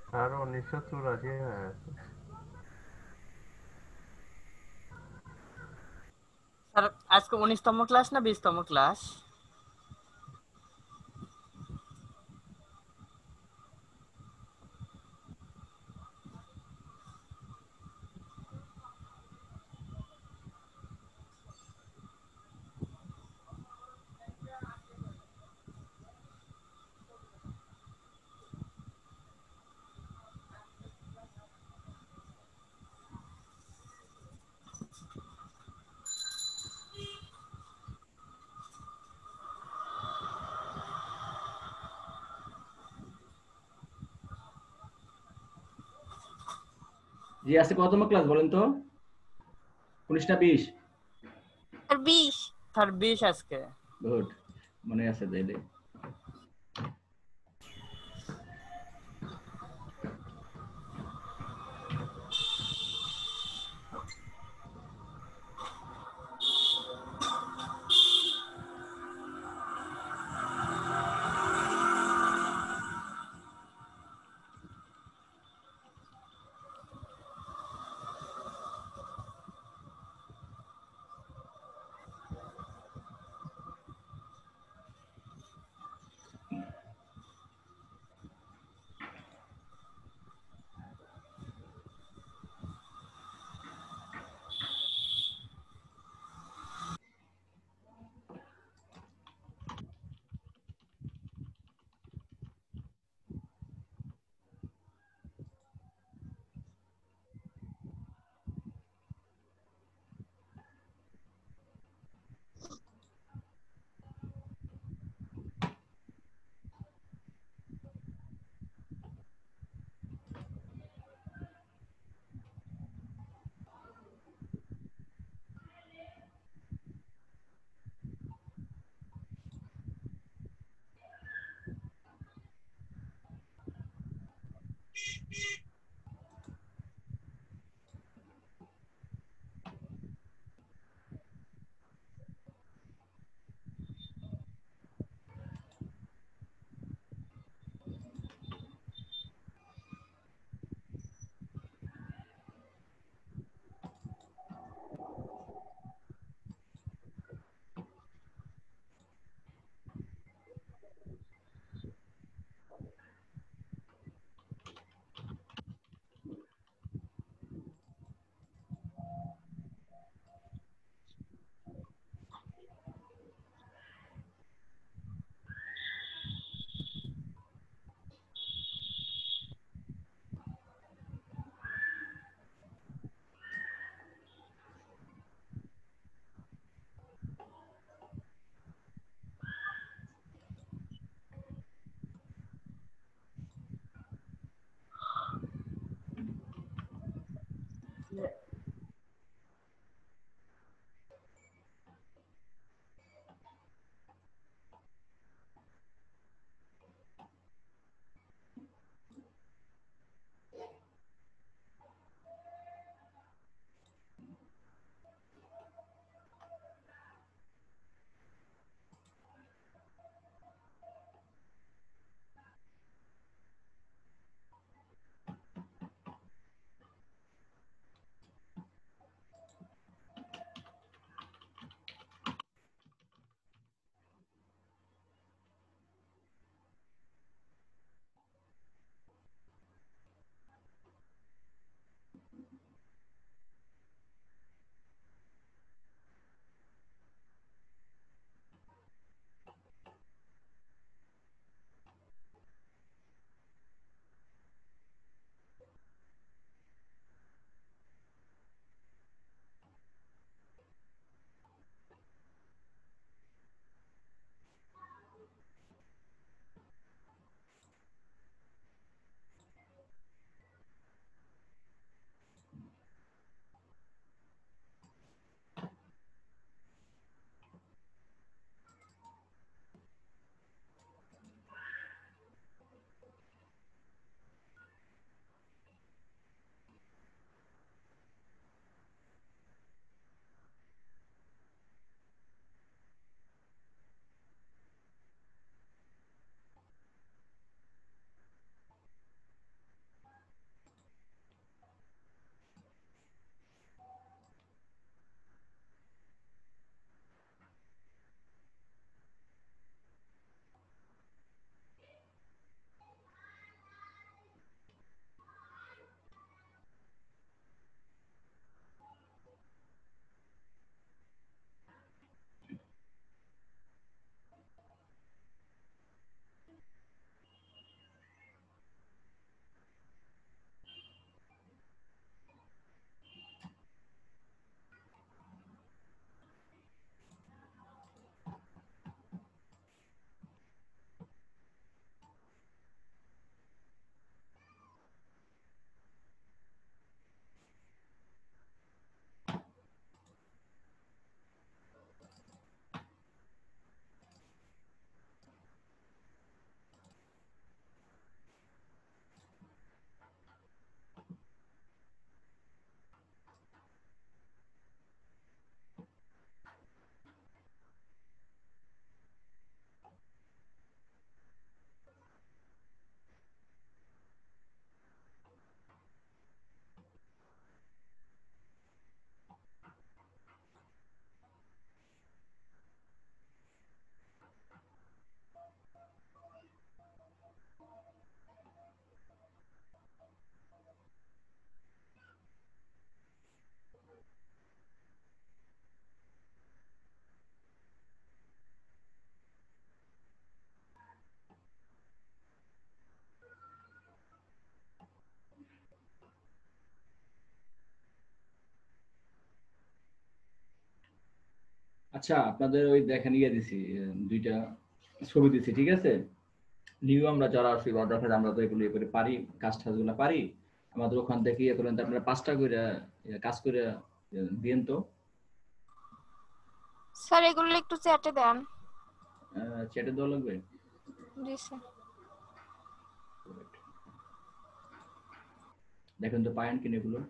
আর 1984 হয়ে আছে। স্যার আজকে 19তম ক্লাস না 20তম ক্লাস? জি, আজকে কততম ক্লাস বলেন তো? 19 না 20? আর 20। স্যার 20 আজকে। গুড, মনে আছে তাইলে। আচ্ছা আপনাদের ওই দেখেন ইয়ে দিছি দুইটা ছবি দিছি ঠিক আছে। নিউ আমরা যারা আছি বা দেখা যায় আমরা তো এগুলো ইয়ে করে পারি, কাজ টাজগুলো পারি। আমাদের ওখান থেকে ইয়ে করেন তো আপনারা 5টা করে কাজ করে দিয়েন তো। স্যার এগুলো একটু চ্যাটে দেন। চ্যাটে দেওয়া লাগবে। জি স্যার। দেখেন তো পায়েন কিনে এগুলো।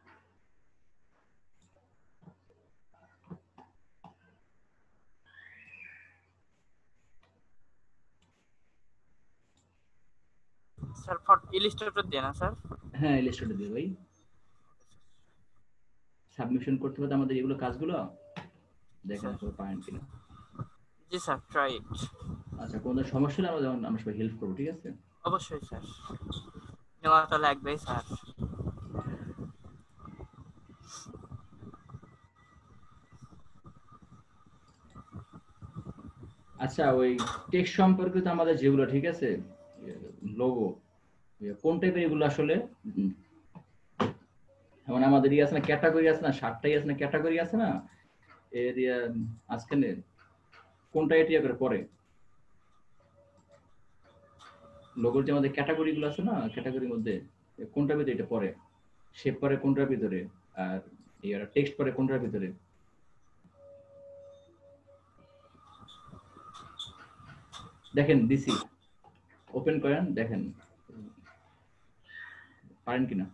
স্যার ইলিস্ট্রেটর দিয়ে না স্যার? হ্যাঁ ইলাস্ট্রেটর দিয়ে ভাই। সাবমিশন করতে হবে আমাদের এগুলো কাজগুলো। দেখেন স্যার। আসলে পায়েন কিনা। জি স্যার, ট্রাই ইট। আচ্ছা কোনো সমস্যা হলে আমরা সবাই হেল্প করবো ঠিক আছে। অবশ্যই স্যার, নেওয়া তো লাগবেই স্যার। আচ্ছা ওই টেক্সট সম্পর্কিত আমাদের যেগুলো ঠিক আছে, লোগো কোন টাইপের এগুলো আসলে যেমন আমাদের ইয়ে আছে না ক্যাটাগরি আছে না, 7টাই আছে না ক্যাটাগরি আছে না এর আজকে কোনটা এটা করে পরে লোগোর যে আমাদের ক্যাটাগরি গুলো আছে না, ক্যাটাগরির মধ্যে কোনটার ভিতরে এটা পরে, শেপ পরে কোনটার ভিতরে, আর ইয়ার টেক্সট পরে কোনটার ভিতরে। দেখেন দিছি, ওপেন করেন দেখেন পারেন কিনা।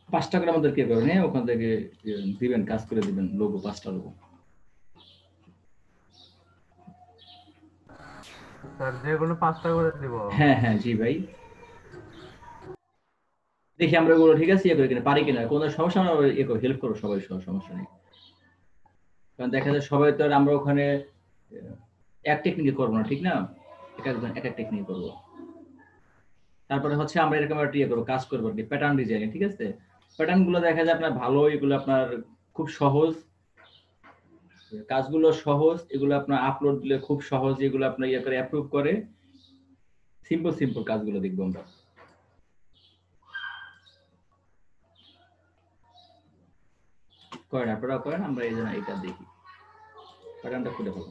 5টা করে আমাদের কে করবেন, হ্যাঁ ওখান থেকে দিবেন, কাজ করে দিবেন, লোগো 5টা লোগো। স্যার যে কোনো 5টা করে দিব। হ্যাঁ হ্যাঁ জি ভাই, দেখি আমরা ওগুলো ঠিক আছে ইয়ে করে কিনা পারি কিনা, কোনো সমস্যা আমরা ইয়ে করে হেল্প করবো সবাই, সমস্যা নেই। কারণ দেখা যায় সবাই তো আর আমরা ওখানে এক টেকনিকে করবো না, ঠিক না, এক একজন এক এক টেকনিক করবো। তারপরে হচ্ছে আমরা এরকম একটা ইয়ে করবো, কাজ করবো আর কি, প্যাটার্ন ডিজাইন, ঠিক আছে। প্যাটার্ন গুলো দেখা যায় আপনার ভালো, এগুলো আপনার খুব সহজ, কাজগুলো সহজ, এগুলো আপনার আপলোড দিলে খুব সহজ, এগুলো আপনার ইয়ে করে অ্যাপ্রুভ করে, সিম্পল সিম্পল কাজগুলো দেখবো আমরা। করেন আপনারা করেন, আমরা এই জন্য এটা দেখি, প্যাটার্নটা খুলে ফেলুন।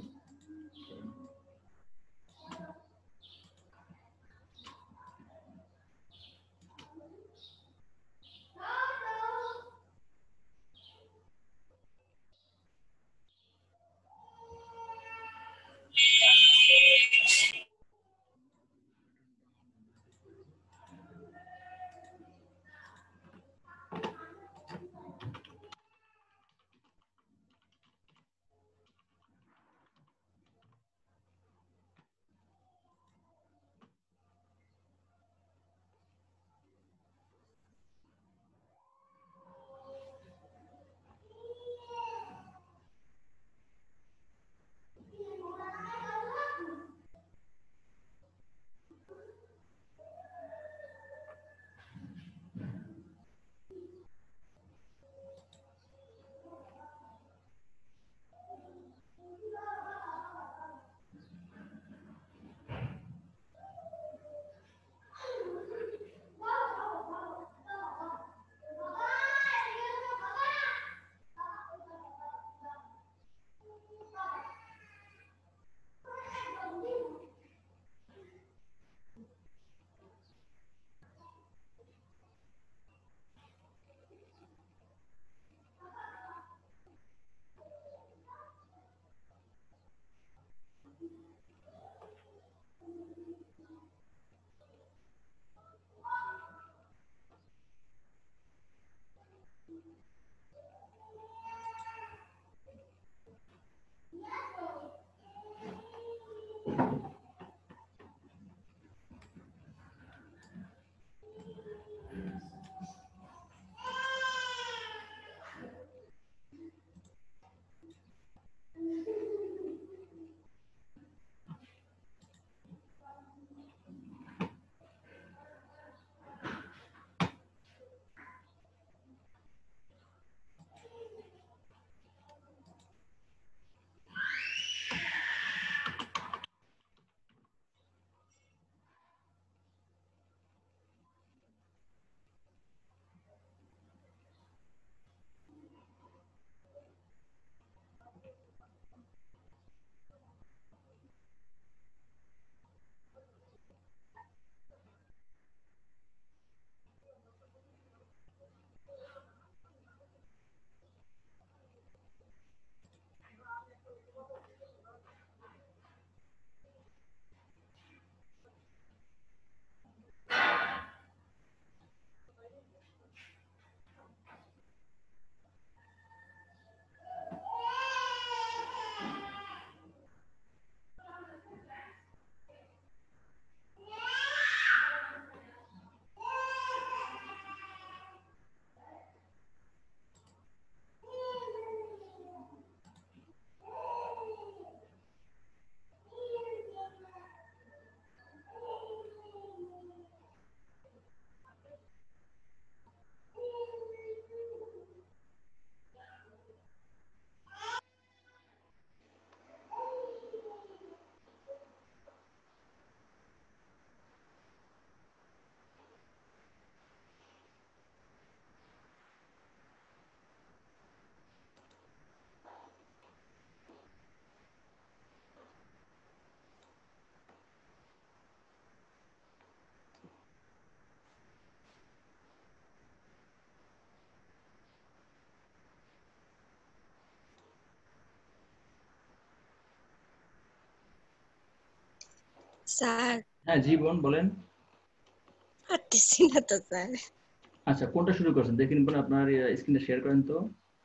স্যার হ্যাঁ জি বোন বলেন। পারতেছি না তো স্যার। আচ্ছা, কোনটা শুরু করছেন দেখেন, বোন আপনার স্ক্রিনটা শেয়ার করেন তো।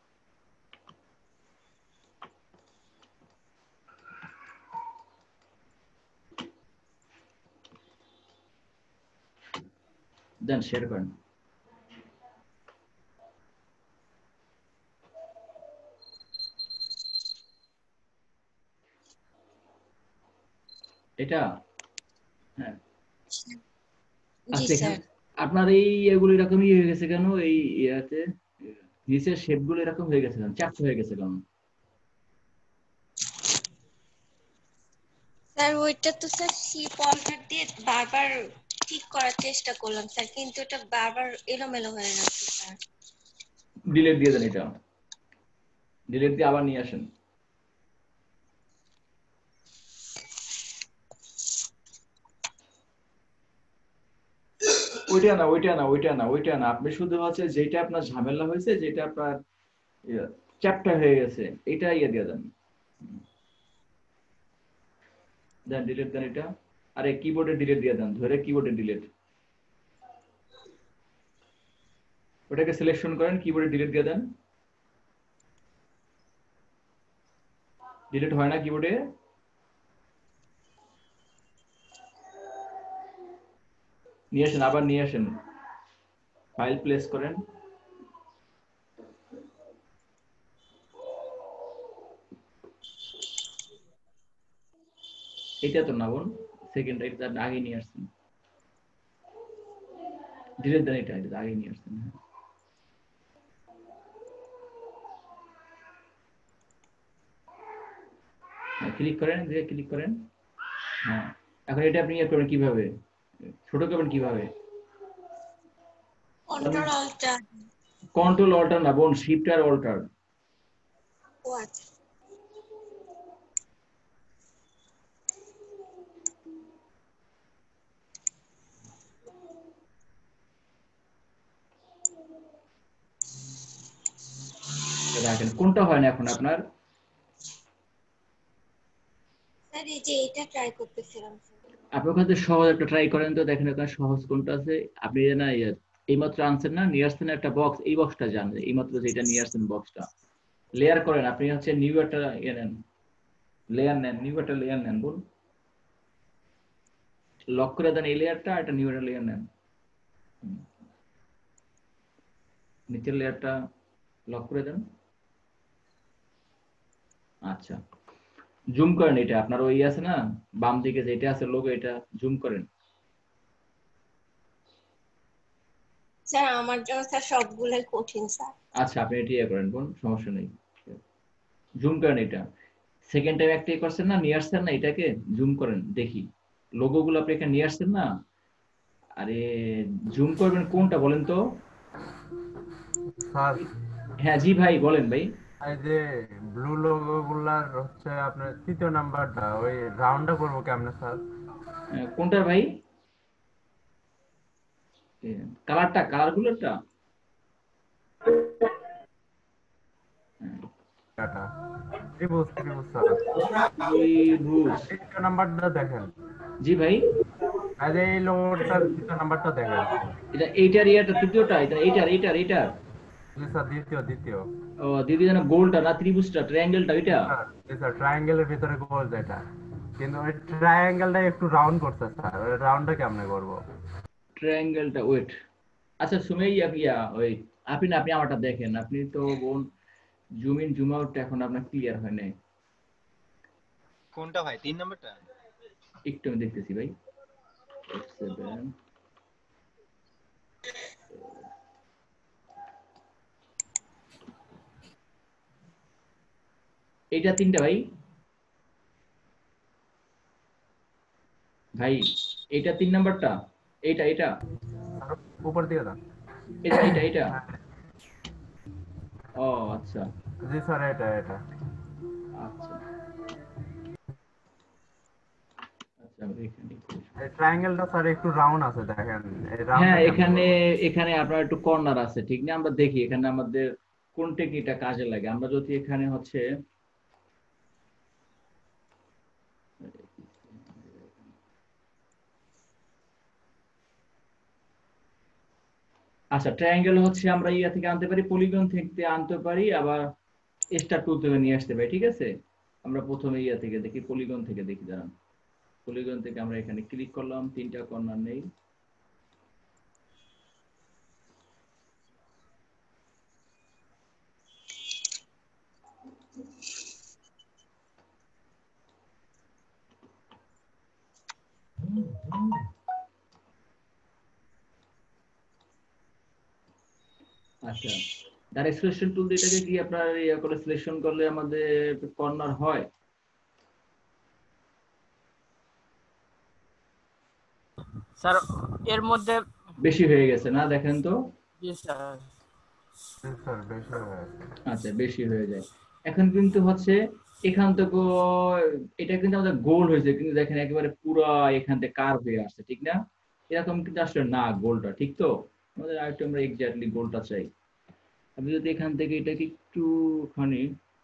দেন শেয়ার করেন। এটা, হ্যাঁ জি আচ্ছা, এখানে স্যার। আপনার এই এগুলো এরকমই হয়ে গেছে কেন? এই ইয়াতে নিচের শেপ গুলো এরকম হয়ে গেছে কেন, চ্যাপ্ট হয়ে গেছে কেন? স্যার ওইটা তো স্যার শিপ অল্টার দিয়ে বারবার ঠিক করার চেষ্টা করলাম স্যার, কিন্তু এটা বারবার এলোমেলো হয়ে যাচ্ছে স্যার। ডিলিট দিয়ে দেন, এটা ডিলিট দিয়ে আবার নিয়ে আসেন। ওইটা না, ওইটা না, ওইটা না, ওইটা না, আপনি শুধু হচ্ছে যেটা আপনার ঝামেলা হয়েছে, যেটা আপনার চ্যাপ্টার হয়ে গেছে, এটা ইয়ে দিয়ে দেন। দেন ডিলিট দেন এটা। আরে কিবোর্ডে ডিলিট দিয়ে দেন, ধরে কিবোর্ডে ডিলিট। ওটাকে সিলেকশন করেন, কিবোর্ডে ডিলিট দিয়ে দেন। ডিলিট হয় না কিবোর্ডে? নিয়ে আসেন, আবার নিয়ে আসেন, ফাইল প্লেস করেন। এটা তো না বোন, সেকেন্ড এটা আগে নিয়ে আসছেন। ডিলিট দেন, এটা এটা আগে নিয়ে আসছেন। হ্যাঁ, ক্লিক করেন, দিয়ে ক্লিক করেন। হ্যাঁ, এখন এটা আপনি ইয়ে করবেন কিভাবে, ছোট করবেন কিভাবে? Control alter. কন্ট্রোল অল্টার না বোন, শিফট আর অল্টার। ও আচ্ছা। রাখেন, কোনটা হয় না এখন আপনার? স্যার এই যে এটা ট্রাই করতেছিলাম স্যার। আপনি ওখান থেকে সহজ একটা ট্রাই করেন তো, দেখেন ওখানে সহজ কোনটা আছে। আপনি না এইমাত্র আনছেন না, নিয়ে আসছেন একটা বক্স, এই বক্সটা জান, এইমাত্র যেটা নিয়ে আসছেন বক্সটা লেয়ার করেন। আপনি হচ্ছে নিউ একটা ইয়ে নেন, লেয়ার নেন, নিউ একটা লেয়ার নেন বোন, লক করে দেন এই লেয়ারটা, একটা নিউ একটা লেয়ার নেন। নিচের লেয়ারটা লক করে দেন। আচ্ছা, জুম করেন, এটা আপনার ওই আছে না বাম দিকে যেটা আছে লোগো, এটা জুম করেন। স্যার আমার জন্য স্যার সবগুলোই কঠিন স্যার। আচ্ছা, আপনি এটা ইয়ে করেন বোন, সমস্যা নেই, জুম করেন এটা। সেকেন্ড টাইম একটা করছেন না, নিয়ে আসছেন না, এটাকে জুম করেন দেখি, লোগো গুলো আপনি এখানে নিয়ে আসছেন না। আরে জুম করবেন কোনটা বলেন তো? স্যার হ্যাঁ জি ভাই, বলেন ভাই। এই যে ব্লু লোগো গুলার হচ্ছে আপনার তৃতীয় নাম্বারটা, ওই রাউন্ডটা করবো কেমনে স্যার? কোনটা ভাই? কালারটা, কালার গুলোটা? এটা ত্রিভুজ ত্রিভুজ স্যার, ত্রিভুজ। তৃতীয় নাম্বারটা দেখেন। জি ভাই, এই যে এই লোগোটার তৃতীয় নাম্বারটা দেখেন। এটা এইটার ইয়াটা তৃতীয়টা, এটা এইটার। জি স্যার, দ্বিতীয় দ্বিতীয়। ও দিদি জানা, গোলটা না ত্রিভুজটা, ট্রায়াঙ্গেলটা ওইটা? স্যার জি স্যার, ট্রায়াঙ্গেলের ভিতরে গোল যেটা, কিন্তু ওই ট্রায়াঙ্গেলটা একটু রাউন্ড করছে স্যার, ওই রাউন্ডটা কেমনে করবো? ট্রায়াঙ্গেলটা ওয়েট। আচ্ছা সুমাইয়া ইয়া ওই, আপনি না, আপনি আমারটা দেখেন, আপনি তো বোন জুম ইন জুম আউট এখন আপনার ক্লিয়ার হয় নাই। কোনটা ভাই, 3 নম্বরটা? একটু আমি দেখতেছি ভাই। F7 এইটা তিনটা ভাই, ভাই এইটা 3 নাম্বারটা, এইটা স্যার, উপর দিয়ে যান। এটা। হ্যাঁ, ও আচ্ছা। জি স্যার, এটা এটা। আচ্ছা আচ্ছা, আমরা এখানে এই ট্রায়াঙ্গেলটা স্যার একটু রাউন্ড আছে দেখেন, এই হ্যাঁ, রাউন্ডটা কেমনে এখানে করবো? এখানে আপনার একটু কর্নার আছে, ঠিক না? আমরা দেখি এখানে আমাদের কোন টেকনিকটা কাজে লাগে। আমরা যদি এখানে হচ্ছে আচ্ছা, ট্রায়াঙ্গেল হচ্ছে আমরা ইয়া থেকে আনতে পারি, পলিগন থেকে আনতে পারি, আবার স্টার টুল থেকে নিয়ে আসতে পারি। ঠিক আছে, আমরা প্রথমে ইয়া থেকে দেখি, পলিগন থেকে দেখি। দাঁড়ান, পলিগন থেকে আমরা এখানে ক্লিক করলাম, 3টা কর্নার নেই। আচ্ছা, ডাইরেক্ট সিলেকশন টুল দিয়ে এটাকে কি আপনার ইয়া করে সিলেকশন করলে আমাদের কর্নার হয়? স্যার এর মধ্যে বেশি হয়ে গেছে না, দেখেন তো। জি স্যার। স্যার বেশি হয়ে গেছে। আচ্ছা, বেশি হয়ে যায়। এখন কিন্তু হচ্ছে এখান থেকে এটা কিন্তু আমাদের গোল হয়েছে, কিন্তু দেখেন একেবারে পুরো এখান থেকে কার্ভ হয়ে আসছে, ঠিক না? এরকম কিন্তু আসলে না গোলটা, ঠিক তো? আমাদের আরেকটু আমরা এক্স্যাক্টলি গোলটা চাই। আমি যদি এখান থেকে এটাকে একটুখানি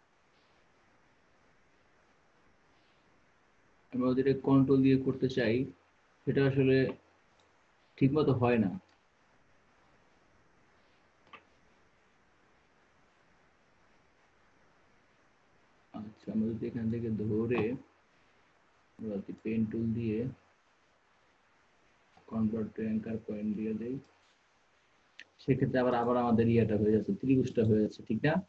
আমরা যদি কন্ট্রোল দিয়ে করতে চাই, সেটা আসলে ঠিক মতো হয় না। আচ্ছা, আমরা যদি এখান থেকে ধরে পেন টুল দিয়ে কনভার্ট টু অ্যাঙ্কার পয়েন্ট দিয়ে দেই, সেক্ষেত্রে আবার আবার আমাদের ইয়েটা হয়ে যাচ্ছে, ত্রিভুজটা হয়ে যাচ্ছে, ঠিক না?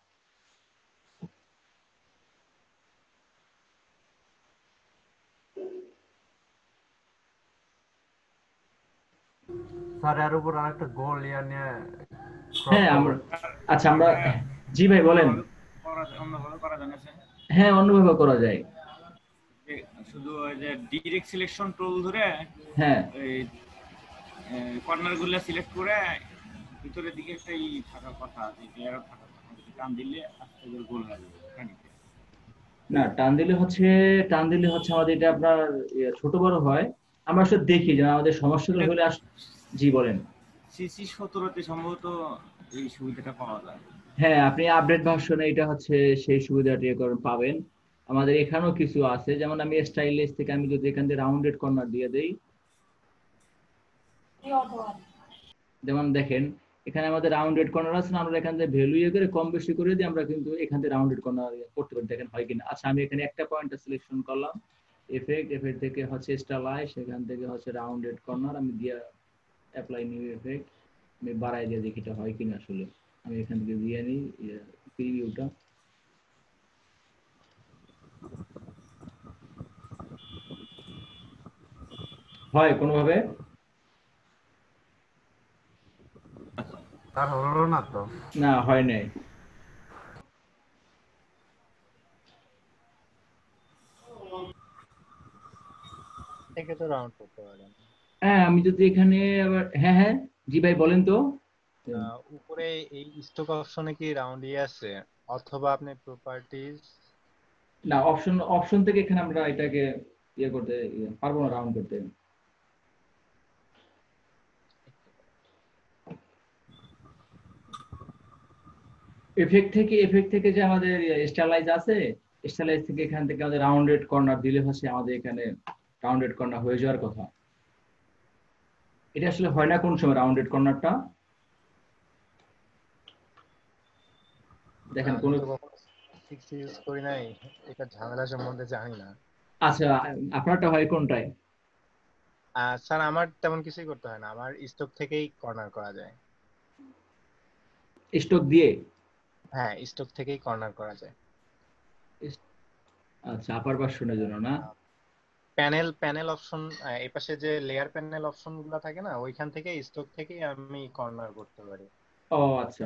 স্যার এর উপর আরেকটা গোল ইয়া নিয়ে হ্যাঁ আমরা, আচ্ছা আমরা, জি ভাই বলেন। অন্যভাবে করা যায় না স্যার? হ্যাঁ, অন্যভাবে করা যায়। শুধু ওই যে ডিরেক্ট সিলেকশন টুল ধরে হ্যাঁ, এই কর্নার গুলো সিলেক্ট করে ভিতরের দিকে একটা থাকার কথা, লেয়ার থাকার কথা, টান দিলে আস্তে করে গোল হয়ে যাবে। না টান দিলে হচ্ছে আমাদের এটা আপনার ছোট বড় হয়। আমরা আসলে দেখি যে আমাদের সমস্যাগুলো হলে জি বলেন। সিসি 17-তে সম্ভবত এই সুবিধাটা পাওয়া যায়। হ্যাঁ, আপনি আপডেট ভার্সনে এটা হচ্ছে সেই সুবিধাটি পাবেন। আমাদের এখানেও কিছু আছে, যেমন আমি স্টাইলিশ থেকে আমি যদি এখান থেকে রাউন্ডেড কর্নার দিয়ে দেই, যেমন দেখেন এখানে আমাদের রাউন্ডেড কর্নার আছে না, আমরা এখান থেকে ভ্যালু ইয়ে করে কম বেশি করে দিই, আমরা কিন্তু এখান থেকে রাউন্ডেড কর্নার করতে পারি। দেখেন হয় কিনা। আচ্ছা, আমি এখানে একটা পয়েন্ট সিলেকশন করলাম, এফেক্ট থেকে হচ্ছে স্টাইলাইজ, সেখান থেকে হচ্ছে রাউন্ডেড কর্নার আমি দিয়ে অ্যাপ্লাই নিউ এফেক্ট আমি বাড়াই দিয়ে দেখি এটা হয় কিনা। আসলে আমি এখান থেকে দিয়ে নিই প্রিভিউটা। হয় কোনোভাবে? স্যার হলো না তো। না, হয় নাই। থেকে তো রাউন্ড করতে পারেন। হ্যাঁ, আমি যদি এখানে আবার, হ্যাঁ হ্যাঁ জি ভাই বলেন তো। উপরে এই স্টক অপশনে কি রাউন্ড আছে, অথবা আপনি প্রপার্টিজ? না, অপশন থেকে এখানে আমরা এটাকে ইয়ে করতে পারবো না, রাউন্ড করতে। এফেক্ট থেকে যে আমাদের স্টাইলাইজ আছে, স্টাইলাইজ থেকে এখান থেকে আমাদের রাউন্ডেড কর্নার দিলে হচ্ছে আমাদের এখানে রাউন্ডেড কর্নার হয়ে যাওয়ার কথা। এটা আসলে হয় না কোন সময় রাউন্ডেড কর্নারটা, দেখেন কোন। ইউজ করি নাই, এটা ঝামেলা সম্বন্ধে জানি না। আচ্ছা, আপনারটা হয় কোনটায়? স্যার আমার তেমন কিছুই করতে হয় না, আমার স্টক থেকেই কর্নার করা যায়। স্টক দিয়ে? হ্যাঁ, স্টক থেকেই কর্নার করা যায়। আচ্ছা, আপার ভার্সনের জন্য না? প্যানেল অপশন, এই পাশে যে লেয়ার প্যানেল অপশন গুলো থাকে না, ওইখান থেকে স্টক থেকে আমি কর্নার করতে পারি। ও আচ্ছা,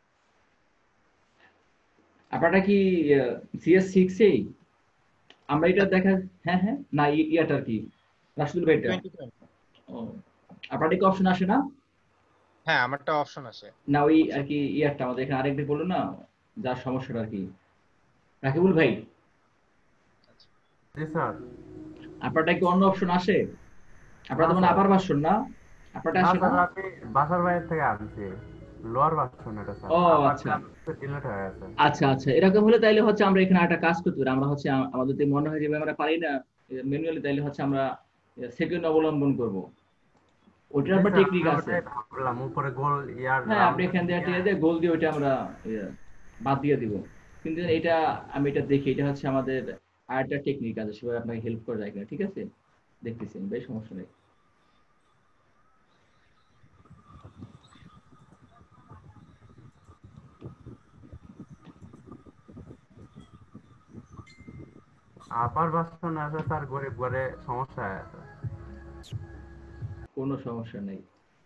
আপনারটা কি CS6 এই? আমরা এটা দেখা, হ্যাঁ হ্যাঁ, না ইয়াটা কি রাশিদুল ভাইটা? 2020। ও, আপনারটা কি অপশন আসে না? হ্যাঁ, আমারটা অপশন আছে। না ওই আর কি ইয়ারটা আমাদের এখানে আরেকবার বললো না, যার সমস্যাটা আর কি, রাকিবুল ভাই জি স্যার। আপনারটা কি অন্য অপশন আসে? আপনার তো মানে আপার ভার্সন না, আপনারটা আসে না? আমি বাসার বাইরে থেকে আনছি লোয়ার ভার্সন এটা স্যার। ও আচ্ছা ডিলিট হয়ে গেছে। আচ্ছা আচ্ছা, এরকম হলে তাইলে হচ্ছে আমরা এখানে একটা কাজ করতে পারি। আমরা হচ্ছে আমাদের যদি মনে হয় যে আমরা পারি না ম্যানুয়ালি, তাইলে হচ্ছে আমরা সেকেন্ড অবলম্বন করব। ওটার আবার টেকনিক আছে। ওটাই ভাবলাম উপরে গোল ইয়ার হ্যাঁ, আপনি রাউন্ড এখান দিয়ে গোল দিয়ে ওইটা আমরা বাদ দিয়ে দিব। কিন্তু এটা আমি এটা দেখি, এটা হচ্ছে আমাদের আরেকটা টেকনিক আছে, সেভাবে আপনাকে হেল্প করা যায় কিনা, ঠিক আছে? দেখতেছি আমি ভাই, সমস্যা নেই। আপার ভার্সন আছে স্যার, গরিব ঘরে সমস্যা আছে। কোনো সমস্যা নেই।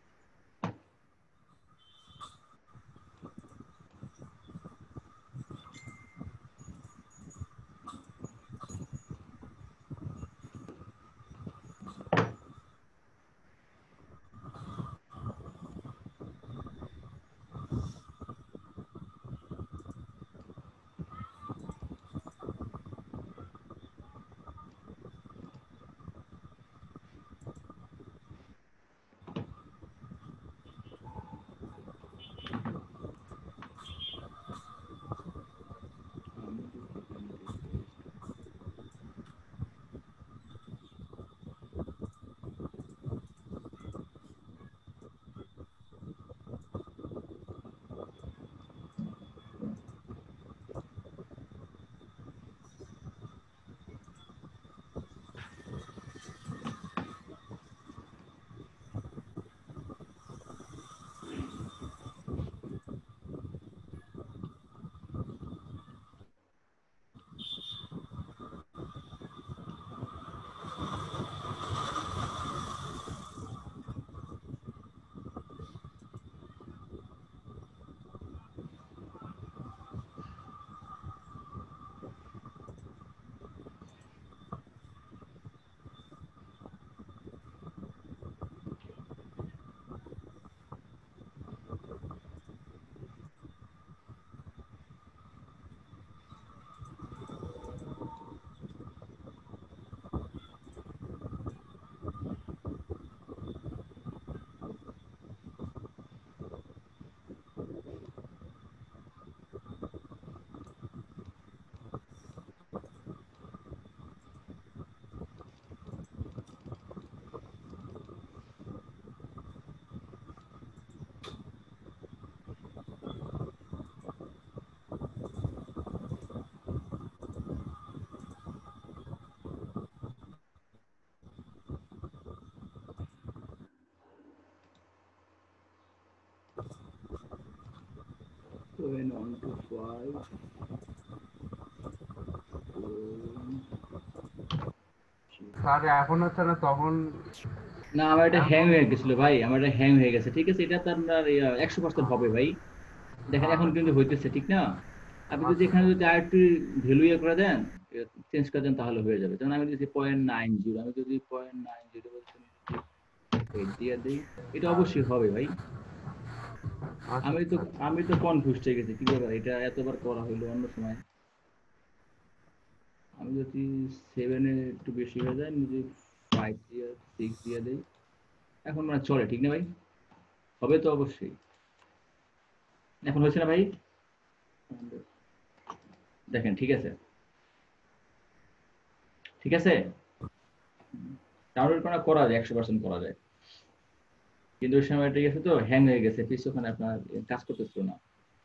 স্যার এখন হচ্ছে না, তখন না, আমার এটা হ্যাং হয়ে গেছিল ভাই, আমার এটা হ্যাং হয়ে গেছে, ঠিক আছে? এটা তো আপনার 100% হবে ভাই। দেখেন এখন কিন্তু হইতেছে, ঠিক না? আপনি যদি এখানে যদি আর একটু ভ্যালু ইয়ে করে দেন, চেঞ্জ করে দেন, তাহলে হয়ে যাবে। যেমন আমি যদি 0.90, আমি যদি 0.90 দিয়ে দিই, এটা অবশ্যই হবে ভাই। আমি তো আমি তো কনফিউজ হয়ে গেছি, কি ব্যাপার, এটা এতবার করা হইলো অন্য সময়। আমি যদি 7 এর একটু বেশি হয়ে যায়, যদি 5 দিয়ে 6 দিয়ে দেই, এখন মানে চলে, ঠিক না ভাই? হবে তো অবশ্যই। এখন হয়েছে না ভাই? দেখেন, ঠিক আছে, ঠিক আছে। ডাউনলোড করা যায়, 100% করা যায়, কিন্তু ওই সময় ঠিক আছে তো হ্যাং হয়ে গেছে, পিছু ওখানে আপনার কাজ করতেছিল না।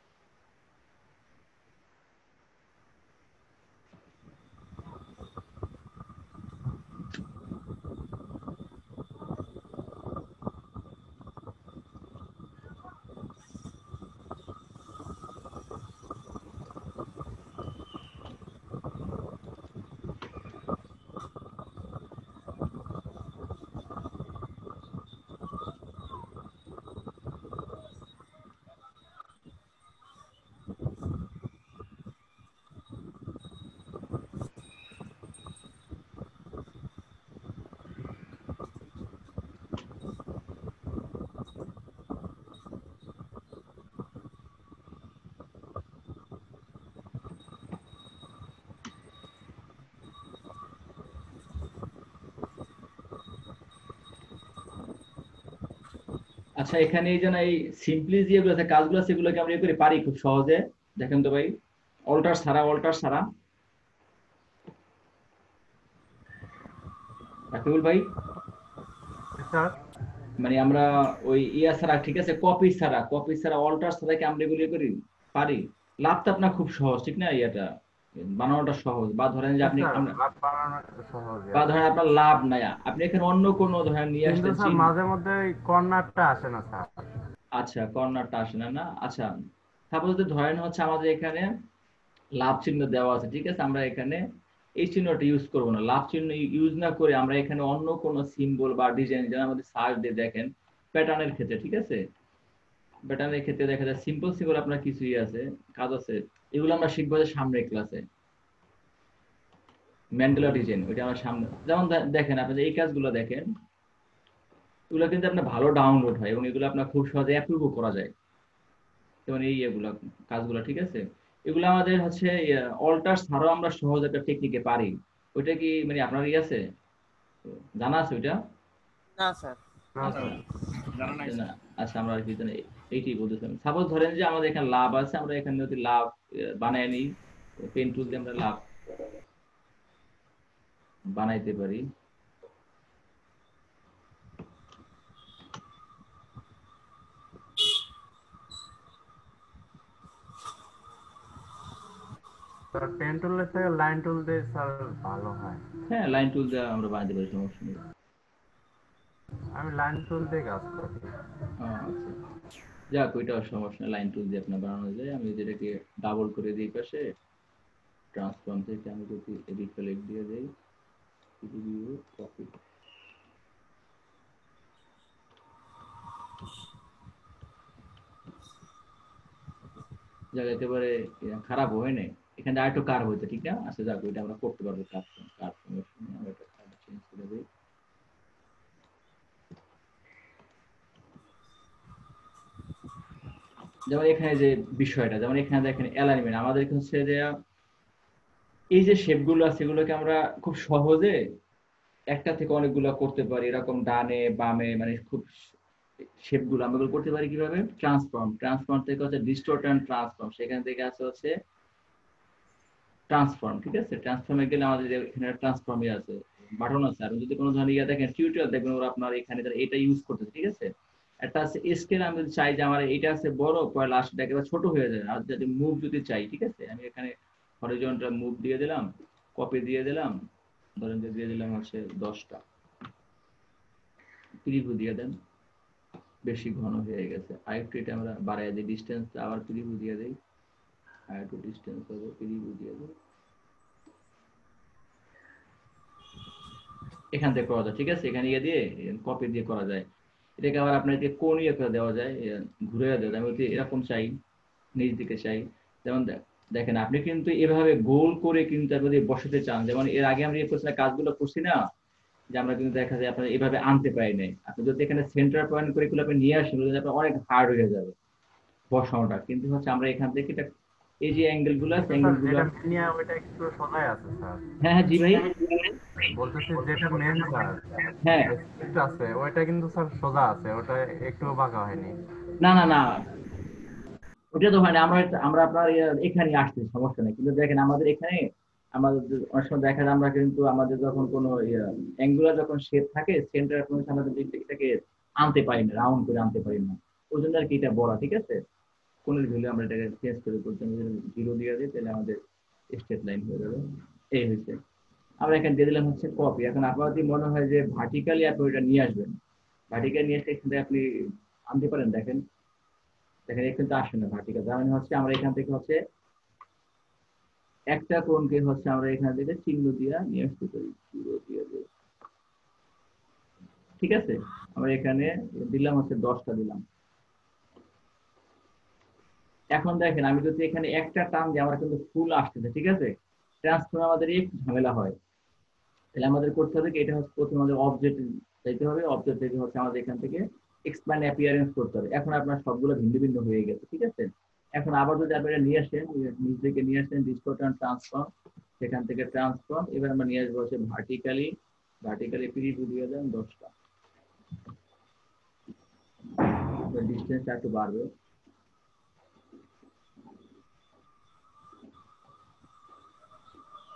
আচ্ছা, এখানে এই যে না, এই সিম্পলি যেগুলো আছে, কাজগুলো আছে, সেগুলোকে আমরা করে পারি খুব সহজে। দেখেন তো ভাই, অল্টার ছাড়া রাকিবুল ভাই, স্যার মানে আমরা ওই ছাড়া, ঠিক আছে, কপি ছাড়া অল্টার ছাড়া কি আমরা এগুলি করি পারি? লাভটা আপনার খুব সহজ, ঠিক না? বানানোটা সহজ। বা ধরেন যে আপনি স্যার লাভ বাড়ানো সহজ বা আছে। ধরেন আপনার লাভ নাই, আপনি এখানে অন্য কোনো ধরেন নিয়ে কিন্তু আসলেন স্যার মাঝে মধ্যে ওই কর্নারটা আসে না স্যার। আচ্ছা, কর্নারটা আসে না না? আচ্ছা, সাপোজ ধরেন হচ্ছে আমাদের এখানে লাভ চিহ্ন দেওয়া আছে, ঠিক আছে, আমরা এখানে এই চিহ্নটা ইউজ করব না। লাভ চিহ্ন ইউজ না করে আমরা এখানে অন্য কোনো সিম্বল বা ডিজাইন, যেন আমাদের সার্চ দিয়ে দেখেন প্যাটার্নের ক্ষেত্রে, ঠিক আছে, প্যাটার্নের ক্ষেত্রে দেখা যায় সিম্পল সিম্পল আপনার কিছুই আছে, কাজ আছে, এগুলো আমরা শিখবো যে সামনের ক্লাসে। ম্যান্ডেলা ডিজাইন ওইটা আমরা সামনে, যেমন দেখেন আপনি এই কাজগুলো দেখেন, এগুলো কিন্তু আপনার ভালো ডাউনলোড হয় এবং এগুলো আপনার খুব সহজে অ্যাপ্রুভও করা যায়। যেমন এই কাজগুলো, ঠিক আছে, এগুলো আমাদের হচ্ছে অল্টার ছাড়াও আমরা সহজ একটা টেকনিকে পারি। ওইটা কি মানে আপনার আছে, জানা আছে ওইটা? না স্যার। না আচ্ছা স্যার। জানা নাই না, স্যার। আচ্ছা, আমরা আর কি জানি, এইটাই বলতেছিলাম। সাপোজ ধরেন যে আমাদের এখানে লাভ আছে, আমরা এখানে যদি লাভ বানায় নিই, পেন টুল দিয়ে আমরা লাভ বানাইতে পারি। স্যার পেন টুলের থেকে লাইন টুল দিয়ে স্যার ভালো হয়। হ্যাঁ, লাইন টুল দিয়ে আমরা বানাইতে পারি, সমস্যা নেই। আমি লাইন টুল দিয়ে কাজ করি। আচ্ছা, যাক, ওইটাও সমস্যা নেই, লাইন টুল দিয়ে আপনার বানানো যায়। আমি যেটাকে ডাবল করে দিই পাশে, ট্রান্সফর্ম থেকে আমি যদি রিফ্লেক্ট দিয়ে দেই, কপি, যাক একেবারে খারাপ হয় নাই। এখানে আরেকটু কার হইতো, ঠিক না? আচ্ছা, যাক, ওইটা আমরা করতে পারবো। কার কার সমস্যা নেই, আমরা এটা চেঞ্জ করে দিই। যেমন এখানে যে বিষয়টা, যেমন এখানে দেখেন অ্যালাইনমেন্ট, আমাদের হচ্ছে যে এই যে শেপগুলো আছে এগুলোকে আমরা খুব সহজে একটা থেকে অনেকগুলো করতে পারি, এরকম ডানে বামে, মানে খুব শেপগুলো আমরা এগুলো করতে পারি কিভাবে? ট্রান্সফর্ম থেকে হচ্ছে ডিস্টোর্ট এন্ড ট্রান্সফর্ম, সেখান থেকে আছে হচ্ছে ট্রান্সফর্ম, ঠিক আছে। ট্রান্সফর্মে গেলে আমাদের এখানে ট্রান্সফর্মই আছে, বাটন আছে। আপনি যদি কোনো ধরনের দেখেন টিউটোরিয়াল দেখবেন, ওরা আপনার এখানে এটা ইউজ করতেছে, ঠিক আছে। একটা আছে স্কেল, আমি যদি চাই যে আমার এটা আছে বড়, পরে লাস্টটা একেবারে ছোট হয়ে যায়, আর যদি মুভ যদি চাই, ঠিক আছে, আমি এখানে হরিজন্টাল মুভ দিয়ে দিলাম, কপি দিয়ে দিলাম, ধরেন যে দিয়ে দিলাম হচ্ছে 10টা, প্রিভিউ দিয়ে দেন, বেশি ঘন হয়ে গেছে, আরেকটু এটা আমরা বাড়াই দিই, ডিস্টেন্স আবার প্রিভিউ দিয়ে দেই, আরেকটু ডিস্টেন্স হবে, প্রিভিউ দিয়ে দেই, এখান থেকে করা যায়, ঠিক আছে। এখানে ইয়ে দিয়ে কপি দিয়ে করা যায়। এটাকে আবার আপনার কোণীয় করে দেওয়া যায়, ঘুরে দেওয়া যায়। আমি যদি এরকম চাই, নিচ দিকে চাই, যেমন দেখেন আপনি কিন্তু এভাবে গোল করে কিন্তু আপনি যদি বসাতে চান, যেমন এর আগে আমরা কাজগুলো করছি না, যে আমরা কিন্তু দেখা যায় আপনার এভাবে আনতে পারি নাই। আপনি যদি এখানে সেন্টার পয়েন্ট করে এগুলো আপনি নিয়ে আসেন, আপনার অনেক হার্ড হয়ে যাবে বসানোটা। কিন্তু হচ্ছে আমরা এখান থেকে এটা, এই যে অ্যাঙ্গেল গুলো আছে, কিন্তু অ্যাঙ্গেল স্যার গুলো, যেটা মেনিয়া ওইটা একটু সোজাই আছে স্যার। হ্যাঁ হ্যাঁ, জি ভাই, বলতেছি যেটা মেন স্যার হ্যাঁ, স্ক্রিপ্ট আছে ওইটা কিন্তু স্যার সোজা আছে, ওটা একটু বাঁকা হয়নি। না না না, ওটা তো হয় না। আমরা আপনার এখানে আসছি, সমস্যা নেই। কিন্তু দেখেন আমাদের এখানে, আমাদের অনেক সময় দেখা যায় আমরা কিন্তু আমাদের যখন কোনো অ্যাঙ্গুলার যখন শেপ থাকে, সেন্টার পয়েন্ট আমরা কিন্তু এটাকে আনতে পারি না, রাউন্ড করে আনতে পারি না। ওই জন্য আর কি এটা বড়, ঠিক আছে। কোণের ভ্যালু আমরা এটাকে চেঞ্জ করে করতে, জিরো দিয়ে দিই, তাহলে আমাদের স্ট্রেট লাইন হয়ে যাবে। এই হয়েছে। আমরা এখানে দিয়ে দিলাম হচ্ছে কপি। এখন আপনার যদি মনে হয় যে ভার্টিক্যালি আপনি ওইটা নিয়ে আসবেন, ভার্টিক্যালি নিয়ে এসে এখানে আপনি আনতে পারেন। দেখেন দেখেন, এখানে কিন্তু আসে না ভার্টিক্যাল, তার মানে হচ্ছে আমরা এখান থেকে হচ্ছে একটা কোণকে হচ্ছে আমরা এখান থেকে চিহ্ন দিয়ে নিয়ে আসতে পারি, জিরো দিয়ে দিই, ঠিক আছে। আমরা এখানে দিলাম হচ্ছে 10টা দিলাম। এখন দেখেন আমি যদি এখানে একটা টান দিই, আমার কিন্তু ফুল আসতেছে, ঠিক আছে। ট্রান্সফর্ম আমাদের একটু ঝামেলা হয়, তাহলে আমাদের করতে হবে কি, এটা হচ্ছে প্রথমে আমাদের অবজেক্ট চাইতে হবে, অবজেক্ট থেকে হচ্ছে আমাদের এখান থেকে এক্সপ্যান্ড অ্যাপিয়ারেন্স করতে হবে। এখন আপনার সবগুলো ভিন্ন ভিন্ন হয়ে গেছে, ঠিক আছে। এখন আবার যদি আপনারা নিয়ে আসেন, নিচ থেকে নিয়ে আসেন ডিসটোর্ট এন্ড ট্রান্সফর্ম, সেখান থেকে ট্রান্সফর্ম, এবার আমরা নিয়ে আসবো হচ্ছে ভার্টিক্যালি, ভার্টিক্যালি প্রিভিউ দিয়ে দেন 10টা, ডিস্টেন্সটা একটু বাড়বে।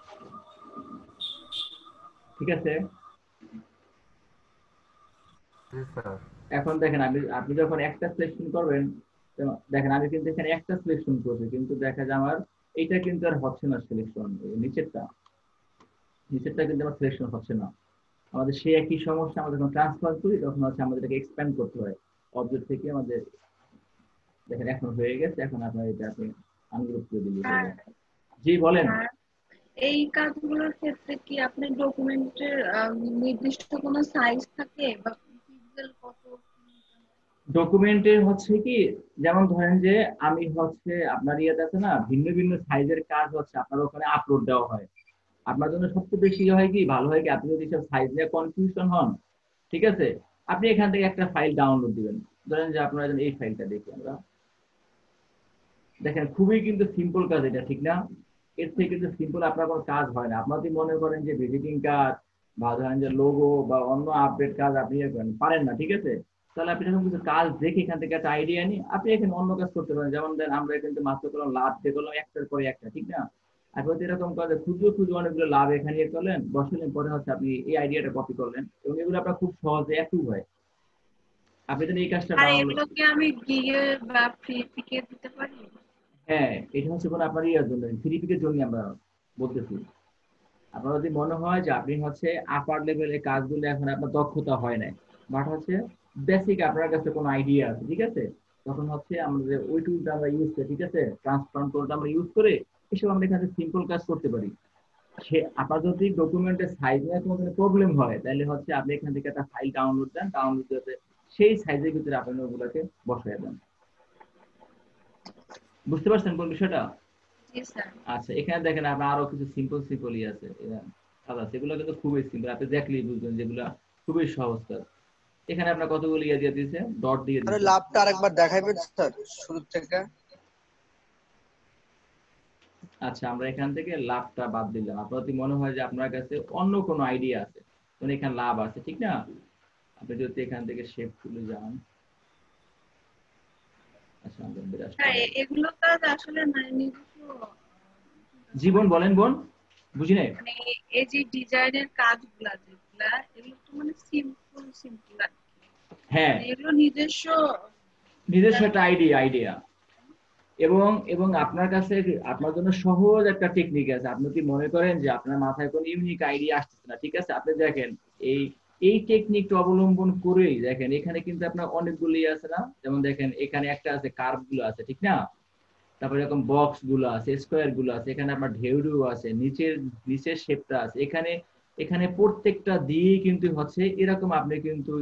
ঠিক আছে, জি স্যার। এখন দেখেন আপনি যখন একটা সিলেকশন করবেন, তো দেখেন আমি কিন্তু এখানে একটা সিলেকশন করছি, কিন্তু দেখা যায় আমার এইটা কিন্তু আর হচ্ছে না সিলেকশন, নিচেরটা কিন্তু আমার সিলেকশন হচ্ছে না। আমাদের সেই একই সমস্যা, আমরা যখন ট্রান্সফার করি তখন হচ্ছে আমাদের এটাকে এক্সপ্যান্ড করতে হয় অবজেক্ট থেকে। আমাদের দেখেন এখন হয়ে গেছে, এখন আপনার এটা আপনি আনগ্রুপ করে দিলে আর জি বলেন। আর এই কাজগুলোর ক্ষেত্রে কি আপনি ডকুমেন্টের নির্দিষ্ট কোনো সাইজ থাকে বা পিক্সেল কত? ডকুমেন্টের হচ্ছে কি, যেমন ধরেন যে আমি হচ্ছে আপনার ইয়েতে আছে না, ভিন্ন ভিন্ন সাইজের কাজ হচ্ছে আপনার ওখানে আপলোড দেওয়া হয়। আপনার জন্য সবচেয়ে বেশি হয় কি, ভালো হয় কি, আপনি যদি সব সাইজ নিয়ে কনফিউশন হন, ঠিক আছে, আপনি এখান থেকে একটা ফাইল ডাউনলোড দিবেন। ধরেন যে আপনারা এই ফাইলটা দেখি আমরা, দেখেন খুবই কিন্তু সিম্পল কাজ এটা, ঠিক না? এর থেকে কিন্তু সিম্পল আপনার কোনো কাজ হয় না। আপনার যদি মনে করেন যে ভিজিটিং কার্ড বা ধরেন যে লোগো বা অন্য আপডেট কাজ আপনি পারেন না, ঠিক আছে, তাহলে আপনি যখন কিছু কাজ দেখে এখান থেকে একটা আইডিয়া নিয়ে আপনি এখানে অন্য কাজ করতে পারেন। যেমন দেন আমরা কিন্তু মাত্র করলাম লাভ দিয়ে করলাম একটার পরে একটা, ঠিক না? এখন এরকম কাজে ক্ষুদ্র ক্ষুদ্র অনেকগুলো লাভ এখানে ইয়ে করলেন, বসালেন, পরে হচ্ছে আপনি এই আইডিয়াটা কপি করলেন, এবং এগুলো আপনার খুব সহজে অ্যাপ্রুভ হয়। আপনি যদি এই কাজটা আর ডাউনলোড, এগুলোকে আমি গিয়ে বা ফ্রি পিকে দিতে পারি? হ্যাঁ এটা হচ্ছে কোনো আপনার ইয়ার জন্য, থ্রি পিকের জন্য আমরা বলতেছি। আপনার যদি মনে হয় যে আপনি হচ্ছে আপার লেভেলের কাজগুলো এখন আপনার দক্ষতা হয় না, বাট হচ্ছে বেসিক আপনার কাছে কোনো আইডিয়া আছে, ঠিক আছে, তখন হচ্ছে আমাদের ওই টুলটা আমরা ইউজ করি, ঠিক আছে, ট্রান্সফর্ম টুলটা আমরা ইউজ করে এসব আমরা এখানে সিম্পল কাজ করতে পারি। সে আপনার যদি ডকুমেন্টের সাইজ নিয়ে কোনো প্রবলেম হয়, তাহলে হচ্ছে আপনি এখান থেকে একটা ফাইল ডাউনলোড দেন, ডাউনলোড দিতে সেই সাইজের ভিতরে আপনি ওগুলোকে বসায় দেন। বুঝতে পারছেন কোন বিষয়টা? জি স্যার। আচ্ছা, এখানে দেখেন আপনার আরো কিছু সিম্পল সিম্পলই আছে, সেগুলো কিন্তু খুবই সিম্পল, আপনি দেখলেই বুঝবেন যেগুলো খুবই সহজ কাজ। এখানে আপনার কতগুলো ইয়ে দিয়ে দিয়েছে, ডট দিয়ে আরে দিয়েছে। লাভটা আরেকবার দেখাইবেন স্যার শুরু থেকে? আচ্ছা, আমরা এখান থেকে লাভটা বাদ দিলাম। আপনার যদি মনে হয় যে আপনার কাছে অন্য কোনো আইডিয়া আছে, তখন এখানে লাভ আছে, ঠিক না? আপনি যদি এখান থেকে শেপ তুলে যান, আচ্ছা আমাদের বিরাজ স্যার এগুলো কাজ আসলে মানে নিজস্ব জীবন বলেন বোন, বুঝি নাই। মানে এই যে ডিজাইনের কাজগুলা যেগুলা, এগুলো তো মানে সিম্পল সিম্পল আর কি। হ্যাঁ, মানে এগুলো নিজস্ব একটা আইডিয়া এবং এবং আপনার কাছে আপনার জন্য সহজ একটা টেকনিক আছে। আপনি কি মনে করেন যে আপনার মাথায় কোনো ইউনিক আইডিয়া আসতেছে না, ঠিক আছে, আপনি দেখেন এই এই টেকনিকটা অবলম্বন করেই দেখেন এখানে কিন্তু আপনার অনেকগুলি আছে না, যেমন দেখেন এখানে একটা আছে কার্ভ গুলো আছে, ঠিক না, তারপরে এরকম বক্স গুলো আছে, স্কোয়ার গুলো আছে, এখানে আপনার ঢেউডু আছে, নিচের শেপটা আছে, এখানে এখানে প্রত্যেকটা দিয়ে কিন্তু হচ্ছে এরকম আপনি কিন্তু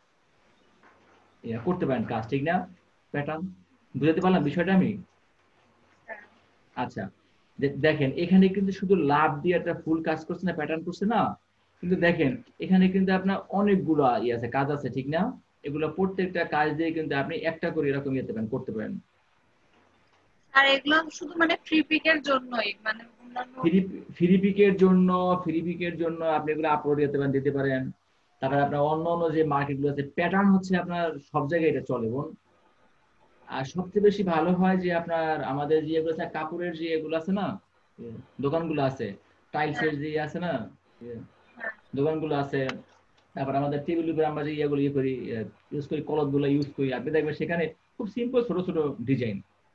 করতে পারেন কাজ, ঠিক না? প্যাটার্ন বুঝাতে পারলাম বিষয়টা আমি? আচ্ছা, দেখেন এখানে কিন্তু শুধু লাভ দিয়ে একটা ফুল কাজ করছে না, প্যাটার্ন করছে না, কিন্তু দেখেন এখানে কিন্তু আপনার অনেকগুলো ইয়ে আছে, কাজ আছে, ঠিক না? এগুলো প্রত্যেকটা কাজ দিয়ে কিন্তু আপনি একটা করে এরকম করতে পারেন। আর এগুলো শুধু মানে ফ্রি পিকের জন্যই, মানে অন্যান্য ফ্রি পিকের জন্য আপনি এগুলো আপলোড দিতে পারেন। তারপরে আপনার অন্য অন্য যে মার্কেট গুলো আছে, প্যাটার্ন হচ্ছে আপনার সব জায়গায় এটা চলে বোন। আর সবচেয়ে বেশি ভালো হয় যে আপনার আমাদের যে এগুলো আছে, কাপড়ের যে এগুলো আছে না, দোকানগুলো আছে, টাইলসের যে আছে না, দোকানগুলো আছে, তারপর আমাদের টেবিলের উপরে আমরা যে ইয়েগুলো করি, ইউজ করি, কলম গুলো ইউজ করি, আপনি দেখবেন সেখানে খুব সিম্পল ছোট ছোট ডিজাইন,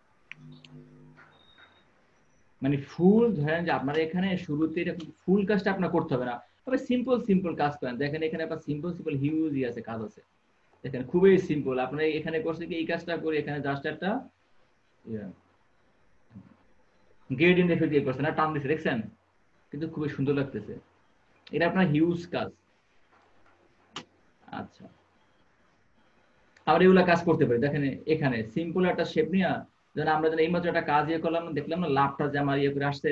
মানে ফুল ধরেন যে আপনার এখানে শুরুতে এরকম ফুল কাজটা আপনার করতে হবে না, তবে সিম্পল সিম্পল কাজ করেন। দেখেন এখানে আপনার সিম্পল সিম্পল হিউজ আছে কাজ আছে, দেখেন খুবই সিম্পল। আপনার এখানে করছে কি, এই কাজটা করে এখানে জাস্ট একটা গ্রেডিয়েন্ট এফেক্ট দিয়ে করছে না, টান দিছে, দেখছেন, কিন্তু খুবই সুন্দর লাগতেছে। এটা আপনার হিউজ কাজ। আচ্ছা, আমরা এগুলা কাজ করতে পারি। দেখেন এখানে সিম্পল একটা শেপ নিয়ে, যেন আমরা যেন এইমাত্র একটা কাজ করলাম, দেখলাম না লাভটা যে আমার করে আসছে,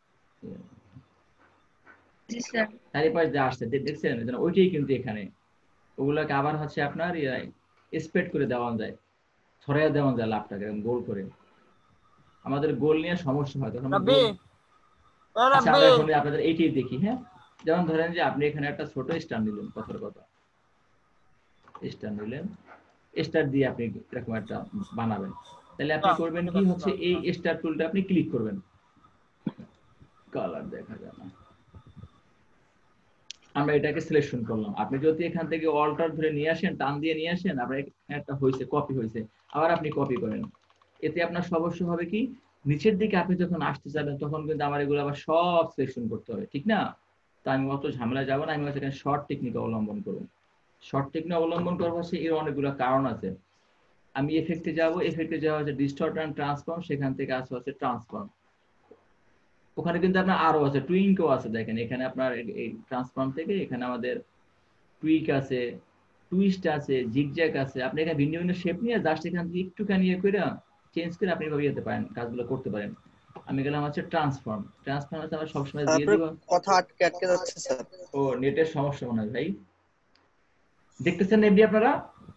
চারিপাশ যে আসছে, দেখছেন, যেন ওইটাই কিন্তু এখানে ওগুলাকে আবার হচ্ছে আপনার স্প্রেড করে দেওয়া যায়, ছড়াইয়া দেওয়া যায় লাভটাকে গোল করে। আমাদের গোল নিয়ে সমস্যা হয় তখন। আচ্ছা, আমরা এখন আপনাদের এইটাই দেখি। হ্যাঁ, যেমন ধরেন যে আপনি এখানে একটা ছোট স্টার নিলেন, কথার কথা স্টার নিলেন, স্টার দিয়ে আপনি এরকম একটা বানাবেন, তাহলে আপনি করবেন কি হচ্ছে এই স্টার টুলটা আপনি ক্লিক করবেন, কালার দেখা যায় না, আমরা এটাকে সিলেকশন করলাম। আপনি যদি এখান থেকে অল্টার ধরে নিয়ে আসেন, টান দিয়ে নিয়ে আসেন, আপনার একটা হয়েছে, কপি হয়েছে, আবার আপনি কপি করেন, এতে আপনার সমস্যা হবে কি, নিচের দিকে আপনি যখন আসতে যাবেন তখন কিন্তু আমার এগুলো আবার সব সিলেকশন করতে হবে, ঠিক না? তো আমি অত ঝামেলা যাবো না, আমি হচ্ছে এখানে শর্ট টেকনিক অবলম্বন করব। শর্ট টেকনিক অবলম্বন করবো হচ্ছে এর অনেকগুলো কারণ আছে। আমি এফেক্টে যাব, এফেক্টে যাওয়া হচ্ছে ডিস্টর্ট অ্যান্ড ট্রান্সফর্ম, সেখান থেকে আসে হচ্ছে ট্রান্সফর্ম। ওখানে কিন্তু আপনার আরো আছে, টুইঙ্কও আছে, দেখেন এখানে আপনার এই ট্রান্সফর্ম থেকে এখানে আমাদের টুইক আছে, টুইস্ট আছে, জিগজ্যাগ আছে। আপনি এখানে ভিন্ন ভিন্ন শেপ নিয়ে জাস্ট এখান থেকে একটুখানি ইয়ে করে চেঞ্জ করে আপনি এভাবে যেতে পারেন, কাজগুলো করতে পারেন। আমি গেলাম হচ্ছে ট্রান্সফর্ম। ট্রান্সফর্ম হচ্ছে আমরা সবসময় দিয়ে আপনার দিব। কথা আটকে আটকে যাচ্ছে স্যার। ও নেটের সমস্যা মনে হয় ভাই। দেখতেছেন এমনি আপনারা?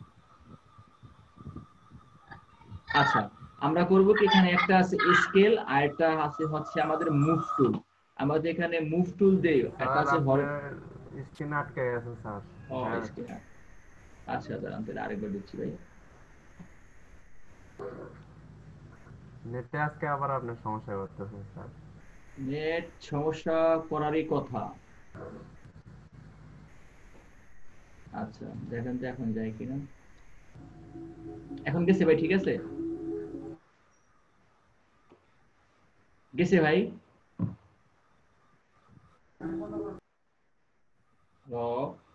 আচ্ছা, আমরা করব কি, এখানে একটা আছে স্কেল আর একটা আছে হচ্ছে আমাদের মুভ টুল। আমাদের এখানে মুভ টুল দেই, একটা আছে স্ক্রিন আটকে গেছে স্যার। ও স্কেল। আচ্ছা দাঁড়ান, তাহলে আরেকবার দিচ্ছি ভাই। নেটে আজকে আবার আপনার সমস্যা করতেছে স্যার। নেট সমস্যা করারই কথা। আচ্ছা দেখেন তো এখন যায় কিনা। এখন গেছে ভাই, ঠিক আছে গেছে ভাই। হ্যালো,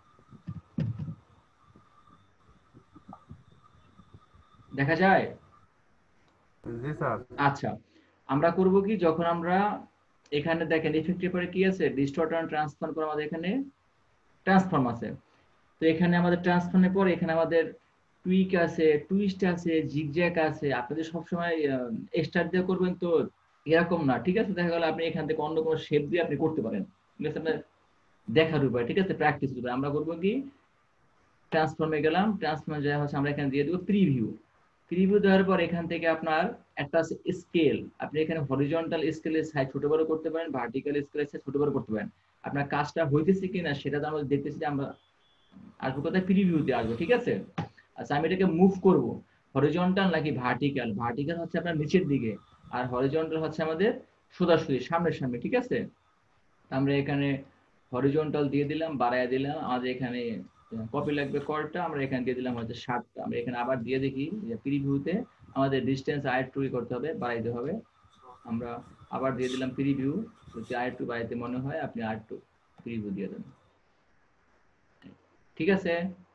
দেখা যায়? জি স্যার। আচ্ছা, আমরা করব কি, যখন আমরা এখানে দেখেন ইফেক্টের পরে কি আছে, ডিস্টর্ট এন্ড ট্রান্সফর্ম পর আমাদের এখানে ট্রান্সফর্ম আছে। তো এখানে আমাদের ট্রান্সফর্মের পর এখানে আমাদের টুইক আছে, টুইস্ট আছে, জিগজ্যাগ আছে। আপনি যে সবসময় স্টার দিয়ে করবেন তো এরকম না, ঠিক আছে? দেখা গেল আপনি এখান থেকে অন্য কোনো শেপ দিয়ে আপনি করতে পারেন, ঠিক আছে? আপনার দেখার উপায়, ঠিক আছে, প্র্যাকটিস উপায়। আমরা করবো কি, ট্রান্সফর্মে গেলাম, ট্রান্সফর্মে যা হচ্ছে আমরা এখানে দিয়ে দেবো প্রিভিউ। প্রিভিউ দেওয়ার পর এখান থেকে আপনার একটা আছে স্কেল। আপনি এখানে হরিজন্টাল স্কেলের সাইজ ছোট বড় করতে পারেন, ভার্টিক্যাল স্কেলের সাইজ ছোট বড় করতে পারেন। আপনার কাজটা হইতেছে কিনা সেটা তো আমরা দেখতেছি, আমরা আসবো কোথায়, প্রিভিউতে আসবো, ঠিক আছে? আচ্ছা, আমি এটাকে মুভ করব, হরিজন্টাল নাকি ভার্টিক্যাল? ভার্টিক্যাল হচ্ছে আপনার নিচের দিকে, আর হরিজন্টাল হচ্ছে আমাদের সোজাসুজি সামনের সামনে, ঠিক আছে? আমরা এখানে হরিজন্টাল দিয়ে দিলাম, বাড়ায় দিলাম। আমাদের এখানে কপি লাগবে কলটা, আমরা এখানে দিয়ে দিলাম হচ্ছে 7টা। আমরা এখানে আবার দিয়ে দেখি যে প্রিভিউতে আমাদের ডিসটেন্স আরেকটু করতে হবে, বাড়াইতে হবে। আমরা আবার দিয়ে দিলাম প্রিভিউ, যদি আরেকটু বাড়াইতে মনে হয় আপনি আরেকটু প্রিভিউ দিয়ে দেন, ঠিক আছে?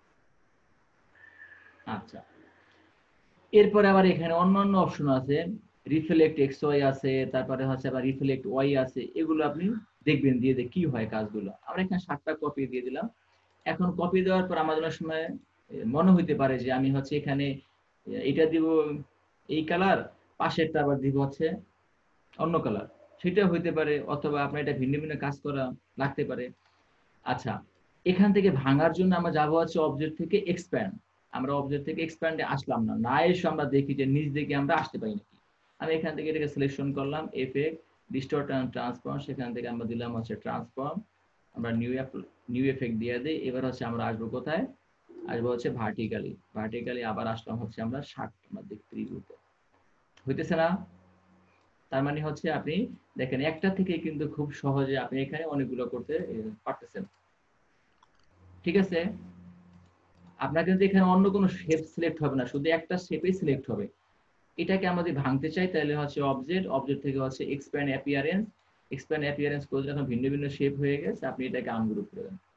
আচ্ছা, এরপরে আবার এখানে অন্যান্য অপশন আছে, রিফ্লেক্ট এক্স ওয়াই আছে, তারপরে হচ্ছে আবার রিফ্লেক্ট ওয়াই আছে। এগুলো আপনি দেখবেন দিয়ে কি হয় কাজগুলো। আমরা এখানে 7টা কপি দিয়ে দিলাম। এখন কপি দেওয়ার পর আমাদের অনেক সময় মনে হইতে পারে যে আমি হচ্ছে এখানে এটা দিব এই কালার, পাশেরটা আবার দিব হচ্ছে অন্য কালার, সেটা হইতে পারে, অথবা আপনার এটা ভিন্ন ভিন্ন কাজ করা লাগতে পারে। আচ্ছা, এখান থেকে ভাঙার জন্য আমরা যাবো হচ্ছে অবজেক্ট থেকে এক্সপ্যান্ড। আমরা অবজেক্ট থেকে এক্সপ্যান্ডে আসলাম না, না এসে আমরা দেখি যে নিচ দিকে আমরা আসতে পারি নাকি। আমি এখান থেকে এটাকে সিলেকশন করলাম, এফেক্ট, ডিস্টর্ট এন্ড ট্রান্সফর্ম, সেখান থেকে আমরা দিলাম হচ্ছে ট্রান্সফর্ম। আমরা নিউ এফেক্ট দিয়ে দিই। এবার হচ্ছে আমরা আসবো কোথায়, আসবো হচ্ছে ভার্টিক্যালি। ভার্টিক্যালি আবার আসলাম হচ্ছে আমরা 60 আমরা দেখতে রিভিউতে হইতেছে না। তার মানে হচ্ছে আপনি দেখেন একটা থেকে কিন্তু খুব সহজে আপনি এখানে অনেকগুলো করতে পারতেছেন, ঠিক আছে? আপনার কিন্তু এখানে অন্য কোনো শেপ সিলেক্ট হবে না, শুধু একটা শেপই সিলেক্ট হবে। এটাকে আমরা যদি ভাঙতে চাই তাহলে হচ্ছে অবজেক্ট থেকে হচ্ছে এক্সপ্যান্ড অ্যাপিয়ারেন্স করলে যখন ভিন্ন ভিন্ন শেপ হয়ে গেছে আপনি এটাকে আনগ্রুপ করে দেন।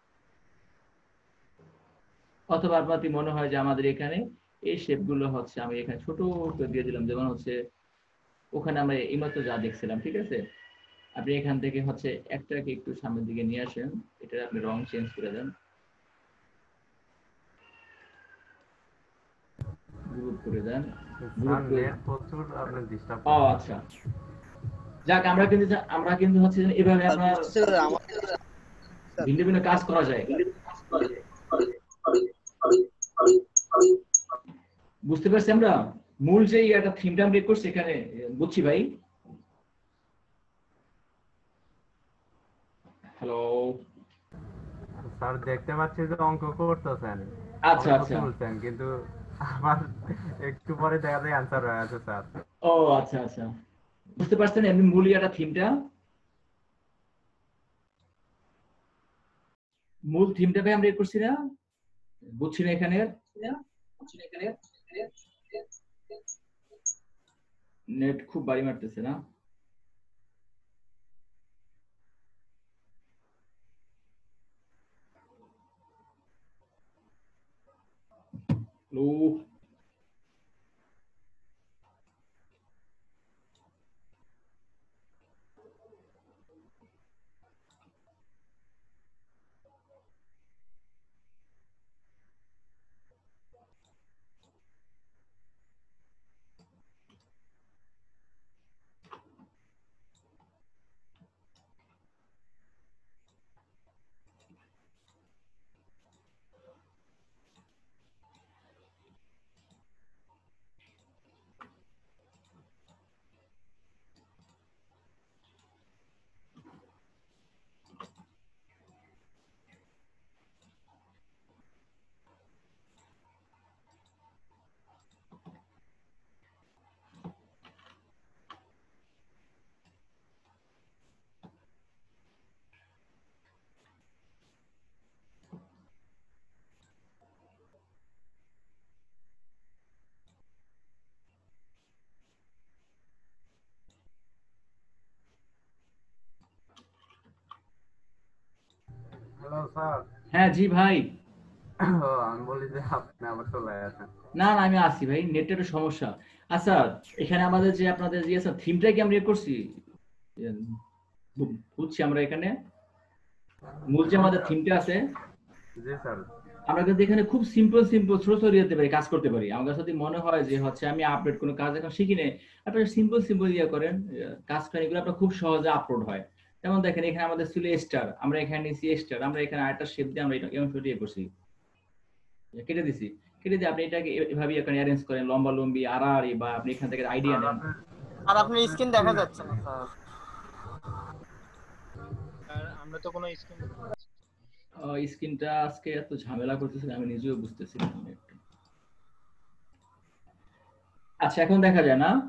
অথবা আপনার মনে হয় যে আমাদের এখানে এই শেপগুলো হচ্ছে আমি এখানে ছোট করে দিয়ে দিলাম, যেমন হচ্ছে ওখানে আমরা এইমাত্র যা দেখছিলাম, ঠিক আছে? আপনি এখান থেকে হচ্ছে একটাকে একটু সামনের দিকে নিয়ে আসেন, এটা আপনি রং চেঞ্জ করে দেন, গ্রুপ করে দেন, গ্রুপ করে। নেট প্রচুর আপনি ডিস্টার্ব ও আচ্ছা, যাক, আমরা কিন্তু হচ্ছে এভাবে আপনার ভিন্ন ভিন্ন কাজ করা যায়। বুঝতে পারছি আমরা মূল যে একটা থিমটা আমরা করছি এখানে, বুঝছি ভাই? হ্যালো স্যার, দেখতে পাচ্ছি যে অঙ্ক করতেছেন, আচ্ছা আচ্ছা বলছেন, কিন্তু আবার একটু পরে দেখা যায় অ্যানসার হয়ে আছে স্যার। ও আচ্ছা আচ্ছা, বুঝতে পারছেন এমনি মূল একটা থিমটা মূল থিমটাকে আমরা করছি না, বুঝছি না এখানে নেট খুব বাড়ি মারতেছে না। Hello sir. হ্যাঁ জি ভাই। আমি বলি যে আপনি আবার চলে আসেন। না না, আমি আসি ভাই, নেটের একটু সমস্যা। আচ্ছা, এখানে আমাদের যে আপনাদের যে আছে থিমটা কি আমরা করছি? বুঝছি আমরা এখানে মূল যে আমাদের থিমটা আছে, জি স্যার। আমরা কিন্তু এখানে খুব সিম্পল ছোট ছোট দিতে পারি, কাজ করতে পারি। আমার কাছে যদি মনে হয় যে হচ্ছে আমি আপডেট কোনো কাজ এখন শিখি নেই, আপনারা সিম্পল ইয়ে করেন, কাজ করেন, এগুলো আপনার খুব সহজে আপলোড হয়। যেমন দেখেন এখানে আমাদের ছিল স্টার, আমরা এখানে নিয়েছি স্টার, আমরা এখানে আরেকটা শেপ দিয়ে আমরা এটা এমন ইয়ে করছি, কেটে দিছি। কেটে দিয়ে আপনি এটাকে এভাবে এখানে অ্যারেঞ্জ করেন, লম্বা লম্বি আড়াআড়ি, বা আপনি এখান থেকে আইডিয়া নেন। আর আপনার স্ক্রিন দেখা যাচ্ছে না স্যার। আর আমরা তো কোনো স্ক্রিন দেখতে পাচ্ছি না। স্ক্রিনটা আজকে এত ঝামেলা করতেছে আমি নিজেও বুঝতেছি না একটু। আচ্ছা, এখন দেখা যায় না?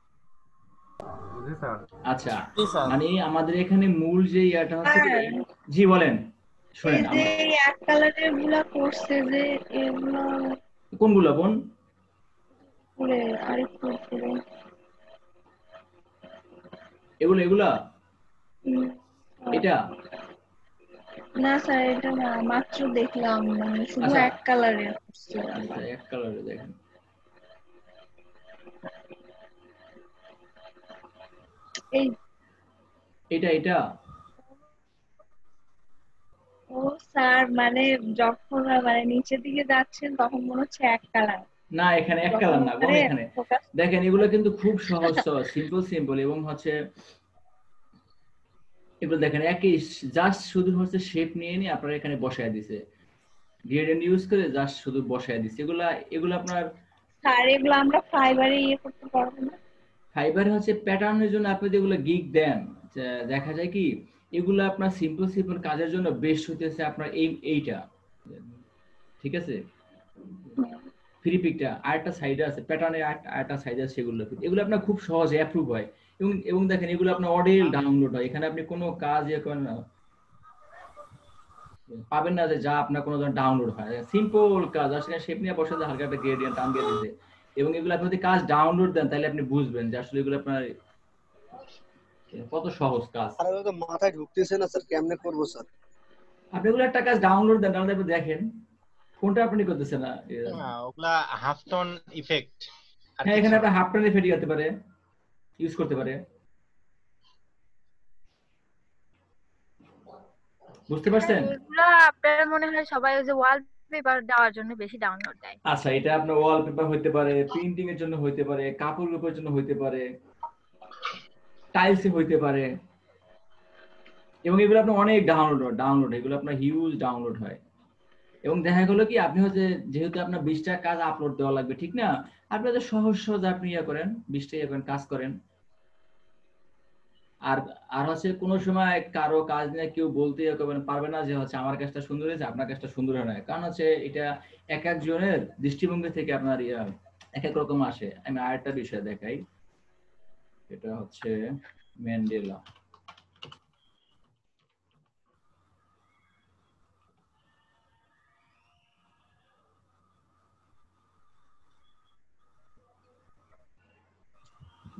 জি স্যার। আচ্ছা, জি স্যার। মানে আমাদের এখানে মূল যে ইয়াটা হচ্ছে, জি বলেন। শুনেন, এই যে এক কালারের গুলা করছে যে এগুলো কোনগুলো বোন? পুরো আরেকটু পুরো এগুলা এটা না স্যার, এটা না, মাত্র দেখলাম, মানে শুধু আচ্ছা। এক কালারের করছে। আচ্ছা, এক কালারে দেখেন। এই এটা ও স্যার, মানে যখন মানে নিচের দিকে যাচ্ছেন তখন মনে হচ্ছে এক কালার। না, এখানে এক কালার না বোন, এখানে দেখেন এগুলো কিন্তু খুব সহজ সিম্পল এবং হচ্ছে এগুলো দেখেন একই, জাস্ট শুধু হচ্ছে শেপ নিয়ে নিয়ে আপনারা এখানে বসায় দিছে, গ্রেডিয়েন্ট ইউজ করে জাস্ট শুধু বসায় দিছে। এগুলো আপনার স্যার এগুলো আমরা ফাইবারে ইয়ে করতে পারবো না? ফাইবার হচ্ছে প্যাটার্নের জন্য আপনি যেগুলো গিগ দেন, দেখা যায় কি এগুলো আপনার সিম্পল কাজের জন্য বেস্ট হইতেছে আপনার এইটা, ঠিক আছে? ফ্রি পিকটা আরেকটা সাইডে আছে, প্যাটার্নের আরেকটা সাইড আছে, এগুলো আপনার খুব সহজে অ্যাপ্রুভ হয়। এবং দেখেন এগুলো আপনার অডিও ডাউনলোড হয়, এখানে আপনি কোনো কাজ করেন না, পাবেন না যে যা আপনার কোনো ধরনের ডাউনলোড হয়। সিম্পল কাজ, আসলে শেপ নিয়ে বসাতে হালকা একটা গ্রেডিয়েন্ট টান দিয়ে দিতে, এবং এগুলো আপনি যদি কাজ ডাউনলোড দেন তাহলে আপনি বুঝবেন যে আসলে এগুলো আপনার কত সহজ কাজ। আর ওটা তো মাথায় ঢুকতেছে না স্যার, কেমনে করব স্যার? আপনি এগুলো একটা কাজ ডাউনলোড দেন, ডাউনলোড দেখেন কোনটা আপনি করতেছেন না। ওগুলা হাফ টোন ইফেক্ট। হ্যাঁ, এখানে আপনি হাফ টোন ইফেক্ট করতে পারে, ইউজ করতে পারে, বুঝতে পারছেন? এগুলো আপনার মনে হয় সবাই ওই যে ওয়ালপেপার দেওয়ার জন্য বেশি ডাউনলোড দেয়। আচ্ছা, এটা আপনার ওয়ালপেপার হইতে পারে, প্রিন্টিং এর জন্য হইতে পারে, কাপড়ের উপর জন্য হইতে পারে, টাইলসে হইতে পারে, এবং এগুলো আপনার অনেক ডাউনলোড এগুলো আপনার হিউজ ডাউনলোড হয়। এবং দেখা গেলো কি আপনি হচ্ছে যেহেতু আপনার 20টা কাজ আপলোড দেওয়া লাগবে, ঠিক না? আপনি হচ্ছে সহজ আপনি ইয়ে করেন, 20টা ইয়ে করেন, কাজ করেন। আর হচ্ছে কোনো সময় কারো কাজ নিয়ে কেউ বলতে পারবে না যে হচ্ছে আমার কাজটা সুন্দর হয়েছে, আপনার কাজটা সুন্দর হয় না, কারণ হচ্ছে এটা এক একজনের দৃষ্টিভঙ্গি থেকে আপনার এক এক রকম আসে। আমি আরেকটা বিষয় দেখাই, এটা হচ্ছে ম্যান্ডেলা।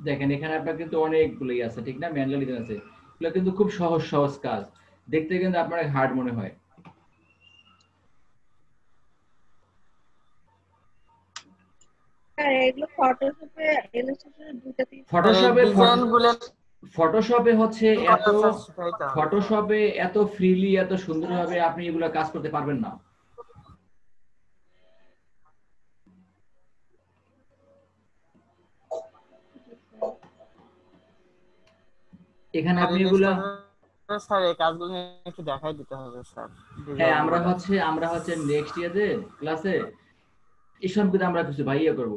দেখেন এখানে আপনার কিন্তু অনেকগুলোই আছে ঠিক না, ম্যানুয়ালি আছে, এগুলো কিন্তু খুব সহজ সহজ কাজ, দেখতে কিন্তু আপনার হার্ড মনে হয়। স্যার এগুলো ফটোশপে ইলাস্ট্রেটরে দুটাতেই ফটোশপে ডিজাইন গুলো ফটোশপে হচ্ছে এত কথা স্যার শিখাইতে হবে। ফটোশপে এত ফ্রিলি এত সুন্দরভাবে আপনি এগুলো কাজ করতে পারবেন না। এখানে আর আপনি এগুলা, ইলাস্ট্রেটর স্যার এই কাজগুলো নিয়ে একটু দেখাই দিতে হবে স্যার, হ্যাঁ ডিজাইন আমরা গুলো। হচ্ছে নেক্সট ইয়ারে ক্লাসে এসব কিন্তু আমরা কিছু ভাইয়া করব,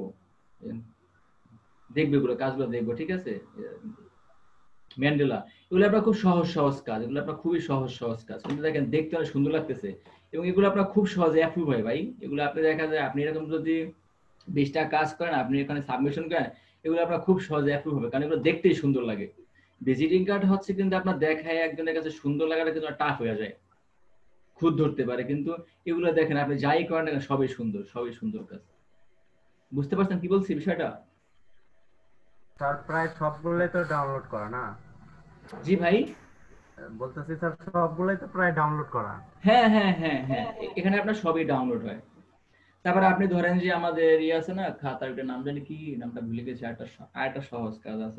দেখবে এগুলো কাজগুলো দেখবো ঠিক আছে। ম্যান্ডেলা এগুলো আপনার খুব সহজ সহজ কাজ, এগুলো আপনার খুবই সহজ সহজ কাজ, কিন্তু দেখেন দেখতে অনেক সুন্দর লাগতেছে এবং এগুলো আপনার খুব সহজে অ্যাপ্রুভ হয় ভাই। এগুলো আপনি দেখা যায় আপনি এরকম যদি 20টা কাজ করেন, আপনি এখানে সাবমিশন করেন, এগুলো আপনার খুব সহজে অ্যাপ্রুভ হবে, কারণ এগুলো দেখতেই সুন্দর লাগে। ভিজিটিং কার্ড হচ্ছে কিন্তু আপনার দেখায় একজনের কাছে সুন্দর লাগাটা কিন্তু টাফ হয়ে যায়, খুদ ধরতে পারে, কিন্তু এগুলো দেখেন আপনি যাই করেন না কেন সবই সুন্দর, সবই সুন্দর কাজ। বুঝতে পারছেন কি বলছি বিষয়টা? স্যার প্রায় সবগুলোই তো ডাউনলোড করা না? জি ভাই। বলতেছি স্যার সবগুলোই তো প্রায় ডাউনলোড করা। হ্যাঁ হ্যাঁ হ্যাঁ হ্যাঁ, এখানে আপনার সবই ডাউনলোড হয়। তারপরে আপনি ধরেন যে আমাদের ইয়ে আছে না, খাতার একটা নাম জানি কি, নামটা ভুলে গেছি, আরেকটা সহজ কাজ আছে।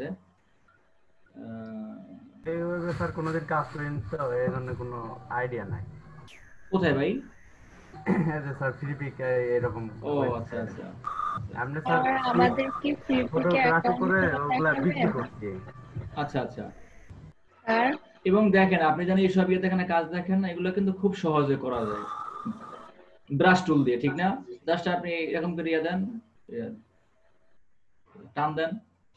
এইভাবে স্যার কোনোদিন কাজ করিনি তো এই জন্য কোনো আইডিয়া নাই। কোথায় ভাই? এই যে স্যার ফ্রি পিক এরকম ও আচ্ছা আচ্ছা। আপনি স্যার স্যার আমাদের কি ফ্রি পিকে ফটোগ্রাফি অ্যাকাউন্ট করে খোলা ওগুলা বিক্রি দেখাবেন? করছি। আচ্ছা আচ্ছা। স্যার এবং দেখেন আপনি জানেন এইসব ইয়েতে এখানে কাজ দেখেন না, এগুলো কিন্তু খুব সহজে করা যায় ব্রাশ টুল দিয়ে, ঠিক না? জাস্ট আপনি এরকম করে ইয়ে দেন, টান দেন,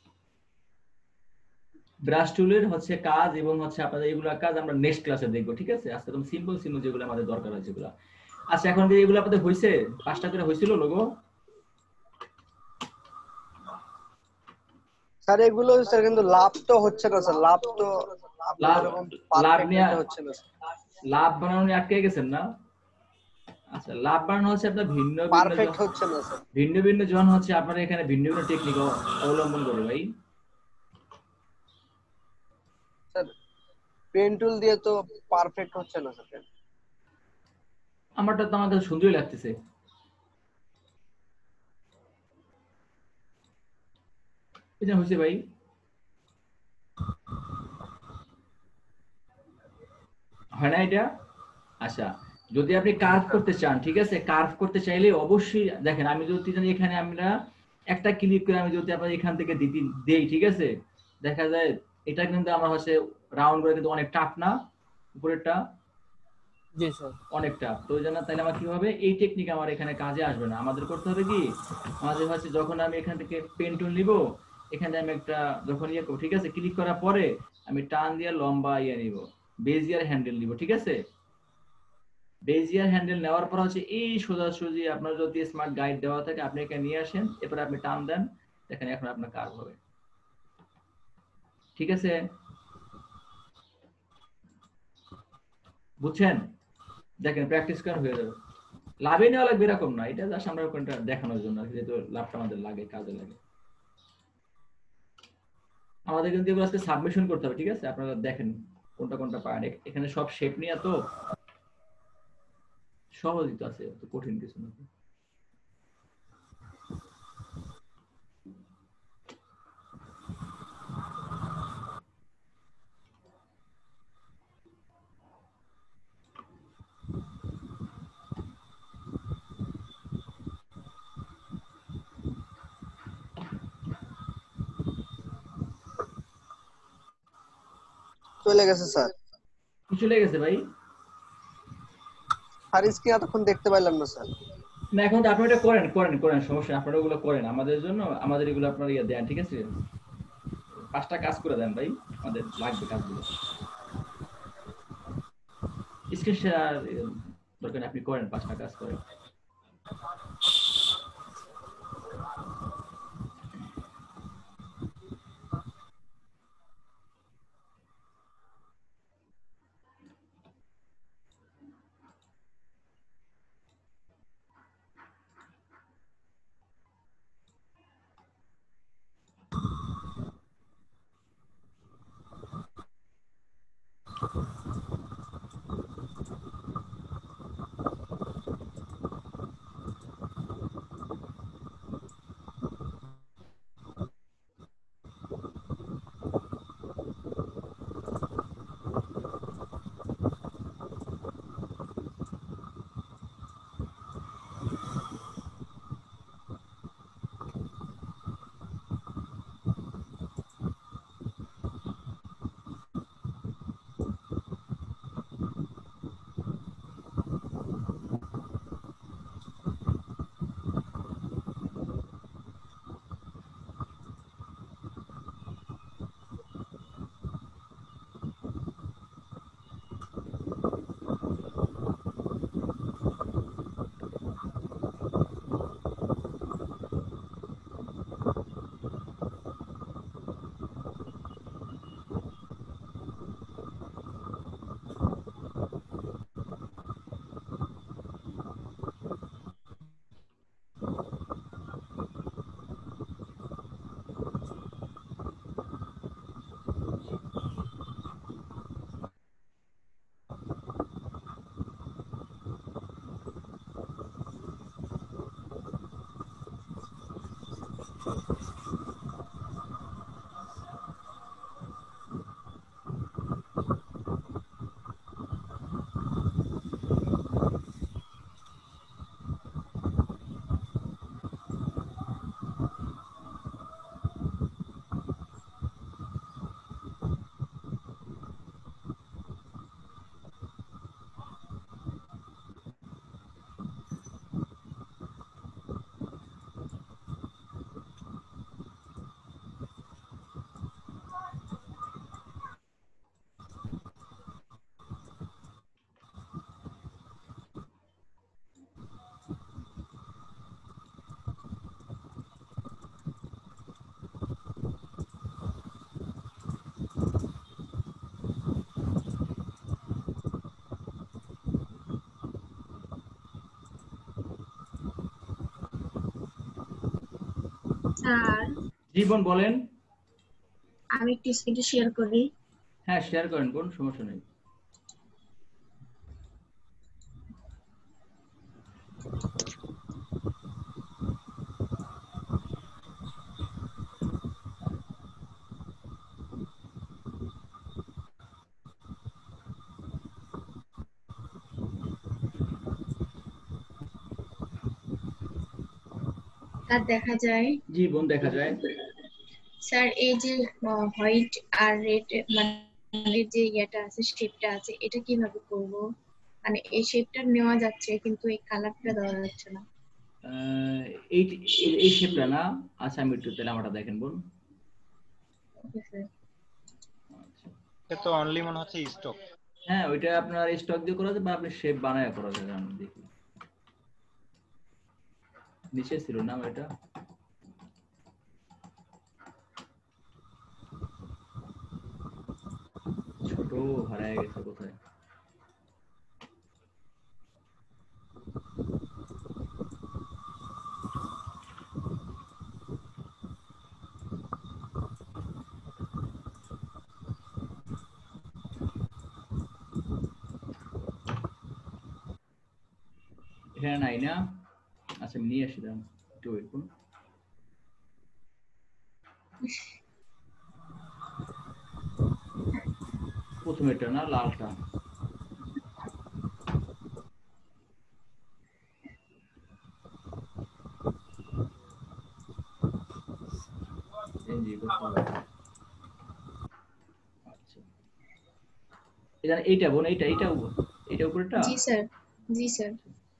ব্রাশ টুলের হচ্ছে কাজ এবং হচ্ছে আপনাদের এগুলা কাজ আমরা নেক্সট ক্লাসে দেখবো, ঠিক আছে? আজকে একদম সিম্পল সিম্পল যেগুলো আমাদের দরকার আছে এগুলা। আচ্ছা এখন কি এগুলো আপনাদের হয়েছে? 5টা করে হয়েছিল লোগো? স্যার এগুলো স্যার কিন্তু লাভ তো হচ্ছে না স্যার, লাভ তো আপনি লাভ যেরকম লাভ পারফেক্ট নিয়ে এটা হচ্ছে না স্যার, লাভ বানানো নিয়ে আটকে গেছেন না? আচ্ছা লাভ বানানো হচ্ছে আপনার ভিন্ন ভিন্ন পারফেক্ট হচ্ছে না স্যার। ভিন্ন ভিন্ন জন হচ্ছে আপনারা এখানে ভিন্ন ভিন্ন টেকনিক অবলম্বন করে ভাই। স্যার পেন টুল দিয়ে তো পারফেক্ট হচ্ছে না স্যার। আমারটা তো আমার কাছে সুন্দরই লাগতেছে। এটা হয়েছে ভাই? হয় না এটা? আচ্ছা যদি আপনি কার্ভ করতে চান, ঠিক আছে, কার্ভ করতে চাইলে অবশ্যই দেখেন, আমি যদি জানি এখানে আমরা একটা ক্লিক করে আমি যদি আপনার এখান থেকে দেই, ঠিক আছে, দেখা যায় এটা কিন্তু আমার হচ্ছে রাউন্ড করে কিন্তু অনেক টাফ না, উপরেরটা জি স্যার। অনেক টাফ, তো ওই জন্য তাহলে আমার কি হবে, এই টেকনিক আমার এখানে কাজে আসবে না। আমাদের করতে হবে কি, আমাদের হচ্ছে যখন আমি এখান থেকে পেন টুল নিব, এখানে আমি একটা যখন ইয়ে করবো, ঠিক আছে, ক্লিক করার পরে আমি টান দিয়ে লম্বা ইয়ে নিব, বেজিয়ার হ্যান্ডেল নিব, ঠিক আছে। বেজিয়ার হ্যান্ডেল নেওয়ার পর হচ্ছে এই সোজাসুজি আপনার যদি স্মার্ট গাইড দেওয়া থাকে আপনি এখানে নিয়ে আসেন, এরপরে আপনি টান দেন, দেখেন এখন আপনার কার্ভ হবে, ঠিক আছে, বুঝছেন? দেখেন প্র্যাকটিস করেন হয়ে যাবে। লাভে নেওয়া লাগবে এরকম না, এটা জাস্ট আমরা ওখানটা দেখানোর জন্য, যেহেতু লাভটা আমাদের লাগে, কাজে লাগে। আমাদের কিন্তু এগুলো আজকে সাবমিশন করতে হবে, ঠিক আছে, আপনারা দেখেন কোনটা কোনটা পারেন। এখানে সব শেপ নিয়ে তো সহজই তো আছে, তো কঠিন কিছু না। চলে গেছে স্যার। কি চলে গেছে ভাই? আর স্ক্রিন এতক্ষণ দেখতে পাইলাম না স্যার। না এখন আপনি এটা করেন করেন করেন, সমস্যা, আপনারা ওগুলো করেন আমাদের জন্য, আমাদের এগুলো আপনারা ইয়ে দেন, ঠিক আছে, 5টা কাজ করে দেন ভাই, আমাদের লাগবে কাজগুলো। স্ক্রিন শেয়ার দরকার আপনি করেন, 5টা কাজ করেন। স্যার জীবন বলেন। আমি একটু স্ক্রিনটা শেয়ার করি। হ্যাঁ শেয়ার করেন, কোন সমস্যা নেই। স্যার দেখা যায়। জীবন দেখা যায়। স্যার এই যে হোয়াইট আর রেড মানে যে ইয়েটা আছে, শেপটা আছে, এটা কিভাবে করব? মানে এই শেপটা নেওয়া যাচ্ছে কিন্তু এই কালারটা দেওয়া যাচ্ছে না। এই এই শেপটা না? আচ্ছা আমি একটু তাহলে আমারটা দেখেন বোন। Okay sir. এটা তো অনলি মনে হচ্ছে স্টক। হ্যাঁ ওইটা আপনার স্টক দিয়ে করা যায় বা আপনি শেপ বানায় করা যায়। আমি দেখি নিচে ছিল না ওইটা। ছোট হারায় গেছে কোথায়? এখানে নাই না? আচ্ছা আমি নিয়ে আসি, দাঁড়ান একটু ওয়েট করুন। প্রথম এটা না, লালটা। আচ্ছা এইটা বোন, এইটা এইটা উপরেরটা। জি স্যার, জি স্যার।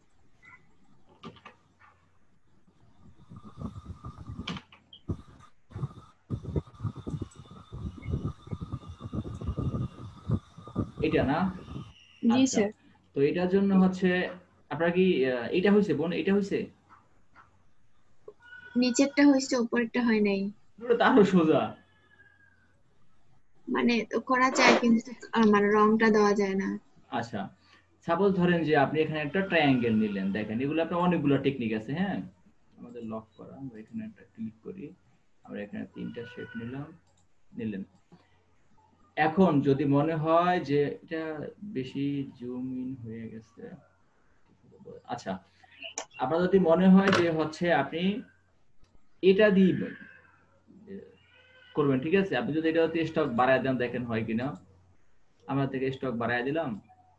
এটা না? জি আচ্ছা স্যার। তো এটার জন্য হচ্ছে আপনার কি এইটা হইছে বোন? এইটা হইছে? নিচেরটা হয়েছে, উপরেরটা হয় নাই। পুরো তো আরো সোজা। মানে তো করা যায় কিন্তু মানে রংটা দেওয়া যায় না। আচ্ছা সাপোজ ধরেন যে আপনি এখানে একটা ট্রায়াঙ্গেল নিলেন, দেখেন এগুলো আপনার অনেকগুলো টেকনিক আছে। হ্যাঁ আমাদের লক করা, আমরা এখানে একটা ক্লিক করি, আমরা এখানে তিনটা শেপ নিলাম, নিলেন। এখন যদি মনে হয় যে এটা বেশি জুম ইন হয়ে গেছে, আচ্ছা আপনার যদি মনে হয় যে হচ্ছে আপনি এটা দিয়ে করবেন, ঠিক আছে, আপনি যদি এটা স্টক বাড়ায় দেন, দেখেন হয় কিনা। আমরা থেকে স্টক বাড়ায় দিলাম,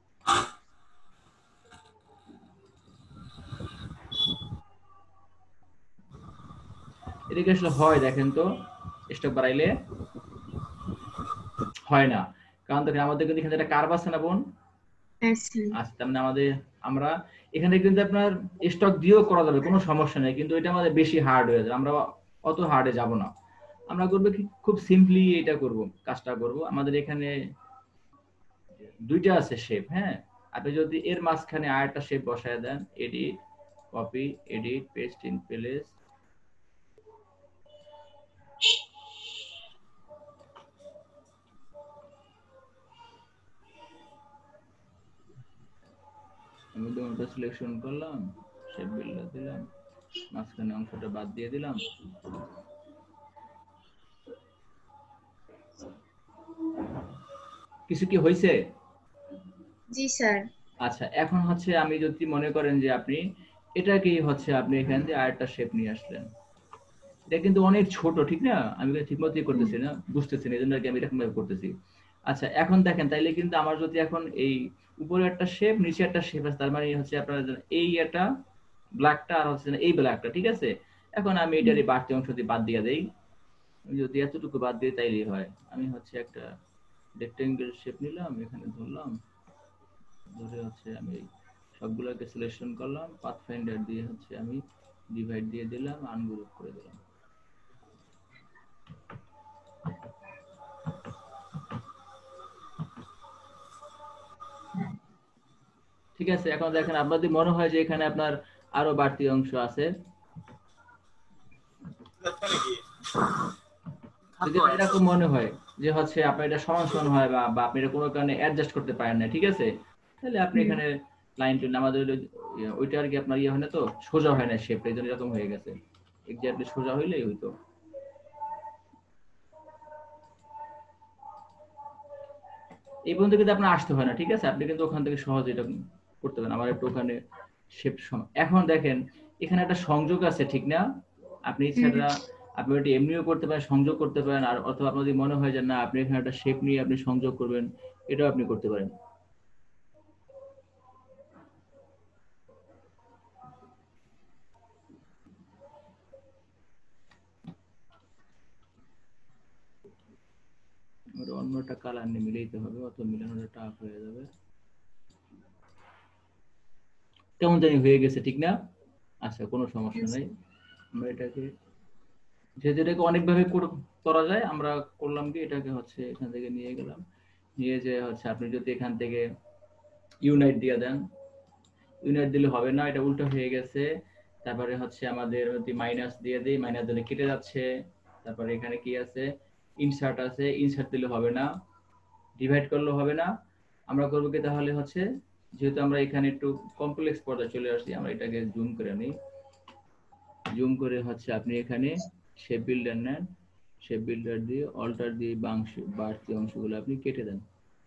এটা কি আসলে হয়? দেখেন তো স্টক বাড়াইলে হয় না, কারণ দেখেন আমাদের কিন্তু এখানে একটা কার্ভ আছে না বোন? আচ্ছা, তার মানে আমরা এখানে কিন্তু আপনার স্টক দিয়েও করা যাবে, কোনো সমস্যা নেই, কিন্তু এটা আমাদের বেশি হার্ড হয়ে যাবে, আমরা অত হার্ডে যাব না। আমরা করবো কি, খুব সিম্পলি এটা করব, কাজটা করব। আমাদের এখানে দুইটা আছে শেপ, হ্যাঁ, আপনি যদি এর মাঝখানে আরেকটা শেপ বসায় দেন, edit copy, edit paste in place, আমি দুটো সিলেকশন করলাম, শেপ বিল্ডার দিলাম, মাঝখানে অংশটা বাদ দিয়ে দিলাম। কিছু কি হয়েছে? জি স্যার। আচ্ছা, এখন হচ্ছে আমি যদি মনে করেন যে আপনি এটাকেই হচ্ছে আপনি এখান থেকে আরেকটা শেপ নিয়ে আসলেন, এটা কিন্তু অনেক ছোট, ঠিক না? আমি ঠিক মতোই করতেছি না, বুঝতেছি না, এই জন্য আমি এরকম ভাবে করতেছি। আচ্ছা, এখন দেখেন, তাইলে কিন্তু আমার যদি এখন এই উপরে একটা শেপ, নিচে একটা শেপ আছে, তার মানে হচ্ছে আপনারা এই এটা ব্ল্যাকটা আর হচ্ছে এই ব্ল্যাকটা, ঠিক আছে। এখন আমি এটারই বাড়তি অংশ দিয়ে বাদ দিয়ে দেই, আমি যদি এতটুকু বাদ দিই তাইলেই হয়। আমি হচ্ছে একটা রেক্টেঙ্গেল শেপ নিলাম, এখানে ধরলাম, ধরে হচ্ছে আমি সবগুলোকে সিলেকশন করলাম, পাথফাইন্ডার দিয়ে হচ্ছে আমি ডিভাইড দিয়ে দিলাম, আনগ্রুপ করে দিলাম। ঠিক আছে, এখন দেখেন আপনার যদি মনে হয় যে এখানে আপনার আরো বাড়তি অংশ আছে, যদি এরকম মনে হয় যে হচ্ছে আপনার এটা সমান সমান হয় বা আপনি এটা কোনো কারণে অ্যাডজাস্ট করতে পারেন না, ঠিক আছে, তাহলে আপনি এখানে লাইন টুল, আমাদের ওইটা আর কি আপনার ইয়ে হয় না, তো সোজা হয় না শেপটা, এই জন্য এরকম হয়ে গেছে। এক্স্যাক্টলি সোজা হইলেই হইতো। এই পর্যন্ত কিন্তু আপনার আসতে হয় না, ঠিক আছে, আপনি কিন্তু ওখান থেকে সহজে এটা করতে পারেন। আমার একটু ওখানে শেপ এখন দেখেন এখানে একটা সংযোগ আছে, ঠিক না? আপনি ইচ্ছাটা আপনি এটা এমনিও করতে পারেন, সংযোগ করতে পারেন, আর অথবা আপনার যদি মনে হয় যে না আপনি এখানে একটা শেপ নিয়ে আপনি সংযোগ করবেন, এটাও আপনি করতে পারেন। অন্য একটা কালার নিয়ে মিলাইতে হবে, অত মিলানোটা টাফ হয়ে যাবে। কেমন জানি হয়ে গেছে, ঠিক না? আচ্ছা, কোনো সমস্যা নাই, আমরা এটাকে যেহেতু এটাকে অনেকভাবে করা যায়, আমরা করলাম কি এটাকে হচ্ছে এখান থেকে নিয়ে গেলাম, নিয়ে যে হচ্ছে আপনি যদি এখান থেকে ইউনাইট দিয়ে দেন, ইউনাইট দিলে হবে না, এটা উল্টো হয়ে গেছে। তারপরে হচ্ছে আমাদের যদি মাইনাস দিয়ে দিই, মাইনাস দিলে কেটে যাচ্ছে। তারপরে এখানে কি আছে, ইনসার্ট আছে, ইনসার্ট দিলে হবে না, ডিভাইড করলে হবে না। আমরা করবো কি তাহলে হচ্ছে, যেহেতু আমরা এখানে একটু কমপ্লেক্স পর্যায়ে চলে আসছি, আমরা এটাকে জুম করে নিই, জুম করে হচ্ছে আপনি এখানে শেপ বিল্ডার নেন, শেপ বিল্ডার দিয়ে অল্টার দিয়ে বাড়তি অংশগুলো আপনি কেটে দেন।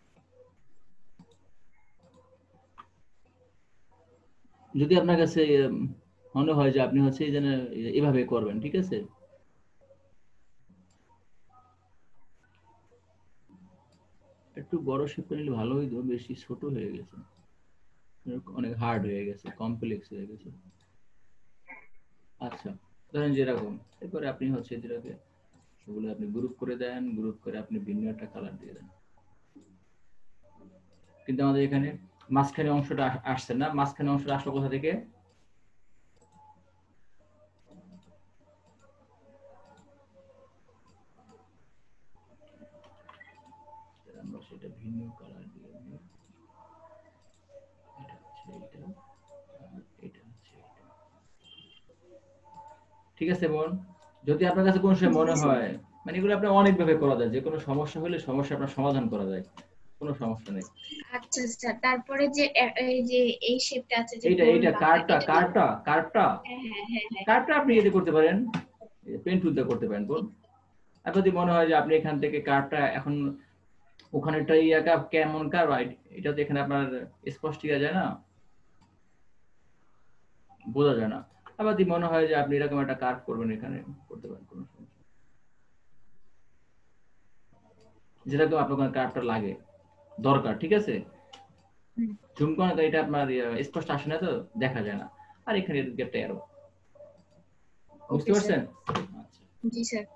যদি আপনার কাছে মনে হয় যে আপনি হচ্ছে এভাবে করবেন, ঠিক আছে, একটু বড় শেপ নিলে ভালো হইতো, বেশি ছোট হয়ে গেছে, অনেক হার্ড হয়ে গেছে, কমপ্লেক্স হয়ে গেছে। আচ্ছা, ধরেন যেরকম, এরপরে আপনি হচ্ছে এটাকে সেগুলো আপনি গ্রুপ করে দেন, গ্রুপ করে আপনি ভিন্ন একটা কালার দিয়ে দেন। কিন্তু আমাদের এখানে মাঝখানে অংশটা আসছে না, মাঝখানে অংশটা আসলো কোথা থেকে? আমরা সেটা ভিন্ন কালার দিয়ে দিই, এটা হচ্ছে এটা, আর এটা হচ্ছে এটা। ঠিক আছে বোন, যদি আপনার কাছে কোনো সময় মনে হয়, মানে এগুলো আপনার অনেক ভাবে করা যায়, যে কোনো সমস্যা হলে সমস্যা আপনার সমাধান করা যায়, কোনো সমস্যা নেই। আচ্ছা স্যার, তারপরে যে এই যে এই শেপটা আছে যে এইটা কার্ভটা আপনি এতে করতে পারেন, পেন টুল দিয়ে করতে পারেন বোন। আর যদি মনে হয় যে আপনি এখান থেকে কার্ভটা এখন ওখানেটা ইয়াটা কেমন কার রাইট, এটা তো এখানে আপনার স্পষ্ট হয়ে যায় না, বোঝা যায় না। আবার যদি মনে হয় যে আপনি এরকম একটা কার্ভ করবেন, এখানে করতে পারেন, কোনো সমস্যা নেই। যেরকম আপনার কার্ভটা লাগে দরকার, ঠিক আছে। জুম করা এটা আপনার স্পষ্ট আসে না, তো দেখা যায় না। আর এখানে একটা অ্যারো, বুঝতে ওকে স্যার। পারছেন? আচ্ছা, জি স্যার।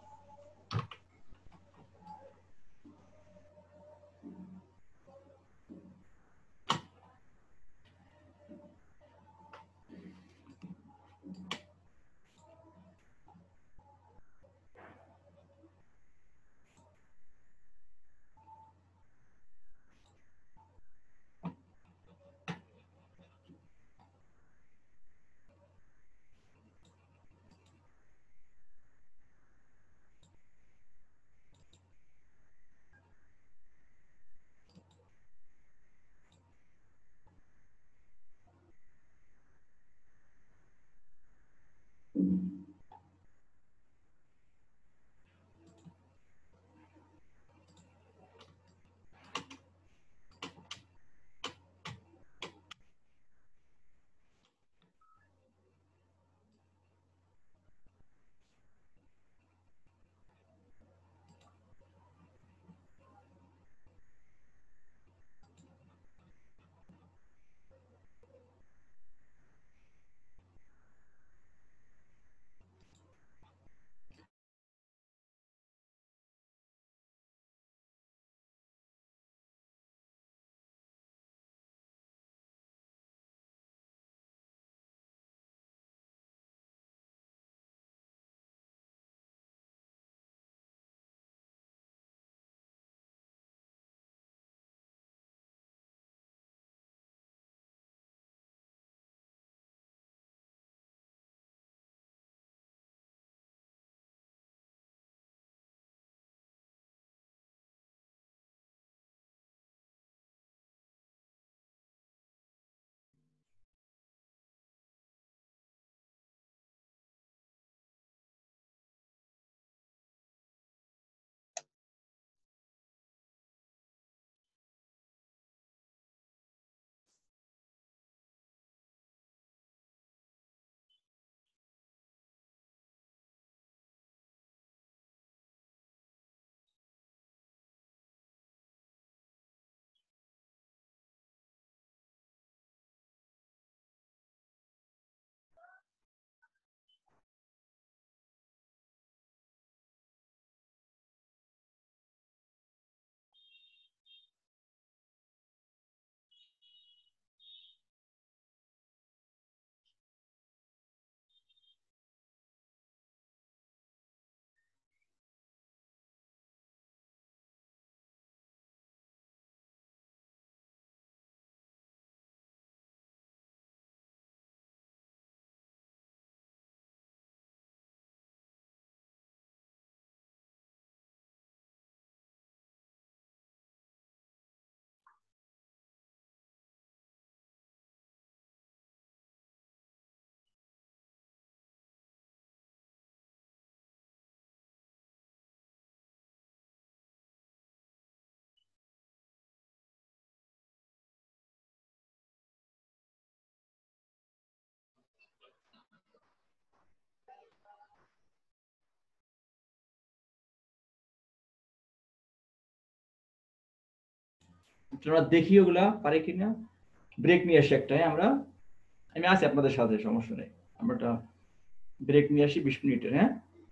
আমরা দেখি ওগুলা পারি কিনা। ব্রেক নিয়ে আসি একটা, হ্যাঁ, আমি আছি আপনাদের সাথে, সমস্যা নেই। আমরা একটা ব্রেক নিয়ে আসি 20 মিনিটের, হ্যাঁ,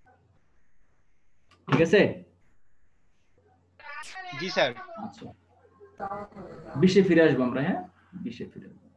ঠিক আছে। জি স্যার। আচ্ছা, 20-এ ফিরে আসবো আমরা, হ্যাঁ, 20-এ ফিরে আসবো।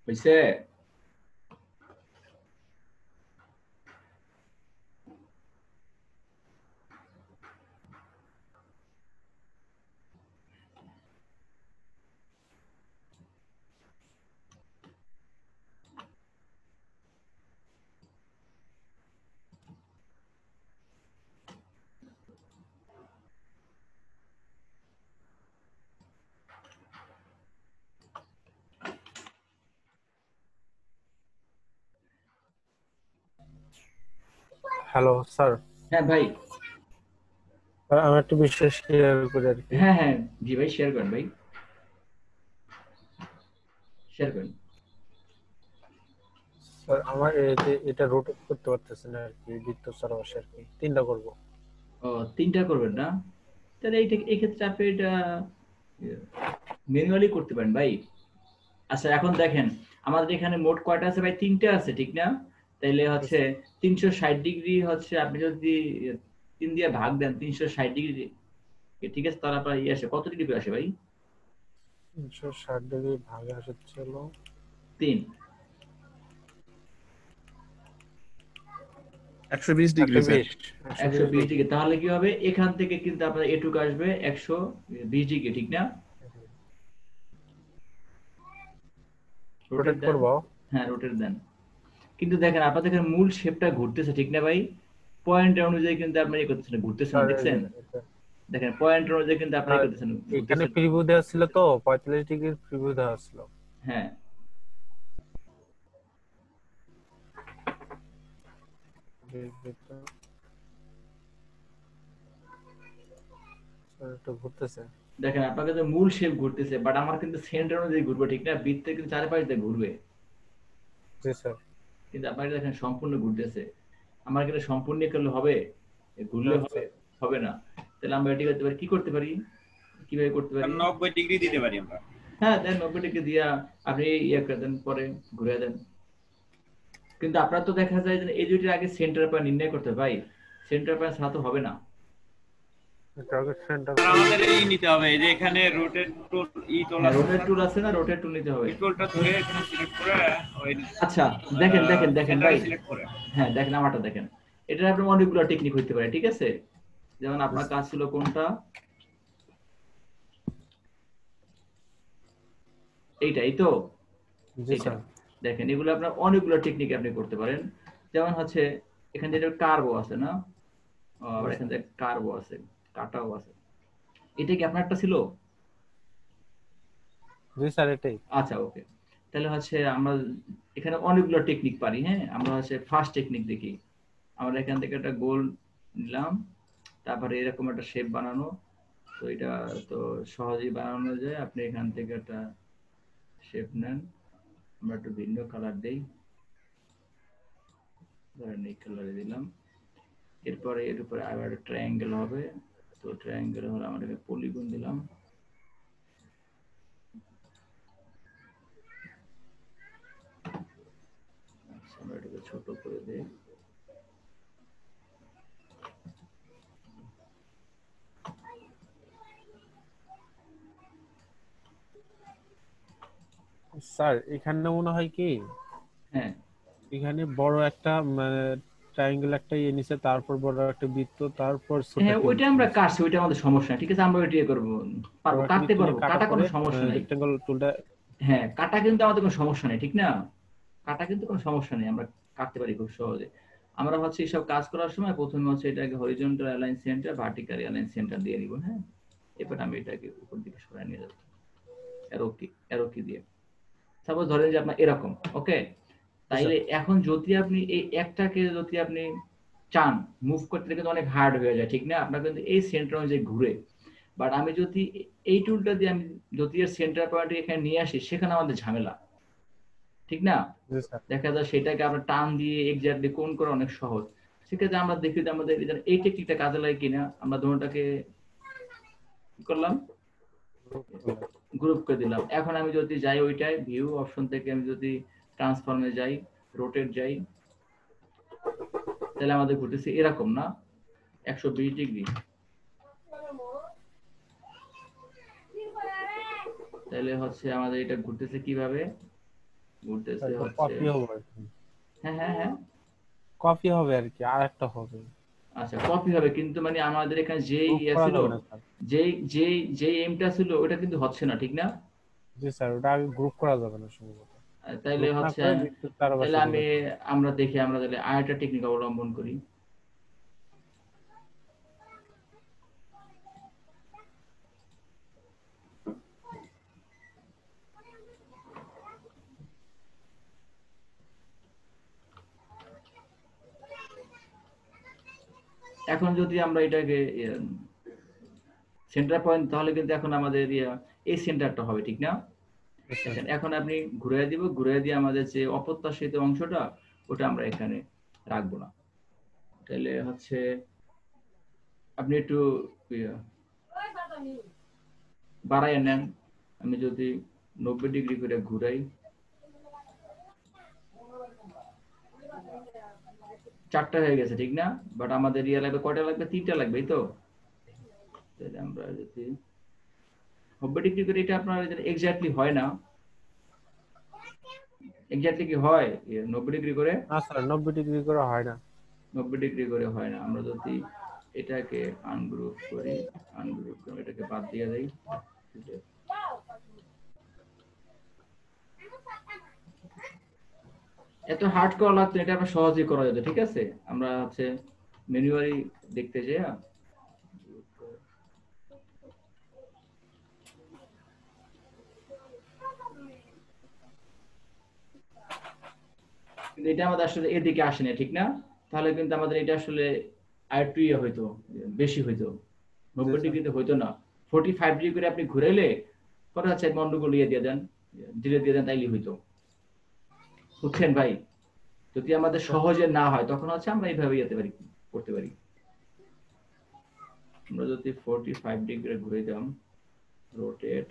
হইছে? হ্যালো স্যার, হ্যাঁ ভাই। আমি একটু বিষয় শেয়ার করি আর কি। হ্যাঁ হ্যাঁ জি ভাই, শেয়ার করেন ভাই, শেয়ার করেন। স্যার আমার এটা রোটেট করতে পারতেছে না আর কি, বৃত্ত চারপাশে আর কি 3টা করব। ও 3টা করবেন না? তাহলে এইটা এই ক্ষেত্রে আপনি এটা ম্যানুয়ালি করতে পারেন ভাই। আচ্ছা এখন দেখেন আমাদের এখানে মোট কয়টা আছে ভাই? 3টে আছে, ঠিক না? তাইলে হচ্ছে 360 ডিগ্রি হচ্ছে আপনি যদি 3 দিয়ে ভাগ দেন 360 ডিগ্রি, ঠিক আছে? তাহলে আপনার ইয়ে আসে কত ডিগ্রি আসে ভাই? 360 ডিগ্রি ভাগে আসছিল 3 120 ডিগ্রি স্যার। 120 ডিগ্রি। তাহলে কি হবে? এখান থেকে কিন্তু আপনার এটুকু আসবে 120 ডিগ্রি, ঠিক না? রোটেট করব। হ্যাঁ রোটেট দেন। কিন্তু দেখেন আপনাদের এখানে মূল শেপটা ঘুরতেছে, ঠিক না ভাই? পয়েন্টের অনুযায়ী কিন্তু আপনি ইয়ে করতেছেন, ঘুরতেছেন, দেখছেন? দেখেন পয়েন্ট অনুযায়ী কিন্তু আপনি করতেছেন, এখানে প্রিভিউ দেওয়া ছিল তো 45 ডিগ্রির প্রিভিউ দেওয়া ছিল। হ্যাঁ একটু ঘুরতেছে। দেখেন আপনাকে তো মূল শেপ ঘুরতেছে, বাট আমার কিন্তু সেন্টার অনুযায়ী ঘুরবে, ঠিক না? বৃত্তের কিন্তু চারপাশ দিয়ে ঘুরবে। জি স্যার। কিন্তু আপনার দেখেন সম্পূর্ণ ঘুরতেছে। আমার কিন্তু সম্পূর্ণ করলে হবে? ঘুরলে হবে? হবে না। তাহলে আমরা এটি করতে পারি, কি করতে পারি, কিভাবে করতে পারি? 90 ডিগ্রি দিতে পারি আমরা। হ্যাঁ দেন 90 ডিগ্রি দিয়া আপনি ইয়ে করে দেন, পরে ঘুরে দেন। কিন্তু আপনার তো দেখা যায় যে এই দুইটার আগে সেন্টার পয়েন্ট নির্ণয় করতে হবে ভাই, সেন্টার পয়েন্ট ছাড়া তো হবে না। টার্গেট সেন্টার আমাদের এই নিতে হবে, এই যে এখানে রোটেট টুল রোটেট টুল আছে না, রোটেট টুল নিতে হবে। এই টুলটা ধরে এখানে সিলেক্ট করে ওই আচ্ছা দেখেন দেখেন দেখেন ভাই, হ্যাঁ দেখেন আমারটা দেখেন, এটা আপনার অনেকগুলো টেকনিক হইতে পারে, ঠিক আছে? যেমন আপনার কাজ ছিল কোনটা, এইটাই তো। দেখেন এগুলো আপনার অনেকগুলো টেকনিক আপনি করতে পারেন। যেমন হচ্ছে এখানে যেটা কার্বো আছে না, আবার এখানে কার্বো আছে, কাটাও আছে। এটা কি আপনার একটা ছিল? জি স্যার এটাই। আচ্ছা ওকে, তাহলে হচ্ছে আমরা এখানে অনেকগুলো টেকনিক পারি। হ্যাঁ আমরা হচ্ছে ফার্স্ট টেকনিক দেখি। আমরা এখান থেকে একটা গোল নিলাম, তারপরে এরকম একটা শেপ বানানো, তো এটা তো সহজেই বানানো যায়। আপনি এখান থেকে একটা শেপ নেন, আমরা একটু ভিন্ন কালার দেই, ধরেন এই কালারে দিলাম। এরপরে এর উপরে আবার একটা ট্রায়াঙ্গেল হবে, তো ট্রায়াঙ্গেল হলে আমরা এখানে পলিগন দিলাম। আচ্ছা আমরা এটাকে ছোট করে দেই। স্যার এখানে মনে হয় কি, হ্যাঁ এখানে বড় একটা ট্রায়াঙ্গেল একটা ইয়ে নিচে, তারপর বড় একটা বৃত্ত, তারপর ছোট। হ্যাঁ ওইটা আমরা কাটছি, ওইটা আমাদের সমস্যা না, ঠিক আছে? আমরা ওইটা করব, পারবো, কাটতে পারবো, কাটা কোনো সমস্যা নাই। রেক্টাঙ্গেল টুলটা হ্যাঁ কাটা কিন্তু আমাদের কোনো সমস্যা নেই, ঠিক না? কাটা কিন্তু কোনো সমস্যা নেই, আমরা কাটতে পারি খুব সহজে। আমরা হচ্ছে এইসব কাজ করার সময় প্রথমে হচ্ছে এটাকে horizontal align centre, vertical align centre দিয়ে দিব। হ্যাঁ এবার আমি এটাকে উপর দিকে সরায় নিয়ে যাব অ্যারো কি দিয়ে। সাপোজ ধরেন যে আপনার এরকম, ওকে? তাইলে এখন যদি আপনি এই একটাকে যদি আপনি চান মুভ করতে, কিন্তু অনেক হার্ড হয়ে যায়, ঠিক না? আপনার কিন্তু এই সেন্টার অনুযায়ী ঘুরে। বাট আমি যদি এই টুলটা দিয়ে আমি যদি এর সেন্টার পয়েন্ট এখানে নিয়ে আসি, সেখানে আমাদের ঝামেলা, ঠিক না? দেখা যায় সেটাকে আমরা টান দিয়ে এক্স্যাক্টলি কোণ করা অনেক সহজ। সেক্ষেত্রে আমরা দেখি যে আমাদের এই টেকনিকটা কাজে লাগে কিনা। আমরা দুটোটাকে কি করলাম, গ্রুপ করে দিলাম। এখন আমি যদি যাই ওইটাই ভিউ অপশন থেকে আমি যদি ট্রান্সফর্মে যাই, রোটেট যাই, তাহলে আমাদের ঘুরতেছে এরকম না 120 ডিগ্রি। তাহলে হচ্ছে আমাদের এটা ঘুরতেছে কিভাবে, ঘুরতেছে হচ্ছে কপি হবে আর কি, হ্যাঁ হ্যাঁ হ্যাঁ কপি হবে আর কি, আর একটা হবে। আচ্ছা কপি হবে, কিন্তু মানে আমাদের এখানে যেই গ্রুপ ইয়ে করা ছিল, যাবে না স্যার। যেই এমটা ছিল ওটা কিন্তু হচ্ছে না, ঠিক না? জি স্যার, ওটা আগে গ্রুপ করা যাবে না সম্ভবত। তাইলে গ্রুপ না হচ্ছে করে বিদ্যুৎ তার তাহলে বাসা দিলে আমরা দেখি আমরা তাহলে আরেকটা টেকনিক অবলম্বন করি। এখন যদি আমরা এটাকে সেন্টার পয়েন্ট, তাহলে কিন্তু এখন আমাদের এই সেন্টারটা হবে, ঠিক না? এখন আপনি ঘুরিয়ে দিব, ঘুরিয়ে দিয়ে আমাদের যে অপ্রত্যাশিত অংশটা ওটা আমরা এখানে রাখবো না। তাহলে হচ্ছে আপনি একটু বাড়াইয়া নেন। আমি যদি 90 ডিগ্রি করে ঘুরাই, 4টা হয়ে গেছে, ঠিক না? বাট আমাদের লাগবে কয়টা লাগবে? 3টা লাগবে, এই তো। তাহলে আমরা যদি 90 ডিগ্রি করে, এটা আপনার এক্স্যাক্টলি হয় না। এক্স্যাক্টলি কি হয় 90 ডিগ্রি করে? না স্যার, 90 ডিগ্রি করে হয় না। 90 ডিগ্রি করে হয় না। আমরা যদি এটাকে আনগ্রুপ করি, এটাকে বাদ দিয়ে দেই, এত হার্ড করা লাগতো, এটা আমরা সহজেই করা যেত, ঠিক আছে? আমরা হচ্ছে ম্যানুয়ালি দেখতে যাই। কিন্তু এটা আমাদের আসলে এদিকে আসে না, ঠিক না? তাহলে কিন্তু আমাদের এটা আসলে আরেকটু হইতো, বেশি হইতো, 90 ডিগ্রিতে হইতো না। 45 ডিগ্রি করে আপনি ঘুরাইলে কত আছে মন্ডগুলো দিয়ে দেন, ধীরে দিয়ে দেন, তাইলে হইতো। বুঝছেন ভাই? যদি আমাদের সহজে না হয় তখন হচ্ছে আমরা এইভাবে করতে পারি। আমরা যদি 45 ডিগ্রি ঘুরে দিলাম, রোটেট,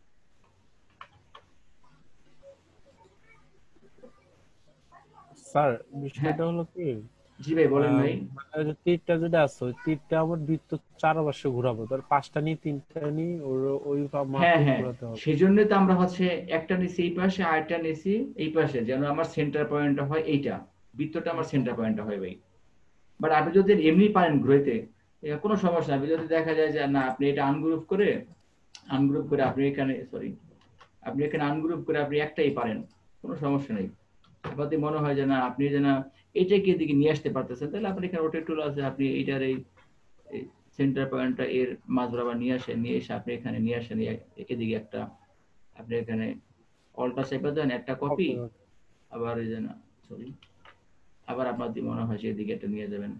স্যার বিষয়টা হলো কি, জি ভাই বলেন ভাই। মানে যে তীরটা যেটা আছে, ওই তীরটা আমার বৃত্ত 4 পাশে ঘোরাবো, তার 5টা নিয়ে 3টা নিয়ে ওই হ্যাঁ মাপে হ্যাঁ, ঘোরাতে হবে। সেই জন্য তো আমরা হচ্ছে একটা নিছি এই পাশে, আরেকটা নিছি এই পাশে, যেন আমার সেন্টার পয়েন্টটা হয় এইটা, বৃত্তটা আমার সেন্টার পয়েন্টটা হয় ভাই। বাট আপনি যদি এমনি পারেন ঘুরাইতে, কোনো সমস্যা না। যদি দেখা যায় যে না, আপনি এটা আনগ্রুপ করে আপনি এখানে আনগ্রুপ করে আপনি একটাই পারেন, কোনো সমস্যা নেই। যদি মনে হয় যে না, আপনি যে না এইটাকে এদিকে নিয়ে আসতে পারতেছেন, তাহলে আপনি এখানে রোটেট টুল আছে, আপনি এইটার এই সেন্টার পয়েন্টটা এর মাঝ বরাবর নিয়ে এসে আপনি এখানে নিয়ে আসেন, এদিকে একটা আপনি এখানে অল্টা চেপে দেন, একটা কপি, আবার এই যে না সরি, আবার আপনার যদি মনে হয় এদিকে একটা নিয়ে যাবেন,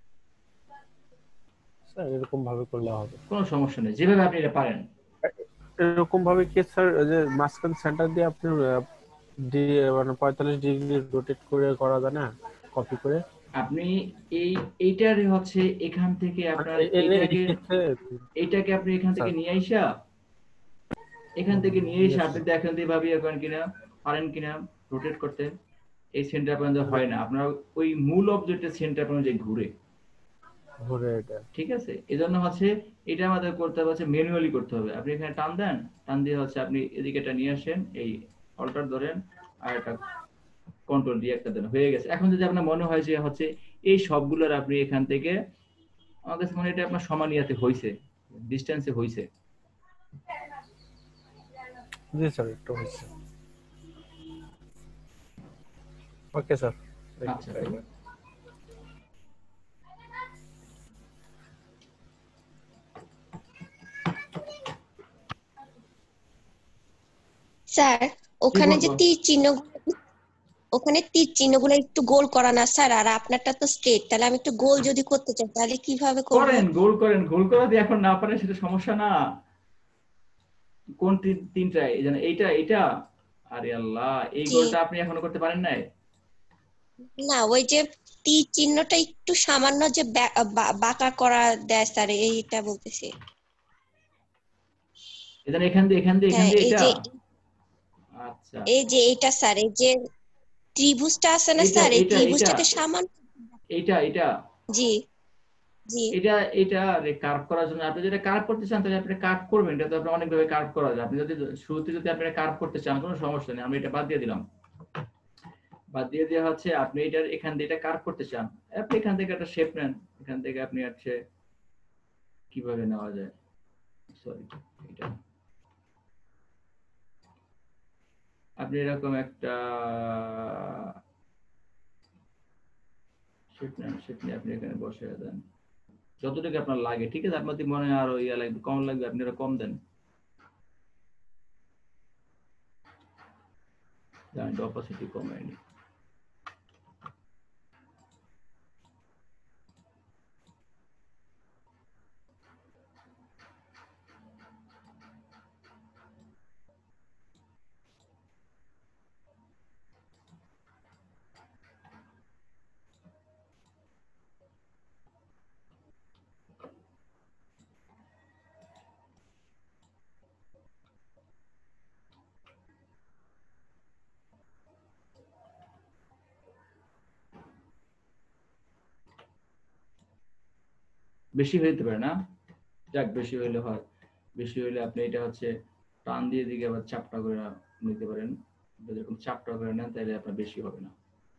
স্যার এরকম ভাবে করলে হবে, কোনো সমস্যা নেই, যেভাবে আপনি এটা পারেন। এরকম ভাবে কি স্যার, যে মাঝখান সেন্টার দিয়ে আপনি মানে 45 ডিগ্রি রোটেট করে করা যায় না, কপি করে? আপনি এইটার হচ্ছে এখান থেকে আপনার এইটাকে আপনি এখান থেকে নিয়ে আইসা, আপনি দেখেন এইভাবে পারেন কিনা রোটেট করতে। এই সেন্টার পয়েন্ট হয় না, আপনার ওই মূল অবজেক্টের সেন্টার পয়েন্ট যে ঘুরে, ঠিক আছে? এজন্য হচ্ছে এটা আমাদের করতে হবে, হচ্ছে ম্যানুয়ালি করতে হবে। আপনি এখানে টান দেন, টান দিয়ে হচ্ছে আপনি এদিকে এটা নিয়ে আসেন, এই অল্টার ধরেন, আর একটা কন্ট্রোল দিয়ে একটা দেন, হয়ে গেছে। এখন যদি আপনার মনে হয় যে হচ্ছে এই সবগুলোর আপনি এখান থেকে, আমার কাছে মনে হয় এটা আপনার সমান ইয়াতে হইছে, ডিসটেন্সে হইছে। জি স্যার, একটু হইছে। Okay sir. আচ্ছা স্যার ওখানে যে তীর চিহ্ন, ওখানে তীর চিহ্নগুলো একটু গোল করা না স্যার? আর আপনারটা তো স্ট্রেট, তাহলে আমি একটু গোল যদি করতে চাই তাহলে কিভাবে করব? করেন, গোল করা দিয়ে এখন না পারেন সেটা সমস্যা না। কোন তিনটা? এই জানেন এইটা, আরে আল্লাহ, এই গোলটা আপনি এখনো করতে পারেন নাই? না, ওই যে তীর চিহ্নটা একটু সামান্য যে বাঁকা করা দেয় স্যার, এইটা বলতেছি। এখান দিয়ে এটা, আচ্ছা এই যে এইটা স্যার, এই যে ত্রিভুজটা আছে না স্যার, এই ত্রিভুজটাতে সামান্য এইটা জি জি এটা কার্ভ করার জন্য, আপনি যেটা কার্ভ করতে চান তাহলে আপনি কার্ভ করবেন। এটা তো আপনি অনেকভাবে কার্ভ করা যায়। আপনি যদি শুরুতে আপনি কার্ভ করতে চান, কোনো সমস্যা নেই, আমি এটা বাদ দিয়ে দিলাম। বাদ দিয়ে দেওয়া হচ্ছে আপনি এটার এখান দিয়ে এটা কার্ভ করতে চান, আপনি এখান থেকে একটা শেপ নেন, এখান থেকে আপনি হচ্ছে কিভাবে নেওয়া যায়, সরি এটা আপনি এরকম একটা শেপ নেন, শেপ নিয়ে আপনি এখানে বসিয়ে দেন যতটুকু আপনার লাগে, ঠিক আছে? আপনার যদি মনে হয় আরো ইয়া লাগবে, কম লাগবে, আপনি এটা কম দেন। জানেন অপাসিটি কমায়নি। বেশি হইতে পারে না, যাক বেশি হইলে হয়, বেশি হইলে আপনি এটা হচ্ছে টান দিয়ে দিকে আবার চাপটা করে নিতে পারেন, যদি এরকম চাপটা করে নেন তাহলে আপনার বেশি হবে না।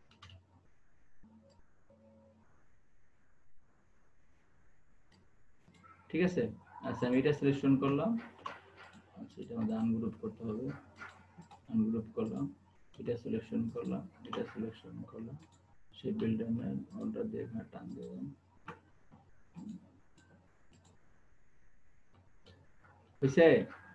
ঠিক আছে, আচ্ছা আমি এটা সিলেকশন করলাম, আচ্ছা এটা আমাদের আনগ্রুপ করতে হবে, আনগ্রুপ করলাম, এটা সিলেকশন করলাম, এটা সিলেকশন করলাম, সেই বিল্ডার ম্যান অর্ডার দিয়ে এখানে টান দিলাম, হয়েছে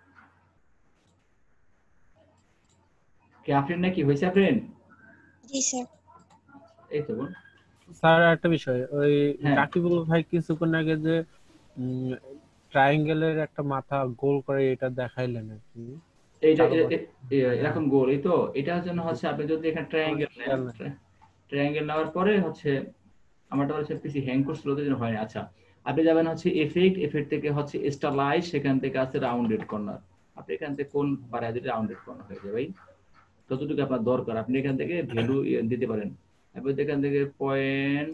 কি আফরিন নাকি হয়েছে আফরিন? জি স্যার। এই তো বোন স্যার একটা বিষয়, ওই হ্যাঁ। রাকিবুল ভাই কিছুক্ষণ আগে যে ট্রায়াঙ্গেলের একটা মাথা গোল করে এটা দেখাইলেন আর কি, এইটা এরকম গোল, এই তো এটার জন্য হচ্ছে আপনি যদি এখানে ট্রায়াঙ্গেল নেন, ট্রায়াঙ্গেল নেওয়ার পরে হচ্ছে আমারটা হচ্ছে পিসি হ্যাং করছিল তো হয় না। আচ্ছা আপনি যাবেন হচ্ছে এফেক্ট থেকে হচ্ছে স্টাইলাইজ, সেখান থেকে আছে রাউন্ডেড কর্নার, আপনি এখান থেকে কোন বাড়ায় দিলে রাউন্ডেড কর্নার হয়ে যাবে, ভাই যতটুকু আপনার দরকার আপনি এখান থেকে ভ্যালু দিতে পারেন। আপনি এখান থেকে পয়েন্ট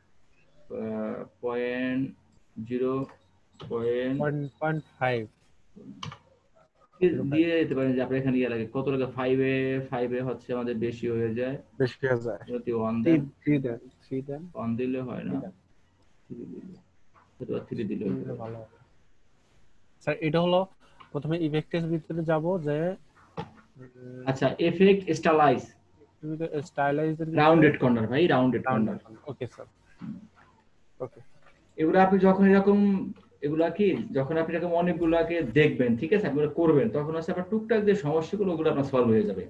0.5 দিয়ে দিতে পারেন যে আপনি এখানে ইয়ে লাগে কত লাগে, 5 এ হচ্ছে আমাদের বেশি হয়ে যায়, বেশি হয়ে যায়, যদি 1 দেন 3 দেন 1 দিলে হয় না, 3 দিলে ভালো হবে। স্যার এটা হলো প্রথমে ইফেক্টের ভিতরে যাব যে আচ্ছা এফেক্ট স্টাইলাইজ রাউন্ডেড কর্নার, ভাই rounded corner. Okay sir, okay. এগুলো আপনি যখন এরকম এগুলা কি যখন আপনি এরকম অনেকগুলাকে দেখবেন, ঠিক আছে, আপনি করবেন, তখন হচ্ছে আপনার টুকটাক যে সমস্যাগুলো ওগুলো আপনার সলভ হয়ে যাবে।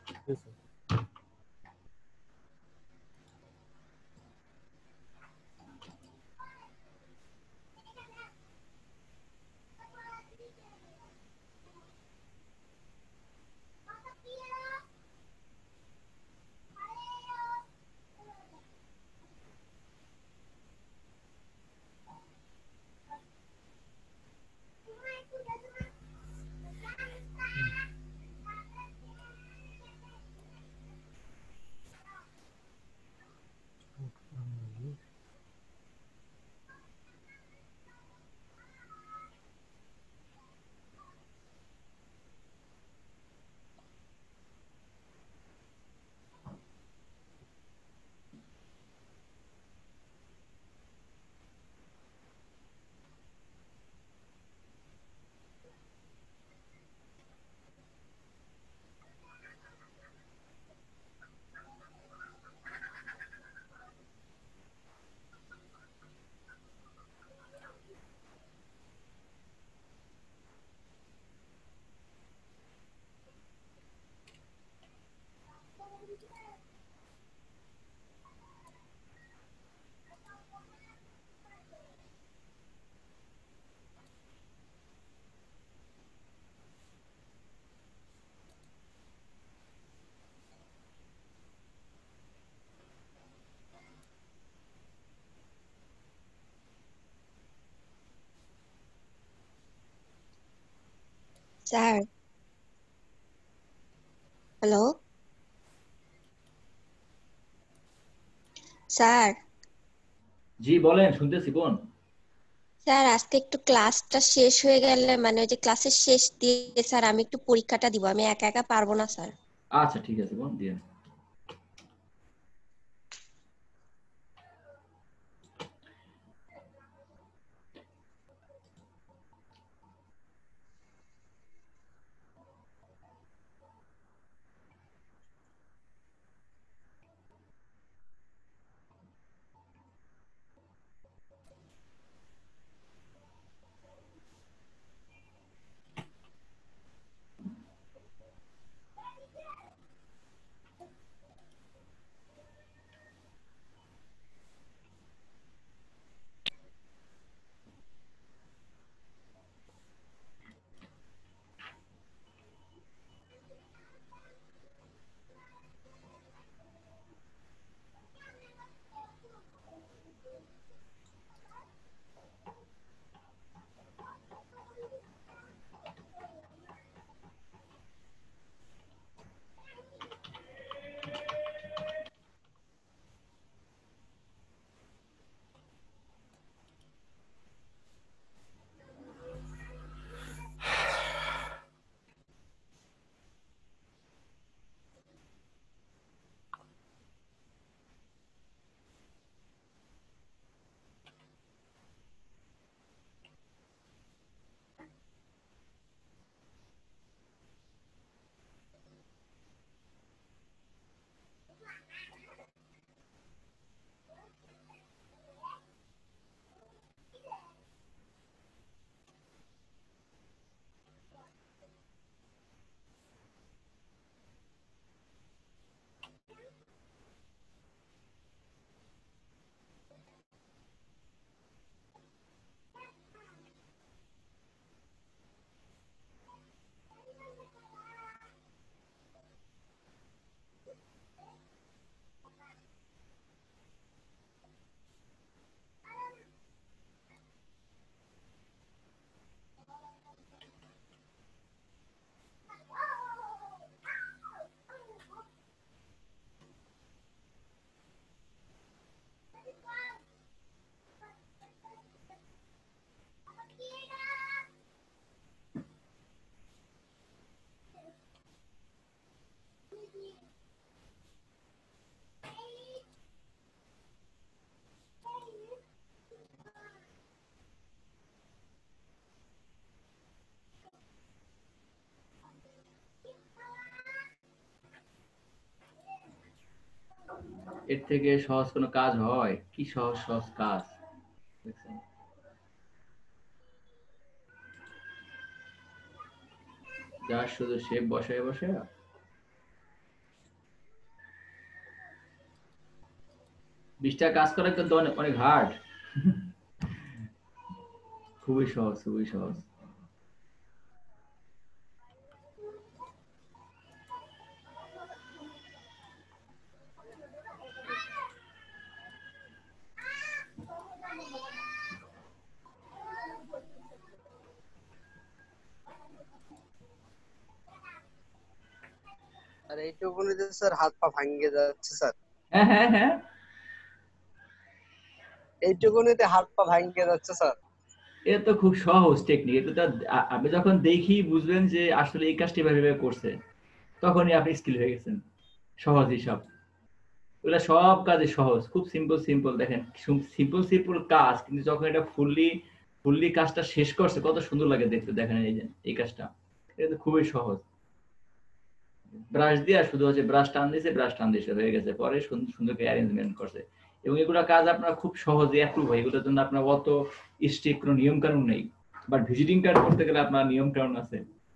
Sir hello sir. জি বলেন, শুনতেছি বোন। স্যার আজকে একটু ক্লাসটা শেষ হয়ে গেলে মানে ওই যে ক্লাসের শেষ দিয়ে স্যার আমি একটু পরীক্ষাটা দিব, আমি একা একা পারবো না স্যার। আচ্ছা ঠিক আছে বোন, দিয়ে এর থেকে সহজ কোনো কাজ হয়? কি সহজ সহজ কাজ দেখছেন? যা শুধু শেপ বসায় বসায় 20টা কাজ করা কিন্তু অনেক অনেক হার্ড। খুবই সহজ, খুবই সহজ। আর এইটুকুনিতে স্যার হাত পা ভাঙিয়ে যাচ্ছে স্যার। হ্যাঁ হ্যাঁ হ্যাঁ, এইটুকুনিতে হাত পা ভাঙিয়ে যাচ্ছে স্যার। এটা তো খুব সহজ টেকনিক। এটা তো আপনি যখন দেখি বুঝবেন যে আসলে এই কাজটি এভাবে করছে, তখনই আপনি স্কিল হয়ে গেছেন। সহজ হিসাব, ওগুলা সব কাজে সহজ, খুব সিম্পল সিম্পল। দেখেন সিম্পল সিম্পল কাজ, কিন্তু যখন এটা ফুললি কাজটা শেষ করছে কত সুন্দর লাগে দেখতে। দেখেন এই যে এই কাজটা, এটা তো খুবই সহজ। ব্রাশ দিয়ে শুধু হচ্ছে ব্রাশ টান দিয়েছে হয়ে গেছে, পরে সুন্দর করে অ্যারেঞ্জমেন্ট করছে। এবং এগুলা কাজ আপনার খুব সহজে অ্যাপ্রুভ হয়। এগুলোর জন্য আপনার অত স্ট্রিক্ট কোনো নিয়ম কানুন নেই, বাট ভিজিটিং কার্ড করতে গেলে আপনার নিয়ম কানুন আছে।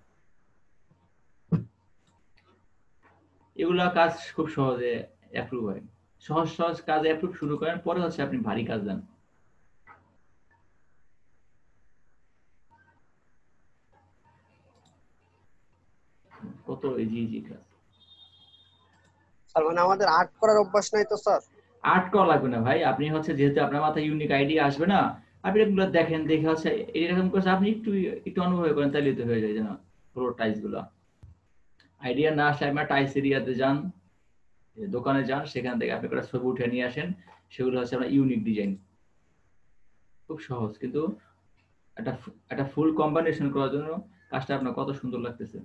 এগুলা কাজ খুব সহজে অ্যাপ্রুভ হয়। সহজ সহজ কাজ অ্যাপ্রুভ শুরু করেন, পরে হচ্ছে আপনি ভারী কাজ দেন। কত ইজি ইজি কাজ। স্যার মানে আমাদের আর্ট করার অভ্যাস নাই তো স্যার। আর্ট করা লাগবে না ভাই, আপনি হচ্ছে যেহেতু আপনার মাথায় ইউনিক আইডিয়া আসবে না, আপনি এগুলো দেখেন, দেখে হচ্ছে এরকম করছে, আপনি একটু একটু অনুভব করেন, তাহলে তো হয়ে যায়। যেন পুরো টাইলস গুলা আইডিয়া না আসলে আপনার টাইলস এরিয়াতে যান, দোকানে যান, সেখান থেকে আপনি একটা ছবি উঠে নিয়ে আসেন। সেগুলো হচ্ছে আপনার ইউনিক ডিজাইন। খুব সহজ, কিন্তু একটা একটা ফুল কম্বিনেশন করার জন্য কাজটা আপনার কত সুন্দর লাগতেছে।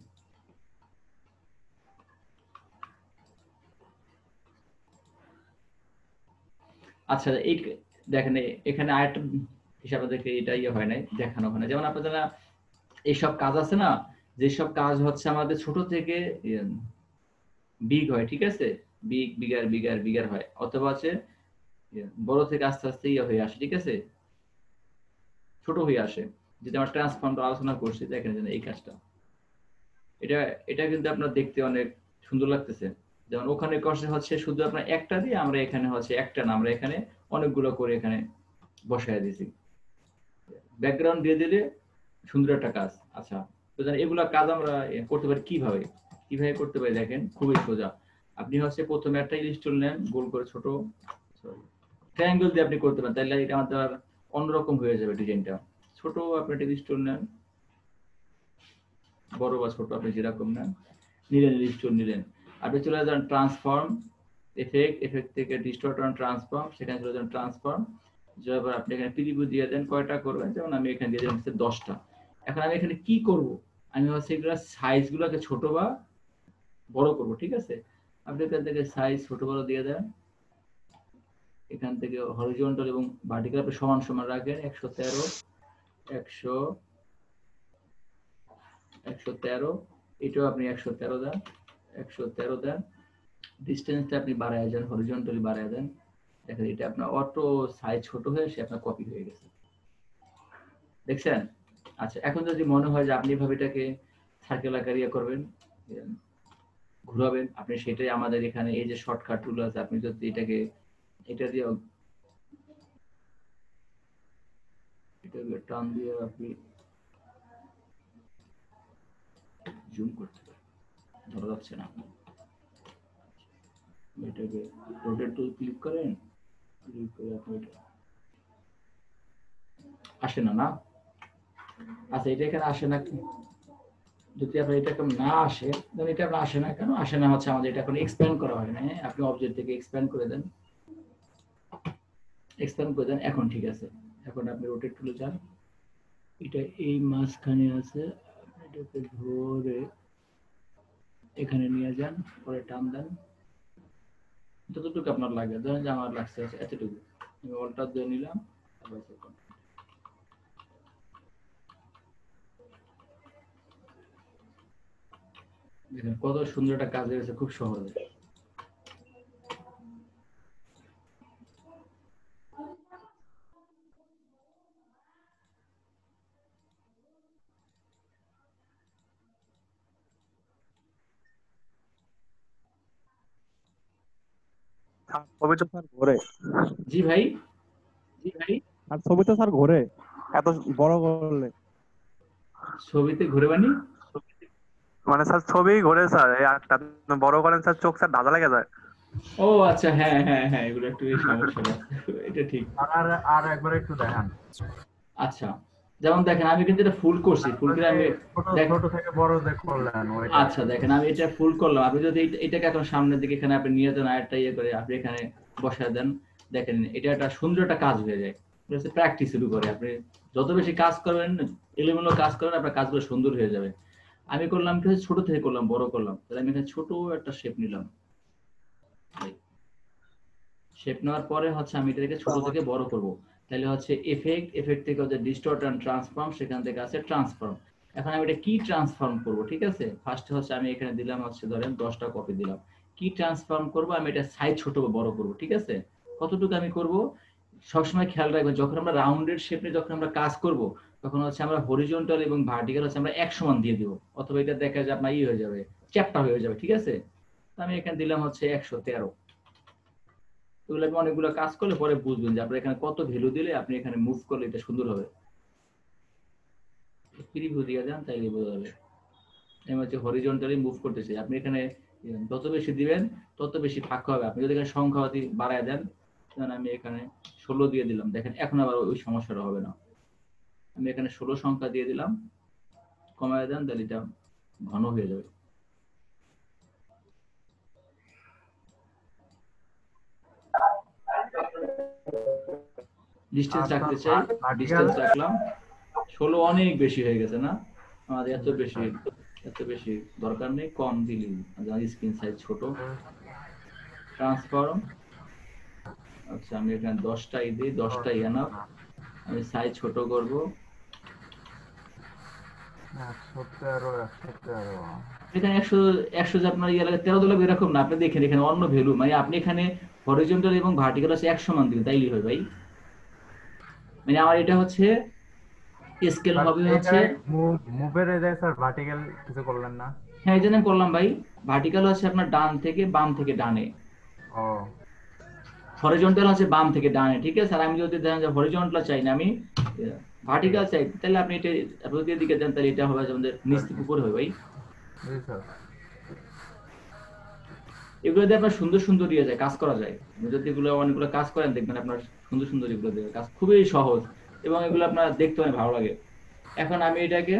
আচ্ছা এই দেখেন, এখানে আরেকটা হিসাবে দেখে এটা ইয়ে হয় নাই, দেখানো হয় না। যেমন আপনাদের এইসব কাজ আছে না, যেসব কাজ হচ্ছে আমাদের ছোট থেকে বিগ হয়, ঠিক আছে, বিগার বিগার বিগার হয়, অথবা হচ্ছে বড় থেকে আস্তে আস্তে ইয়ে হয়ে আসে, ঠিক আছে, ছোট হয়ে আসে। যেটা আমরা ট্রান্সফর্মটা আলোচনা করছি, দেখেন যেন এই কাজটা, এটা এটা কিন্তু আপনার দেখতে অনেক সুন্দর লাগতেছে। যেমন ওখানে করছে হচ্ছে শুধু আপনার একটা দিয়ে, আমরা এখানে হচ্ছে একটা না, আমরা এখানে অনেকগুলো করে এখানে বসায় দিয়েছি। ব্যাকগ্রাউন্ড দিয়ে দিলে সুন্দর একটা কাজ। আচ্ছা, তো এগুলা কাজ আমরা করতে পারি কিভাবে, কিভাবে করতে পারি দেখেন, খুবই সোজা। আপনি হচ্ছে প্রথমে একটা ইলিস্টোন নেন, গোল করে ছোট ট্রায়াঙ্গেল দিয়ে আপনি করতে পারেন, তাহলে এটা আমাদের অন্যরকম হয়ে যাবে ডিজাইনটা। ছোট আপনি একটা ইলিস্টোন নেন, বড় বা ছোট আপনি যেরকম নেন, নিলেন ইলিস্টোন নিলেন। আপনি চলে যান ট্রান্সফর্ম, এফেক্ট থেকে ডিস্টর্ট অন ট্রান্সফর্ম, সেখানে চলে যান ট্রান্সফর্ম। যাবার আপনি এখানে প্রিভিউ দিয়ে দেন, কয়টা করবেন, যেমন আমি এখানে দিয়ে দিলাম 10টা। এখন আমি এখানে কি করব, আমি হচ্ছে এগুলা সাইজ গুলোকে ছোট বা বড় করব, ঠিক আছে। আপনি এখান থেকে সাইজ ছোট বড় দিয়ে দেন। এখান থেকে হরিজন্টাল এবং ভার্টিক্যাল আপনি সমান সমান রাখেন, 113 113, এটাও আপনি 113 দেন, 113 দেন। ডিসটেন্সটা আপনি বাড়ায় দেন, হরিজন্টালি বাড়ায় দেন। দেখেন এটা আপনার অটো সাইজ ছোট হয়ে সে আপনার কপি হয়ে গেছে, দেখছেন। আচ্ছা, এখন যদি মনে হয় যে আপনি এভাবে এটাকে সার্কেল আকারে ইয়ে করবেন, ঘুরাবেন, আপনি সেটাই আমাদের এখানে এই যে শর্টকাট টুল আছে, আপনি যদি এটাকে এটা দিয়ে এটাকে টান দিয়ে আপনি জুম করতে পারেন, ধরা যাচ্ছে না। এটাকে রোটেট টুল ক্লিক করেন, ক্লিক করে আপনি এটা আসে না, না। আচ্ছা, এটা এখানে আসে না, যদি আপনার এটা কেমন না আসে, তাহলে এটা আপনার আসে না কেন, আসে না হচ্ছে আমাদের এটা এখন এক্সপ্যান্ড করা হয় না। আপনি অবজেক্ট থেকে এক্সপ্যান্ড করে দেন, এক্সপ্যান্ড করে দেন, এখন ঠিক আছে। এখন আপনি রোটেট টুলে যান, এটা এই মাঝখানে আছে, এটাকে ধরে এখানে নিয়ে যান, পরে টান দেন যতটুকু আপনার লাগে। ধরেন যে আমার লাগছে এতটুকু, আমি অল্টার দিয়ে নিলাম। দেখেন কত সুন্দর একটা কাজ হয়েছে, খুব সহজে। ছবি তো স্যার ঘোরে। জি ভাই, আর ছবি তো স্যার ঘোরে এত বড় করলে। ছবিতে ঘুরে বানি মানে স্যার ছবি ঘোরে স্যার, এই আটটা বড় করেন স্যার, চোখ স্যার ধাঁধা লেগে যায়। ও আচ্ছা, হ্যাঁ হ্যাঁ হ্যাঁ, এগুলো একটু এই সমস্যা আছে, এটা ঠিক। আর একবার একটু দেখান। আচ্ছা, যেমন দেখেন আমি কিন্তু এটা ফুল করছি, ফুল করে আমি ছোট থেকে বড় করলেন ওইটা। আচ্ছা দেখেন আমি এটা ফুল করলাম, আপনি যদি এটাকে এখন সামনের দিকে এখানে আপনি নিয়ে যান, আরেকটা ইয়ে করে আপনি এখানে বসায় দেন, দেখেন এটা একটা সুন্দর একটা কাজ হয়ে যায়। প্র্যাকটিসের উপরে আপনি যত বেশি কাজ করবেন, এলোমেলো কাজ করেন, আপনার কাজগুলো সুন্দর হয়ে যাবে। আমি করলাম কি, ছোট থেকে করলাম বড় করলাম, তাহলে আমি এখানে ছোট একটা শেপ নিলাম। শেপ নেওয়ার পরে হচ্ছে আমি এটাকে ছোট থেকে বড় করব, তাহলে হচ্ছে এফেক্ট থেকে হচ্ছে ডিস্টর্ট এন্ড ট্রান্সফর্ম, সেখান থেকে আছে ট্রান্সফর্ম। এখন আমি এটা কি ট্রান্সফর্ম করব, ঠিক আছে? ফার্স্টে হচ্ছে আমি এখানে দিলাম হচ্ছে ধরেন 10টা কপি দিলাম। কি ট্রান্সফর্ম করব, আমি এটা সাইজ ছোট বা বড় করব, ঠিক আছে? কতটুকু আমি করব সবসময় খেয়াল রাখবেন, যখন আমরা রাউন্ডেড শেপে যখন আমরা কাজ করব, তখন হচ্ছে আমরা হরিজন্টাল এবং ভার্টিক্যাল হচ্ছে আমরা এক সমান দিয়ে দিব, অথবা এটা দেখা যায় আপনার হয়ে যাবে, চ্যাপ্টা হয়ে যাবে, ঠিক আছে? আমি এখানে দিলাম হচ্ছে 113। এগুলো আপনি অনেকগুলো কাজ করলে পরে বুঝবেন যে আপনার এখানে কত ভ্যালু দিলে আপনি এখানে মুভ করলে এটা সুন্দর হবে। প্রিভিউ দিয়ে যান, তাইলে বোঝা যাবে। আমি হচ্ছে হরিজন্টালি মুভ করতেছি, আপনি এখানে যত বেশি দিবেন তত বেশি ফাঁক হবে। আপনি যদি এখানে সংখ্যা বাড়ায় দেন, যেমন আমি এখানে 16 দিয়ে দিলাম, দেখেন এখন আবার ওই সমস্যাটা হবে না। আমি এখানে 16 সংখ্যা দিয়ে দিলাম, কমায় দেন, তাহলে এটা ঘন হয়ে যাবে। ডিসটেন্স রাখতে চাই, ডিসটেন্স রাখলাম 16, অনেক বেশি হয়ে গেছে না? আমাদের এত বেশি দরকার নেই, কম দিলি। স্ক্রিন সাইজ ছোট, ট্রান্সফর্ম। আচ্ছা আমি এখানে 10টাই দিই, 10টাই এনাফ। আমি সাইজ ছোট করব, এখানে 100 যে আপনার ইয়ে লাগে 13 লাগবে এরকম না। আপনি দেখেন এখানে অন্য ভ্যালু, মানে আপনি এখানে হরিজন্টাল এবং ভার্টিক্যাল আছে 1 সমান দিবেন, তাইলেই হয় ভাই। মানে আমার এটা হচ্ছে স্কেল হবে হচ্ছে মুভের এই যে স্যার ভার্টিক্যাল কিছু করলেন না? হ্যাঁ এই জন্য করলাম ভাই। ভার্টিক্যাল হচ্ছে আপনার ডান থেকে বাম থেকে ডানে, ও হরিজন্টাল হচ্ছে বাম থেকে ডানে, ঠিক আছে? আর আমি যদি দেখেন যে হরিজন্টাল চাই না, আমি ভার্টিক্যাল চাই, তাহলে আপনি এটা যদি এদিকে দেন, তাহলে এটা হবে আমাদের নিচ থেকে উপরে হবে ভাই। জি স্যার। এগুলো দিয়ে আপনার সুন্দর সুন্দর দিয়ে যায়, কাজ করা যায়। যদি এগুলো অনেকগুলো কাজ করেন, দেখবেন আপনার সুন্দর সুন্দর এগুলো দিয়ে কাজ খুবই সহজ, এবং এগুলো আপনার দেখতে অনেক ভালো লাগে। এখন আমি এটাকে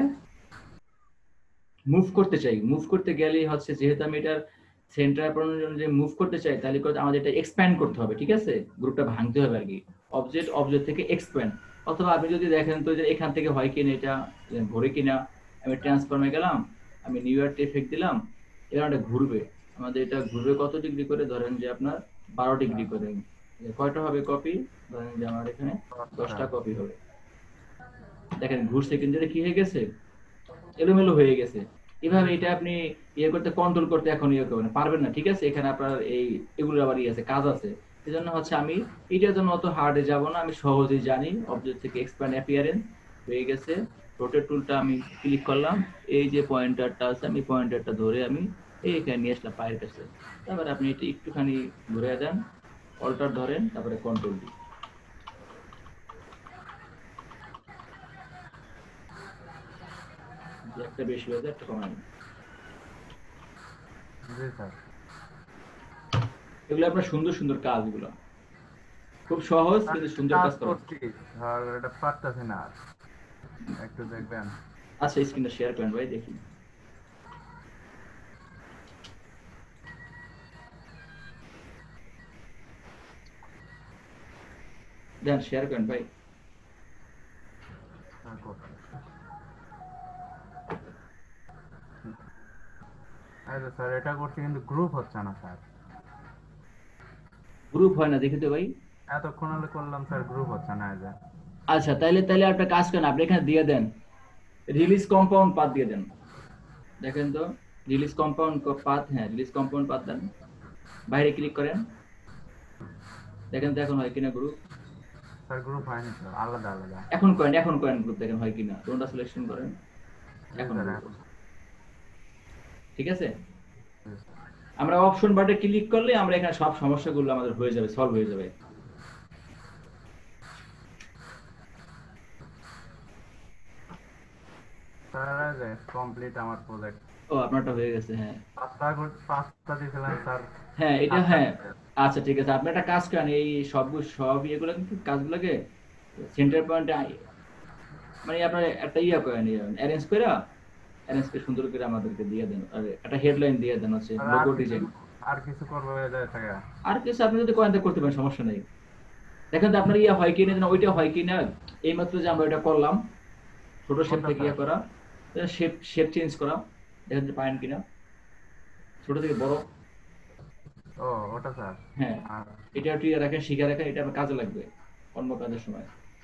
মুভ করতে চাই, মুভ করতে গেলেই হচ্ছে, যেহেতু আমি এটার সেন্টার যে মুভ করতে চাই, তাহলে আমাদের এটা এক্সপ্যান্ড করতে হবে, ঠিক আছে? গ্রুপটা ভাঙতে হবে আর কি, অবজেক্ট থেকে এক্সপ্যান্ড। অথবা আপনি যদি দেখেন তো যে এখান থেকে হয় কিনা এটা ঘুরে কিনা, আমি ট্রান্সফর্মে গেলাম, আমি নিউ ইয়র্ক এফেক্ট দিলাম, এবার এটা ঘুরবে। আমাদের এটা ঘুরবে কত ডিগ্রি করে, ধরেন যে আপনার 12 ডিগ্রি করে। কয়টা হবে কপি, ধরেন যে আমার এখানে 10টা কপি হবে। দেখেন ঘুরছে, কিন্তু এটা কি হয়ে গেছে, এলোমেলো হয়ে গেছে। এভাবে এটা আপনি ইয়ে করতে, কন্ট্রোল করতে এখন ইয়ে করবেন পারবেন না, ঠিক আছে? এখানে আপনার এগুলো আবার ইয়ে আছে, কাজ আছে। এই জন্য হচ্ছে আমি এটার জন্য অত হার্ডে যাব না, আমি সহজেই জানি। অবজেক্ট থেকে এক্সপ্যান্ড অ্যাপিয়ারেন্স হয়ে গেছে, রোটেট টুলটা আমি ক্লিক করলাম, এই যে পয়েন্টারটা আছে, আমি পয়েন্টারটা ধরে আমি এইখানে নিয়ে আসলাম পায়ের কাছে। তারপরে আপনি এটা একটুখানি ঘুরে দেন, অল্টার ধরেন, তারপরে কন্ট্রোল দিন। একটা বেশি হয়ে যায়, একটা কমায়। এগুলো আপনার সুন্দর সুন্দর কাজ, এগুলো খুব সহজ কিন্তু সুন্দর কাজ করা। আর এটা পারতেছি না, একটু দেখবেন? আচ্ছা স্ক্রিনটা শেয়ার করেন ভাই, দেখি। দেন শেয়ার করেন ভাই। আচ্ছা স্যার, এটা করছি কিন্তু গ্রুপ হচ্ছে না স্যার। গ্রুপ হয় না, দেখি তো ভাই। এতক্ষণ হলে করলাম স্যার, গ্রুপ হচ্ছে না। আচ্ছা তাহলে একটা কাজ করেন, আপনি এখানে দিয়ে দেন রিলিজ কম্পাউন্ড পাথ দিয়ে দেন। দেখেন তো রিলিজ কম্পাউন্ড পাথ, হ্যাঁ রিলিজ কম্পাউন্ড পাথ দেন, বাইরে ক্লিক করেন, দেখেন তো এখন হয় কিনা গ্রুপ। স্যার গ্রুপ হয়নি স্যার, আলাদা আলাদা। এখন করেন গ্রুপ, দেখেন হয় কিনা, কোনটা সিলেকশন করেন এখন। ঠিক আছে, আমরা অপশন বাটে ক্লিক করলে আমরা এখানে সব সমস্যাগুলো আমাদের হয়ে যাবে, সলভ হয়ে যাবে। স্যার কমপ্লিট আমার প্রজেক্ট। ও আপনারটা হয়ে গেছে, হ্যাঁ 5টা দিয়েছিলাম স্যার। হ্যাঁ এটা হ্যাঁ আচ্ছা ঠিক আছে, আপনি একটা কাজ করেন, এই সব এগুলো কিন্তু কাজগুলোকে সেন্টার পয়েন্টে মানে আপনার একটা করেন, অ্যারেঞ্জ করে সুন্দর করে আমাদেরকে দিয়ে দেন, আর একটা হেডলাইন দিয়ে দেন হচ্ছে লোগো ডিজাইন। আর কিছু করবো থাকে? আর কিছু আপনি যদি করেন করতে পারেন, সমস্যা নেই। দেখেন তো আপনার হয় কি না, ওইটা হয় কি না। এইমাত্র যে আমরা এটা করলাম ছোট শেপ থেকে করা, শেপ চেঞ্জ করা, দেখেন যে পারেন কিনা, ছোট থেকে বড়। ও ওটা স্যার। হ্যাঁ এটা একটু রাখেন, শিখে রাখেন, এটা আমার কাজে লাগবে অন্য কাজের সময়।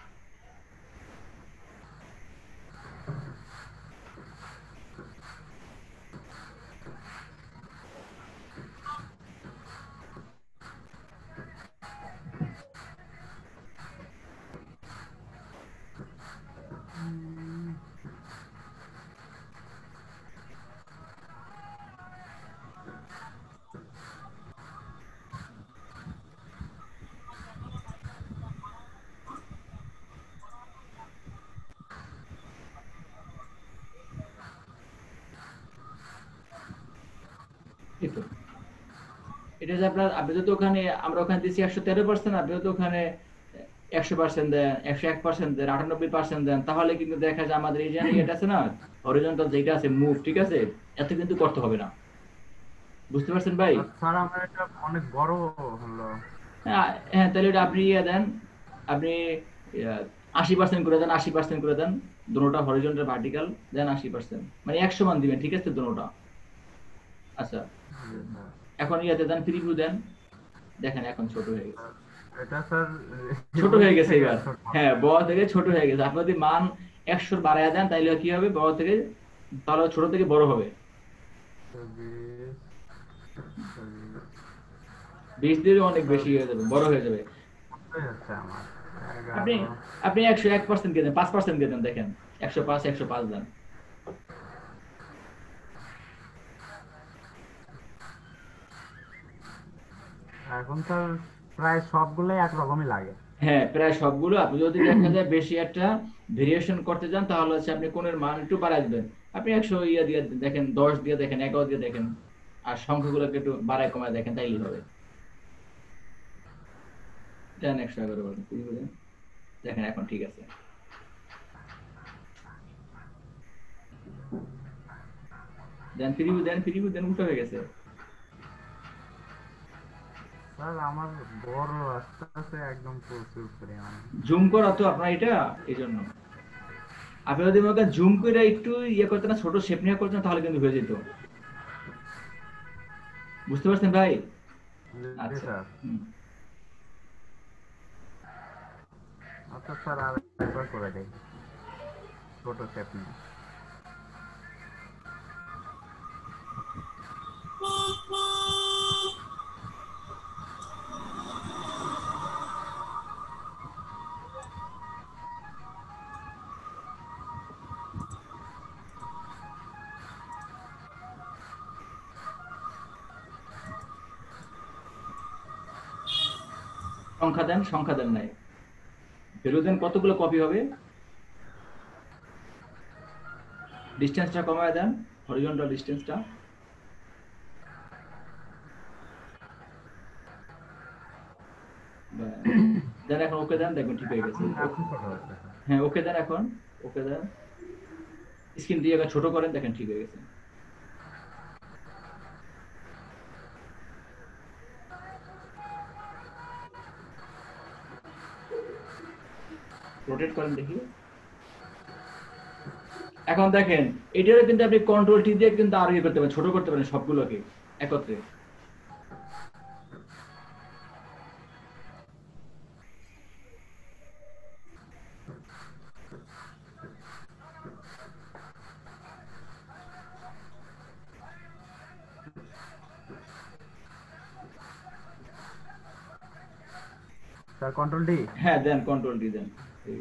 এটা যে আপনার, আপনি যদি ওখানে, আমরা ওখানে দিচ্ছি 113%, আপনি যদি ওখানে 100% দেন, 101% দেন, 98% দেন, তাহলে কিন্তু দেখা যায় আমাদের এই যে এটা আছে না হরিজন্টাল যেটা আছে মুভ, ঠিক আছে, এত কিন্তু করতে হবে না। বুঝতে পারছেন ভাই? স্যার আমার এটা অনেক বড় হলো। হ্যাঁ তাহলে এটা আপনি দেন, আপনি 80% করে দেন, 80% করে দেন, দুটোটা হরিজন্টাল ভার্টিক্যাল দেন 80%, মানে 100 মান দিবেন, ঠিক আছে দুটোটা। আচ্ছা এখন দেন, প্রিভিউ দেন, দেখেন এখন ছোট হয়ে গেছে। এটা স্যার ছোট হয়ে গেছে এবার, হ্যাঁ বড় থেকে ছোট হয়ে গেছে। আপনি যদি মান 100 বাড়ায় দেন তাহলে কি হবে, বড় থেকে তাহলে ছোট থেকে বড় হবে। 20 দিয়ে অনেক বেশি হয়ে যাবে, বড় হয়ে যাবে। আপনি 101% দিয়ে দেন, 5% দিয়ে দেন, দেখেন 105 দেন। এখন স্যার প্রায় সবগুলোই একরকমই লাগে। হ্যাঁ প্রায় সবগুলো। আপনি যদি দেখা যায় বেশি একটা ভেরিয়েশন করতে চান তাহলে হচ্ছে আপনি কোণের মান একটু বাড়ায় দিবেন। আপনি 100 দিয়ে দেখেন, 10 দিয়ে দেখেন, 11 দিয়ে দেখেন, আর সংখ্যাগুলোকে একটু বাড়ায় কমায় দেখেন, তাইলেই হবে। দেন 111 বলেন, দেখেন এখন ঠিক আছে। দেন প্রিভিউ দেন, উল্টো হয়ে গেছে। স্যার আমার বড় আস্তে আস্তে একদম প্রচুর পরিমাণে জুম করা তো আপনার এটা, এইজন্য আপনি যদি মনে করেন জুম করে একটু করতেন না, ছোট শেপ নিয়ে করতেন, তাহলে কিন্তু হয়ে যেত। বুঝতে পারছেন ভাই? আচ্ছা আচ্ছা স্যার আর একবার করে দেই ছোট শেপ নিয়ে। সংখ্যা দেন নাই, ভ্যালু দেন, কতগুলো কপি হবে, ডিসটেন্সটা কমায় দেন, হরিজন্টাল ডিসটেন্সটা। দেন এখন ওকে দেন, দেখবেন ঠিক হয়ে গেছে। হ্যাঁ ওকে দেন, এখন ওকে দেন, স্ক্রিন দিয়ে ছোট করেন, দেখেন ঠিক হয়ে গেছে। রোটেট করেন দেখি। এখন দেখেন এটারও কিন্তু আপনি কন্ট্রোল টি দিয়ে কিন্তু আরো করতে পারেন, ছোট করতে পারেন সবগুলোকে একত্রে। Sir control D. হ্যাঁ দেন, কন্ট্রোল ডি দেন, ঠিক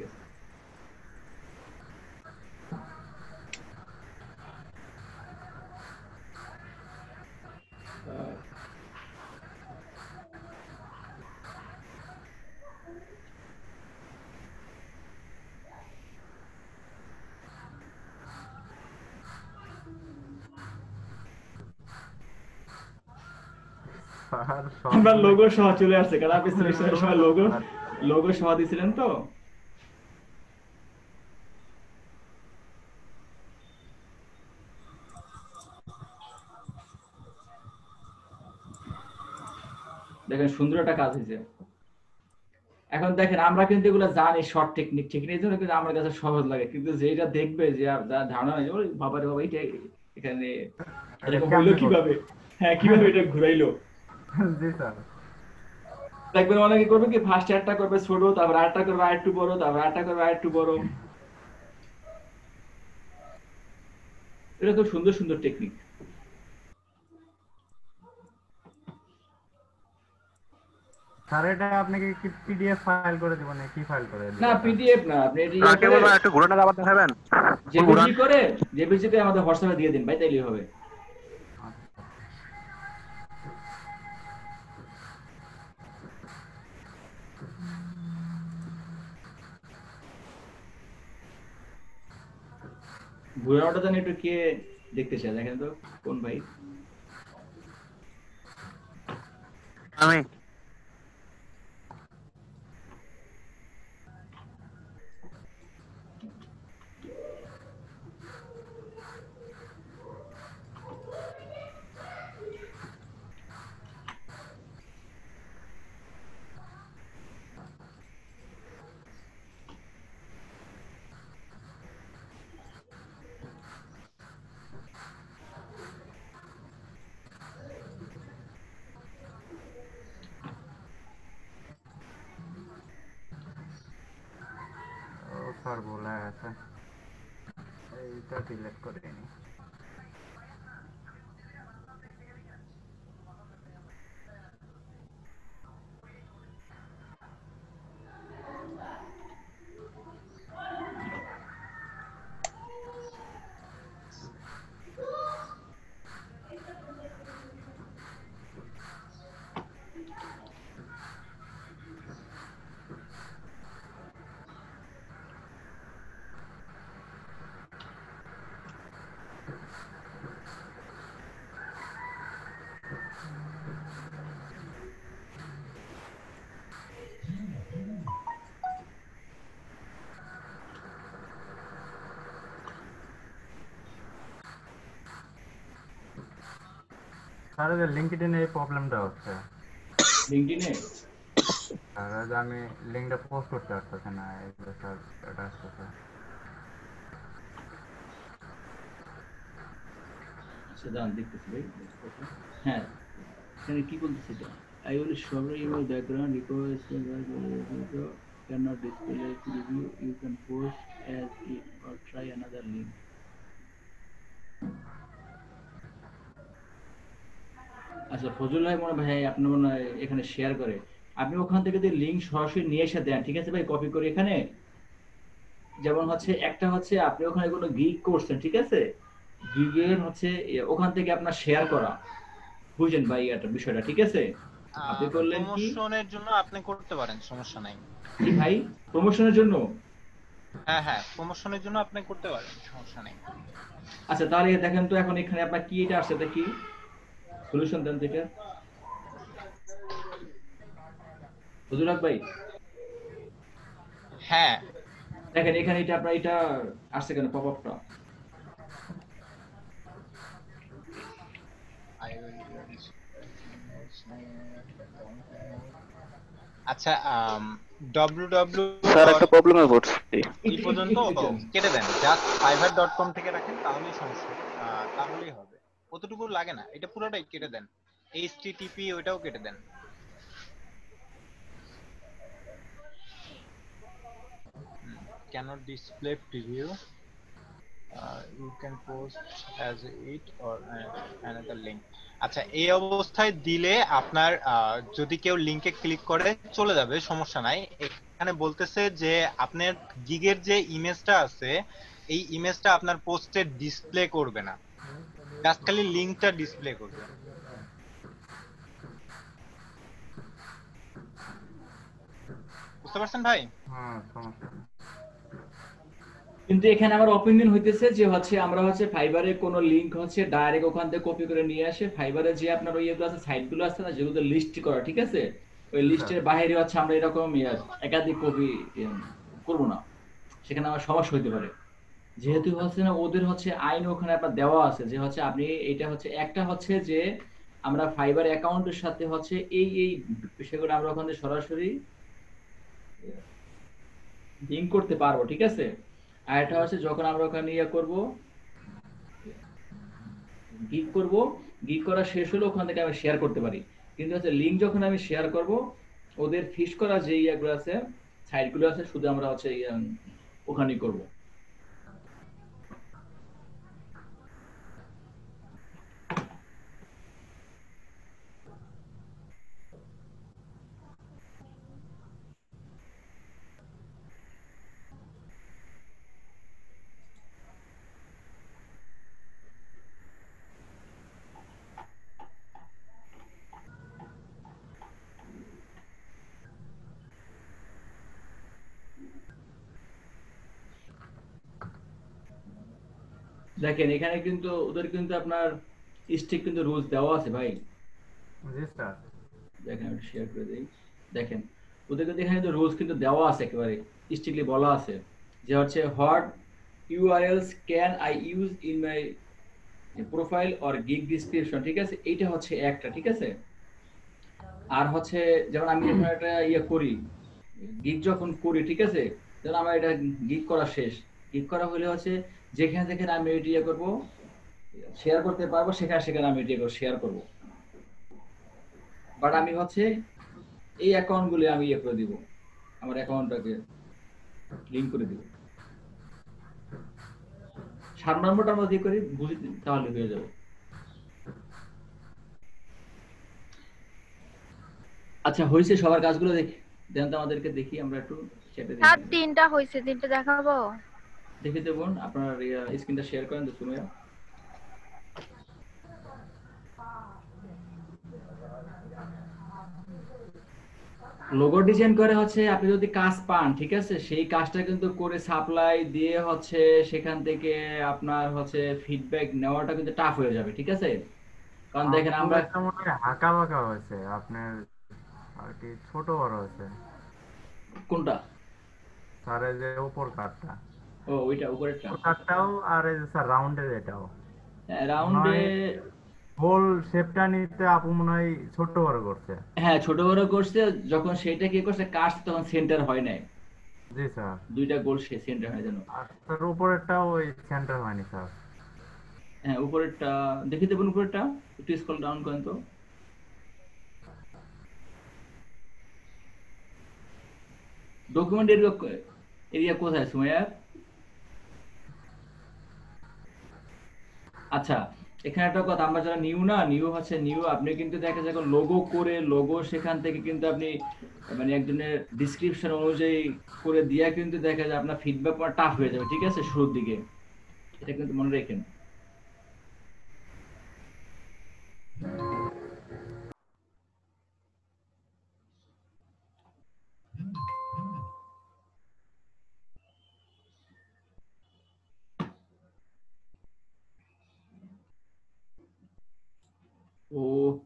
আছে। আমরা লোগো সহ চলে আসছে, কারণ আপনি সিলেকশনের সময় লোগো সহ দিয়েছিলেন তো। দেখেন সুন্দর একটা কাজ হয়েছে। এখন দেখেন আমরা কিন্তু এগুলো জানি শর্ট টেকনিক, ঠিক নেই জন্য কিন্তু আমার কাছে সহজ লাগে, কিন্তু যেটা দেখবে যে যার ধারণা নেই, ওই বাবা রে বাবা এটা এখানে এরকম হইলো কিভাবে, হ্যাঁ কিভাবে এটা ঘুরাইলো। জি স্যার। দেখবেন অনেকে করবে কি ফার্স্ট একটা করবে ছোট, তারপর আরেকটা করবে আরেকটু বড়, তারপর আরেকটা করবে আরেকটু বড়। এটা খুব সুন্দর সুন্দর টেকনিক। স্যার এটা আপনাকে কি পিডিএফ ফাইল করে দিব না কি ফাইল করে দিব? না পিডিএফ না, আপনি এটি কাকে বলবো একটু ঘুরানো আবার দেখাবেন? জেপিজি করে আমাদের হোয়াটসঅ্যাপে দিয়ে দিন ভাই, তাইলেই হবে। ঘুরানোটা জানি একটু কে দেখতে চায়, দেখেন তো কোন ভাই। আমি ও স্যার ভুলে গেছে, এইটা ডিলিট করে দিন। স্যার যে লিঙ্কডইনে এই প্রবলেমটা হচ্ছে। লিঙ্কডইনে আর আমি লিঙ্কটা পোস্ট করতে পারতেছি না, এই যে স্যার এটা আসছে। আচ্ছা দাঁড়ান দেখতেছি ভাই। হ্যাঁ এখানে কি বলতেছে এটা, I will show your background request cannot display preview, you can post as it or try another link. আচ্ছা ফজলুল ভাই মনে ভাই আপনি মনে হয় এখানে শেয়ার করে, আপনি ওখান থেকে যে লিংক সরাসরি নিয়ে এসে দেন, ঠিক আছে ভাই, কপি করে এখানে। যেমন হচ্ছে একটা হচ্ছে আপনি ওখানে কোনো গিগ করছেন, ঠিক আছে, গিগের হচ্ছে ওখান থেকে আপনার শেয়ার করা, বুঝেন ভাই এটা বিষয়টা, ঠিক আছে। আপনি করলেন কি প্রমোশনের জন্য আপনি করতে পারেন, সমস্যা নাই। কি ভাই প্রমোশনের জন্য? হ্যাঁ হ্যাঁ প্রমোশনের জন্য আপনি করতে পারেন, সমস্যা নাই। আচ্ছা তাহলে দেখেন তো এখন এখানে আপনার কি এটা আসছে, এটা কি সলিউশন দেন থেকে হুজুরাক ভাই। হ্যাঁ দেখেন এখানে এটা আপনার এটা আসছে কেন পপআপটা? আচ্ছা www স্যার একটা প্রবলেমে পড়ছি। এই পর্যন্ত কেটে দেন, জাস্ট fiverr.com থেকে রাখেন, তাহলেই সমস্যা, তাহলেই হবে, কতটুকু লাগে না, এটা পুরোটাই কেটে দেন। http ওইটাও কেটে দেন। cannot display preview, you can post as it or another link. আচ্ছা এই অবস্থায় দিলে আপনার যদি কেউ লিংকে ক্লিক করে চলে যাবে, সমস্যা নাই। এখানে বলতেছে যে আপনার গিগের যে ইমেজটা আছে এই ইমেজটা আপনার পোস্টে ডিসপ্লে করবে না, জাস্ট খালি লিংকটা ডিসপ্লে করবে। বুঝতে পারছেন ভাই? হ্যাঁ সমস্যা। কিন্তু এখানে আমার অপিনিয়ন হইতেছে যে হচ্ছে আমরা হচ্ছে ফাইবারে কোনো লিংক হচ্ছে ডাইরেক্ট ওখান থেকে কপি করে নিয়ে আসে ফাইবারে যে আপনার ওই ইয়েগুলো আছে সাইটগুলো আছে না যেগুলো লিস্ট করা, ঠিক আছে, ওই লিস্টের বাইরে হচ্ছে আমরা এরকম একাধিক কপি করব না, সেখানে আমার সমস্যা হইতে পারে। যেহেতু হচ্ছে না ওদের হচ্ছে আইন ওখানে আপনার দেওয়া আছে যে হচ্ছে আপনি এটা হচ্ছে একটা হচ্ছে যে আমরা ফাইবার অ্যাকাউন্টের সাথে হচ্ছে এই বিষয়গুলো আমরা ওখানে সরাসরি লিংক করতে পারবো, ঠিক আছে। আর এটা হচ্ছে যখন আমরা ওখানে করব গিগ করা শেষ হলে ওখান থেকে আমি শেয়ার করতে পারি, কিন্তু হচ্ছে লিংক যখন আমি শেয়ার করব ওদের ফিশ করা যে ইয়েগুলো আছে সাইটগুলো আছে শুধু আমরা হচ্ছে ওখানেই করব। দেখেন এখানে কিন্তু ওদের কিন্তু আপনার স্ট্রিক্ট কিন্তু রুলস দেওয়া আছে ভাই। জি স্যার। দেখেন আমি শেয়ার করে দেই, দেখেন ওদের কিন্তু এখানে তো রুলস কিন্তু দেওয়া আছে, একেবারে স্ট্রিক্টলি বলা আছে যে হচ্ছে what URLs can I use in my profile or gig description, ঠিক আছে, এইটা হচ্ছে একটা, ঠিক আছে। আর হচ্ছে যেমন আমি যখন একটা করি গিগ যখন করি, ঠিক আছে, যেমন আমার এটা গিগ করা শেষ, গিগ করা হলে হচ্ছে যেখানে যেখানে আমি এটা করব শেয়ার করতে পারবো সেখানে আমি এটা শেয়ার করব, বাট আমি হচ্ছে এই অ্যাকাউন্টগুলো আমি করে দিব, আমার অ্যাকাউন্টটাকে লিংক করে দিব। সারমর্মটা আমরা দিয়ে করি বুঝি তাহলে হয়ে যাবে। আচ্ছা হয়েছে সবার কাজগুলো দেন তো আমাদেরকে, দেখি আমরা একটু চ্যাটে দেখি। স্যার তিনটা হয়েছে, তিনটা দেখাবো? দেখে দেবুন, আপনার স্ক্রিনটা শেয়ার করেন তো সুমাইয়া। লোগো ডিজাইন করে হচ্ছে আপনি যদি কাজ পান, ঠিক আছে, সেই কাজটা কিন্তু করে সাপ্লাই দিয়ে হচ্ছে সেখান থেকে আপনার হচ্ছে ফিডব্যাক নেওয়াটা কিন্তু টাফ হয়ে যাবে, ঠিক আছে। কারণ দেখেন আমরা হাঁকা বাঁকা হয়েছে আপনার আর কি ছোট বড় হয়েছে। কোনটা স্যার? এই যে উপর কাটটা। ও ওইটা উপরেরটা কাটটাও, আর এই যে স্যার রাউন্ডের এটাও। হ্যাঁ রাউন্ডে গোল শেপটা নিতে আপু মনে হয় ছোট বড় করছে। হ্যাঁ ছোট বড় করছে, যখন সেটা কি করছে কাটছে তখন সেন্টার হয় নাই। জি স্যার। দুইটা গোল সেন্টার হয় জানো। আর স্যার উপরেরটাও ওই সেন্টার হয়নি স্যার। হ্যাঁ উপরেরটা দেখি দেবেন, উপরেরটা একটু স্ক্রল ডাউন করেন তো। ডকুমেন্ট এরিয়া কোথায় সুমাইয়া? আচ্ছা এখানে একটা কথা, আমরা যারা নিউ হচ্ছে নিউ, আপনি কিন্তু দেখা যায় লোগো করে লোগো সেখান থেকে কিন্তু আপনি মানে একজনের ডিসক্রিপশন অনুযায়ী করে দিয়া কিন্তু দেখা যায় আপনার ফিডব্যাক পাওয়া টাফ হয়ে যাবে, ঠিক আছে, শুরুর দিকে। এটা কিন্তু মনে রাখেন। ও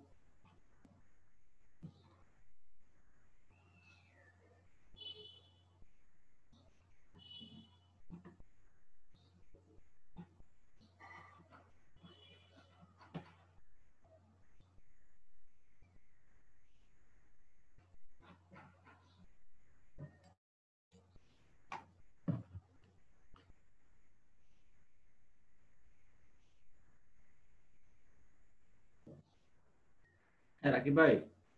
হ্যাঁ রাকিব ভাই।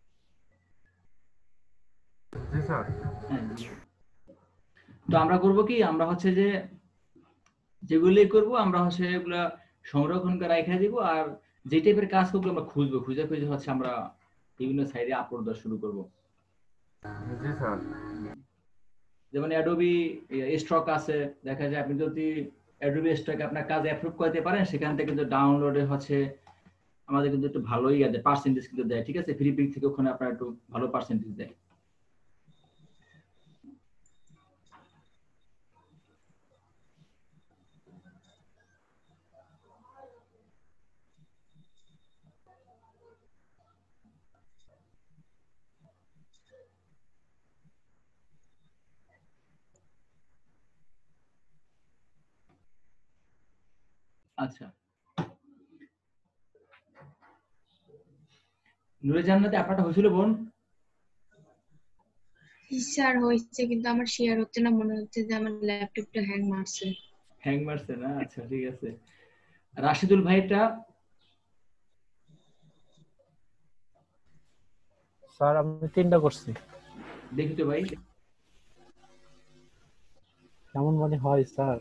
জি স্যার। হ্যাঁ তো আমরা করব কি, আমরা হচ্ছে যে যেগুলি করব আমরা হচ্ছে এগুলা সংরক্ষণ করে রেখে দিব, আর যে টাইপের কাজ করব আমরা খুঁজে হচ্ছে আমরা বিভিন্ন সাইটে আপলোড দেওয়া শুরু করব। জি স্যার। যেমন অ্যাডোবি স্টক আছে, দেখা যায় আপনি যদি অ্যাডোবি স্টকে আপনার কাজ অ্যাপ্রুভ করতে পারেন সেখান থেকে কিন্তু ডাউনলোডে হচ্ছে আমাদের কিন্তু একটু ভালোই আছে, পার্সেন্টেজ কিন্তু দেয়, ঠিক আছে, ফ্রি পিক থেকে ওখানে আপনার একটু ভালো পার্সেন্টেজ দেয়। আচ্ছা, নূরে জান্নাতে আপনারটা হয়েছিল বোন? স্যার হয়েছে, কিন্তু আমার শেয়ার হচ্ছে না, মনে হচ্ছে যে আমার ল্যাপটপটা হ্যাং মারছে। হ্যাং মারছে না? আচ্ছা ঠিক আছে। রাশিদুল ভাইটা? স্যার আমি 3টা করছি। দেখি তো ভাই। কেমন মানে হয় স্যার?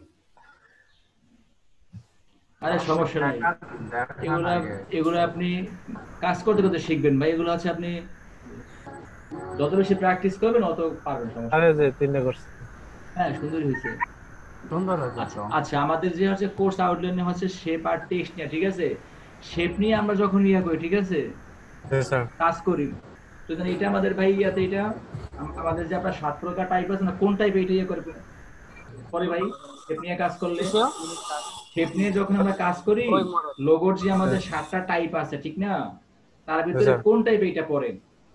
আরে সমস্যা নাই, এগুলো আপনি কাজ করতে করতে শিখবেন ভাই। এগুলো হচ্ছে আপনি যত বেশি প্র্যাকটিস করবেন অত পারবেন। সমস্যা আরে যে 3টা করছি। হ্যাঁ সুন্দর হয়েছে, সুন্দর হয়েছে। আচ্ছা আমাদের যে হচ্ছে কোর্স আউটলাইনে হচ্ছে শেপ আর টেক্সট নিয়ে, ঠিক আছে? শেপ নিয়ে আমরা যখন ইয়া করি, ঠিক আছে, কাজ করি, তো এটা আমাদের ভাই ইয়াতে, এটা আমাদের যে আপনার 7 প্রকার টাইপ আছে না, কোন টাইপ এটা ইয়ে করে পরে ভাই শেপ নিয়ে কাজ করলে, শেপ নিয়ে যখন আমরা কাজ করি, লোগোর যে আমাদের 7টা টাইপ আছে ঠিক না, তার ভিতরে কোন টাইপ এটা পড়ে?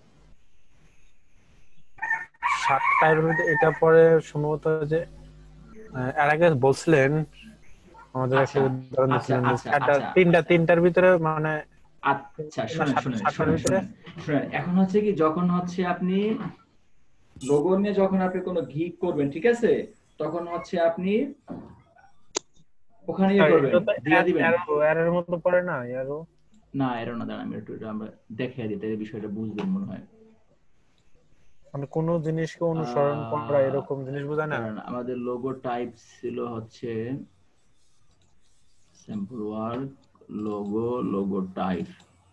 7টার মধ্যে এটা পরে সম্ভবত যে এর আগে বলছিলেন আমাদের একটা উদাহরণ দিয়েছিলেন, 3টার ভিতরে মানে আচ্ছা শুনেন, এখন হচ্ছে কি, যখন হচ্ছে আপনি লোগো নিয়ে যখন আপনি কোনো গিগ করবেন, ঠিক আছে, তখন হচ্ছে আপনি ওখানে ইয়ে করবেন, দিয়ে দিবেন। এরর মতো পড়ে না? এরর না, এরর না, দাঁড়ান আমি একটু এটা আমরা দেখিয়ে দিই, তাহলে বিষয়টা বুঝবেন মনে হয়। মানে কোন জিনিসকে অনুসরণ করা এরকম জিনিস বোঝায় না? আমাদের লোগো টাইপ ছিল হচ্ছে sample work, logo type.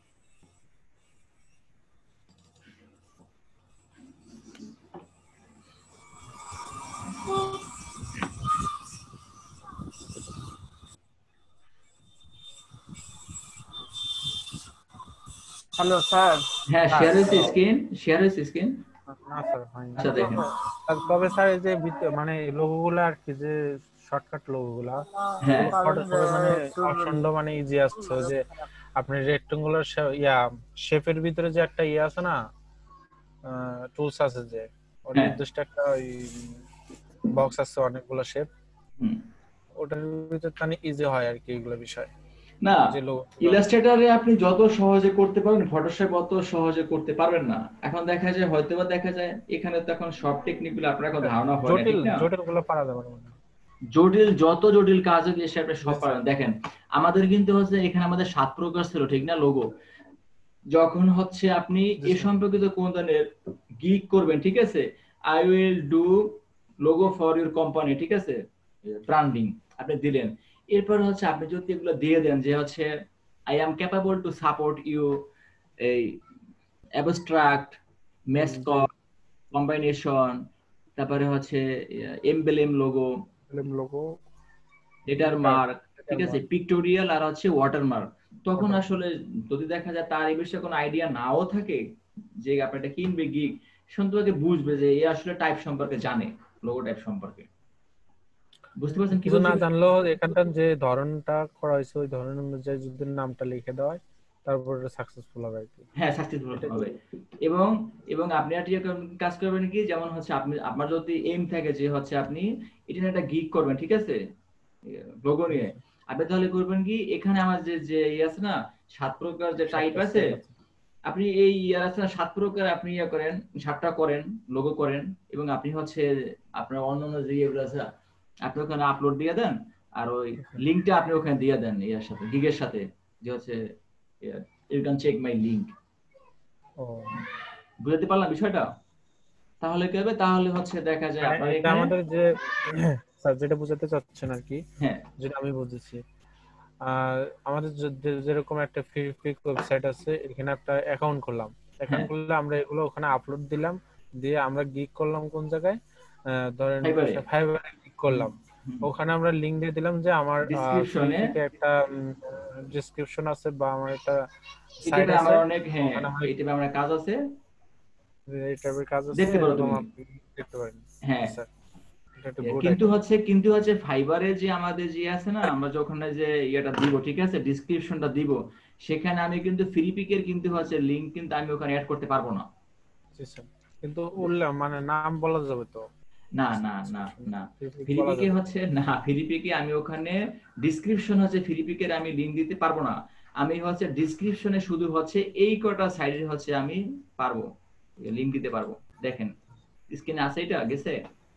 Hello sir. হ্যাঁ শেয়ার হয়েছে স্ক্রিন, না স্যার হয়নি। আচ্ছা দেখেন, তবে স্যার এই যে মানে লোগোগুলো আর কি, যে শর্টকাট লোগোগুলো, হ্যাঁ মানে অপশনটা মানে ইজি আসছে, যে আপনি রেক্টেঙ্গুলার শেপের ভিতরে যে একটা আছে না, টুলস আছে, যে নির্দিষ্ট একটা বক্স আছে, অনেকগুলো শেপ, ওটার ভিতরে মানে ইজি হয় আর কি এগুলো বিষয় না। ইলাস্ট্রেটরে আপনি যত সহজে করতে পারবেন, ফটোশপ অত সহজে করতে পারবেন না। এখন দেখা যায়, হয়তোবা দেখা যায় এখানে তো এখন সব টেকনিকগুলো আপনার এখন ধারণা হয় না, ঠিক না? জটিলগুলো পারা যাবে না, যত জটিল কাজ আছে আপনি সব পারেন। দেখেন আমাদের কিন্তু হচ্ছে এখানে আমাদের 7 প্রকার ছিল, ঠিক না, লোগো। যখন হচ্ছে আপনি এ সম্পর্কিত কোন ধরনের গিগ করবেন, ঠিক আছে, I will do logo for your company, ঠিক আছে, ব্র্যান্ডিং আপনি দিলেন। এরপর হচ্ছে আপনি যদি এগুলো দিয়ে দেন যে হচ্ছে I am capable to support you এই অ্যাবস্ট্রাক্ট, ম্যাসকট, কম্বাইনেশন, তারপরে হচ্ছে এমব্লেম লোগো, লেটার মার্ক, ঠিক আছে, পিক্টোরিয়াল, আর হচ্ছে ওয়াটারমার্ক। তখন আসলে যদি দেখা যায় তার এই বিষয়ে কোনো আইডিয়া নাও থাকে, যে আপনাটা কিনবে গিগ, সম্পর্কে বুঝবে যে এ আসলে টাইপ সম্পর্কে জানে, লোগো টাইপ সম্পর্কে। বুঝতে পারছেন কি না জানলেও এখানটার যে ধরনটা করা হয়েছে ওই ধরনের অনুযায়ী যদি নামটা লিখে দেওয়া, তারপর সাকসেসফুল হবে আর কি। হ্যাঁ সাকসেসফুল হবে। এবং আপনি আর কাজ করবেন কি, যেমন হচ্ছে আপনি, আপনার যদি এম থাকে যে হচ্ছে আপনি এটা একটা গিগ করবেন, ঠিক আছে, লোগো নিয়ে, আপনি তাহলে করবেন কি, এখানে আমার যে আছে না 7 প্রকার যে টাইপ আছে, আপনি এই আছে না 7 প্রকার, আপনি করেন 7টা করেন, লোগো করেন, এবং আপনি হচ্ছে আপনার অন্যান্য যে এগুলো আছে আপনি ওখানে আপলোড দিয়ে দেন, আর ওই লিংকটা আপনি ওখানে দিয়ে দেন এর সাথে, গিগের সাথে, যে হচ্ছে you can check my link. বুঝতে পারলাম বিষয়টা? তাহলে কি হবে, তাহলে হচ্ছে দেখা যায় আপনার এখানে আমাদের যে স্যার যেটা বোঝাতে চাচ্ছেন আর কি, যেটা আমি বুঝেছি, আমাদের যেরকম একটা ফ্রি ওয়েবসাইট আছে, এখানে একটা অ্যাকাউন্ট করলাম, অ্যাকাউন্ট করলে আমরা এগুলো ওখানে আপলোড দিলাম, দিয়ে আমরা গিগ করলাম কোন জায়গায়, ধরেন ফাইবারে গিগ করলাম, ওখানে আমরা লিংক দিয়ে দিলাম যে আমার থেকে একটা ডেসক্রিপশন আছে, বা আমার একটা সাইট আছে, আমার অনেক এইটা আমার কাজ আছে, এই টাইপের কাজ আছে, দেখতে পারো তুমি, দেখতে পারেন। হ্যাঁ কিন্তু হচ্ছে ফাইবারে যে আমাদের যে আছে না, আমরা যখন যে এটা দিব, ঠিক আছে, ডেসক্রিপশনটা দিব, সেখানে আমি কিন্তু ফ্রি পিকের কিন্তু হচ্ছে লিংক কিন্তু আমি ওখানে অ্যাড করতে পারবো না। কিন্তু উল্লেখ মানে নাম বলা যাবে তো? না না না না ফ্রিপিকে হচ্ছে না, ফ্রিপিকে আমি ওখানে ডেসক্রিপশন হচ্ছে ফ্রিপিকের আমি লিংক দিতে পারবো না। আমি হচ্ছে ডেসক্রিপশনে শুধু হচ্ছে এই কটা সাইডে হচ্ছে আমি পারবো লিংক দিতে পারবো। দেখেন স্ক্রিনে আছে, এটা গেছে?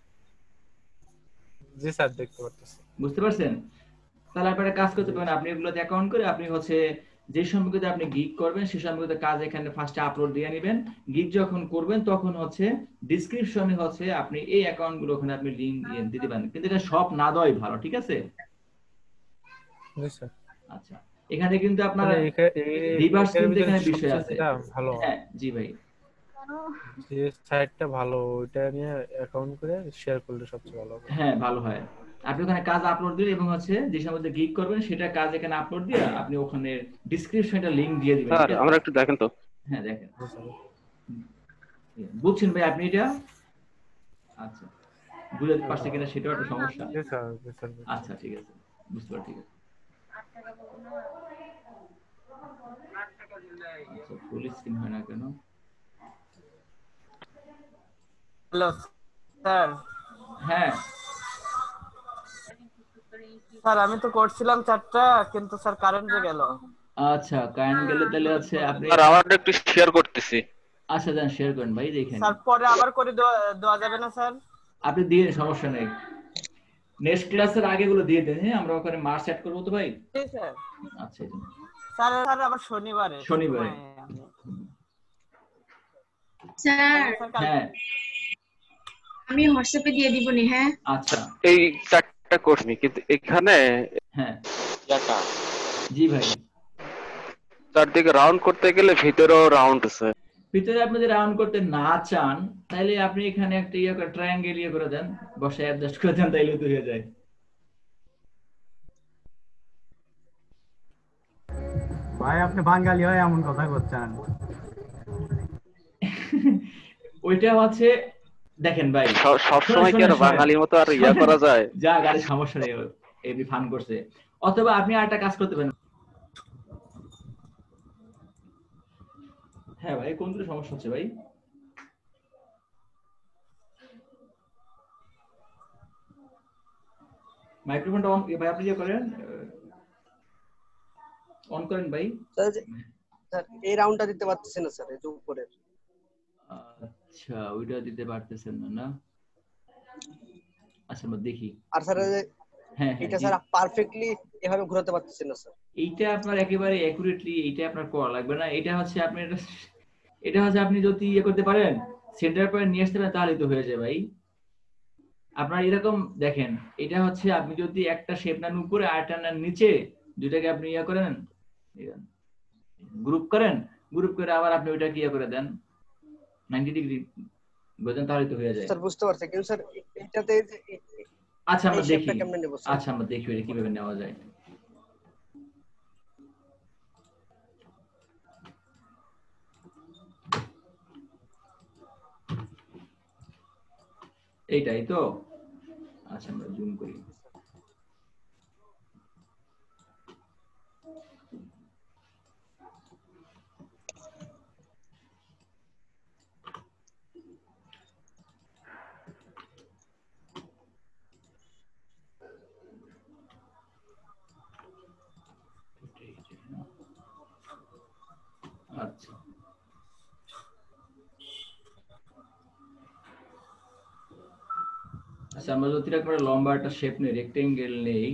জি স্যার দেখতে পাচ্ছি। বুঝতে পারছেন? তাহলে আপনারা কাজ করতে পারেন, আপনি এগুলোতে অ্যাকাউন্ট করে আপনি হচ্ছে যে সম্পর্কে আপনি গিগ করবেন সেই সম্পর্কে কাজ এখানে ফার্স্টে আপলোড দিয়ে নেবেন। গিগ যখন করবেন তখন হচ্ছে ডেসক্রিপশনে হচ্ছে আপনি এই অ্যাকাউন্ট গুলো ওখানে আপনি লিংক দিতে পারেন, কিন্তু এটা সব না দেওয়াই ভালো, ঠিক আছে? জি স্যার। আচ্ছা, এখানে কিন্তু আপনার রিভার্স কিন্তু এখানে বিষয় আছে। ভালো। হ্যাঁ জি ভাই, যে সাইটটা ভালো ওইটা নিয়ে অ্যাকাউন্ট করে শেয়ার করলে সবচেয়ে ভালো হবে। হ্যাঁ ভালো হয়। আপনি ওখানে কাজ আপলোড দিন এবং হচ্ছে যে সম্বন্ধে গিগ করবেন সেটা কাজ এখানে আপলোড দিয়ে আপনি ওখানে ডেসক্রিপশনে লিংক দিয়ে দিবেন। স্যার আমরা একটু দেখেন তো। হ্যাঁ দেখেন, বুঝছেন ভাই আপনি এটা? আচ্ছা, বুঝতে পারছেন কিনা সেটাও একটা সমস্যা। জি স্যার, জি স্যার। আচ্ছা ঠিক আছে, বুঝতে পারছি, ঠিক আছে। আচ্ছা, ফুল স্ক্রিন হয় না কেন? Hello sir. হ্যাঁ স্যার আমি তো করছিলাম 4টা, কিন্তু স্যার কারেন্ট যে গেল। আচ্ছা, কারেন্ট গেলে তাহলে আছে আপনি স্যার আমারটা একটু শেয়ার করতেছি। আচ্ছা দেন, শেয়ার করেন ভাই, দেখেন। স্যার পরে আবার করে দেওয়া যাবে না স্যার? আপনি দিয়ে সমস্যা নেই, নেক্সট ক্লাসের আগে গুলো দিয়ে দেন। হ্যাঁ, আমরা ওখানে মার্ক সেট করব তো ভাই। জি স্যার। আচ্ছা স্যার স্যার আবার শনিবারে। স্যার হ্যাঁ আমি হোয়াটসঅ্যাপে দিয়ে দিব নি। হ্যাঁ আচ্ছা, এই 4টা কোর্স নি কিন্তু এখানে হ্যাঁ ইয়াটা জি ভাই, চারদিকে রাউন্ড করতে গেলে ভিতরেও রাউন্ড আছে। ভিতরে আপনি যদি রাউন্ড করতে না চান তাহলে আপনি এখানে একটা ট্রায়াঙ্গেল করে দেন, বসে অ্যাডজাস্ট করে দেন, তাইলে তো হয়ে যায়। ভাই আপনি বাঙালি হয় এমন কথা করছেন? ওইটা হচ্ছে দেখেন ভাই, সব সময় কি আর বাঙালির মতো আর ইয়া করা যায়? যা গাড়ি সমস্যা নেই, এমনি ফান করছে। অথবা আপনি আরেকটা কাজ করতে পারেন। হ্যাঁ ভাই, কোন দুটো সমস্যা হচ্ছে ভাই? মাইক্রোফোনটা অন ভাই, আপনি ইয়ে করেন, অন করেন ভাই। স্যার এই রাউন্ডটা দিতে পারতেছেন না স্যার, এই যে উপরের। আচ্ছা, ওইটা দিতে পারতেছেন না না? আচ্ছা আমরা দেখি। আর স্যার হ্যাঁ এটা স্যার পারফেক্টলি এভাবে ঘোরাতে পারতেছেন না স্যার। এইটা আপনার একেবারে অ্যাকুরেটলি এইটা আপনার করা লাগবে না। এটা হচ্ছে আপনি এটা হচ্ছে আপনি যদি ইয়ে করতে পারেন, সেন্টার পয়েন্ট নিয়ে আসতে পারেন, তাহলেই তো হয়ে যায় ভাই। আপনার এরকম দেখেন, এটা হচ্ছে আপনি যদি একটা শেপ নেন উপরে আর একটা নেন নিচে, দুইটাকে আপনি ইয়ে করেন, গ্রুপ করেন, গ্রুপ করে আবার আপনি ওইটাকে ইয়ে করে দেন 90 ডিগ্রি বুঝেন, তাহলেই তো হয়ে যায়। স্যার বুঝতে পারছি, কিন্তু স্যার এটাতে আচ্ছা আমরা দেখি, আচ্ছা আমরা দেখি এটা কিভাবে নেওয়া যায়। এইটাই তো। আচ্ছা আমরা জুম করি। আচ্ছা আচ্ছা, আমরা যদি একবারে লম্বা একটা শেপ নেই, রেক্টেঙ্গেল নেই,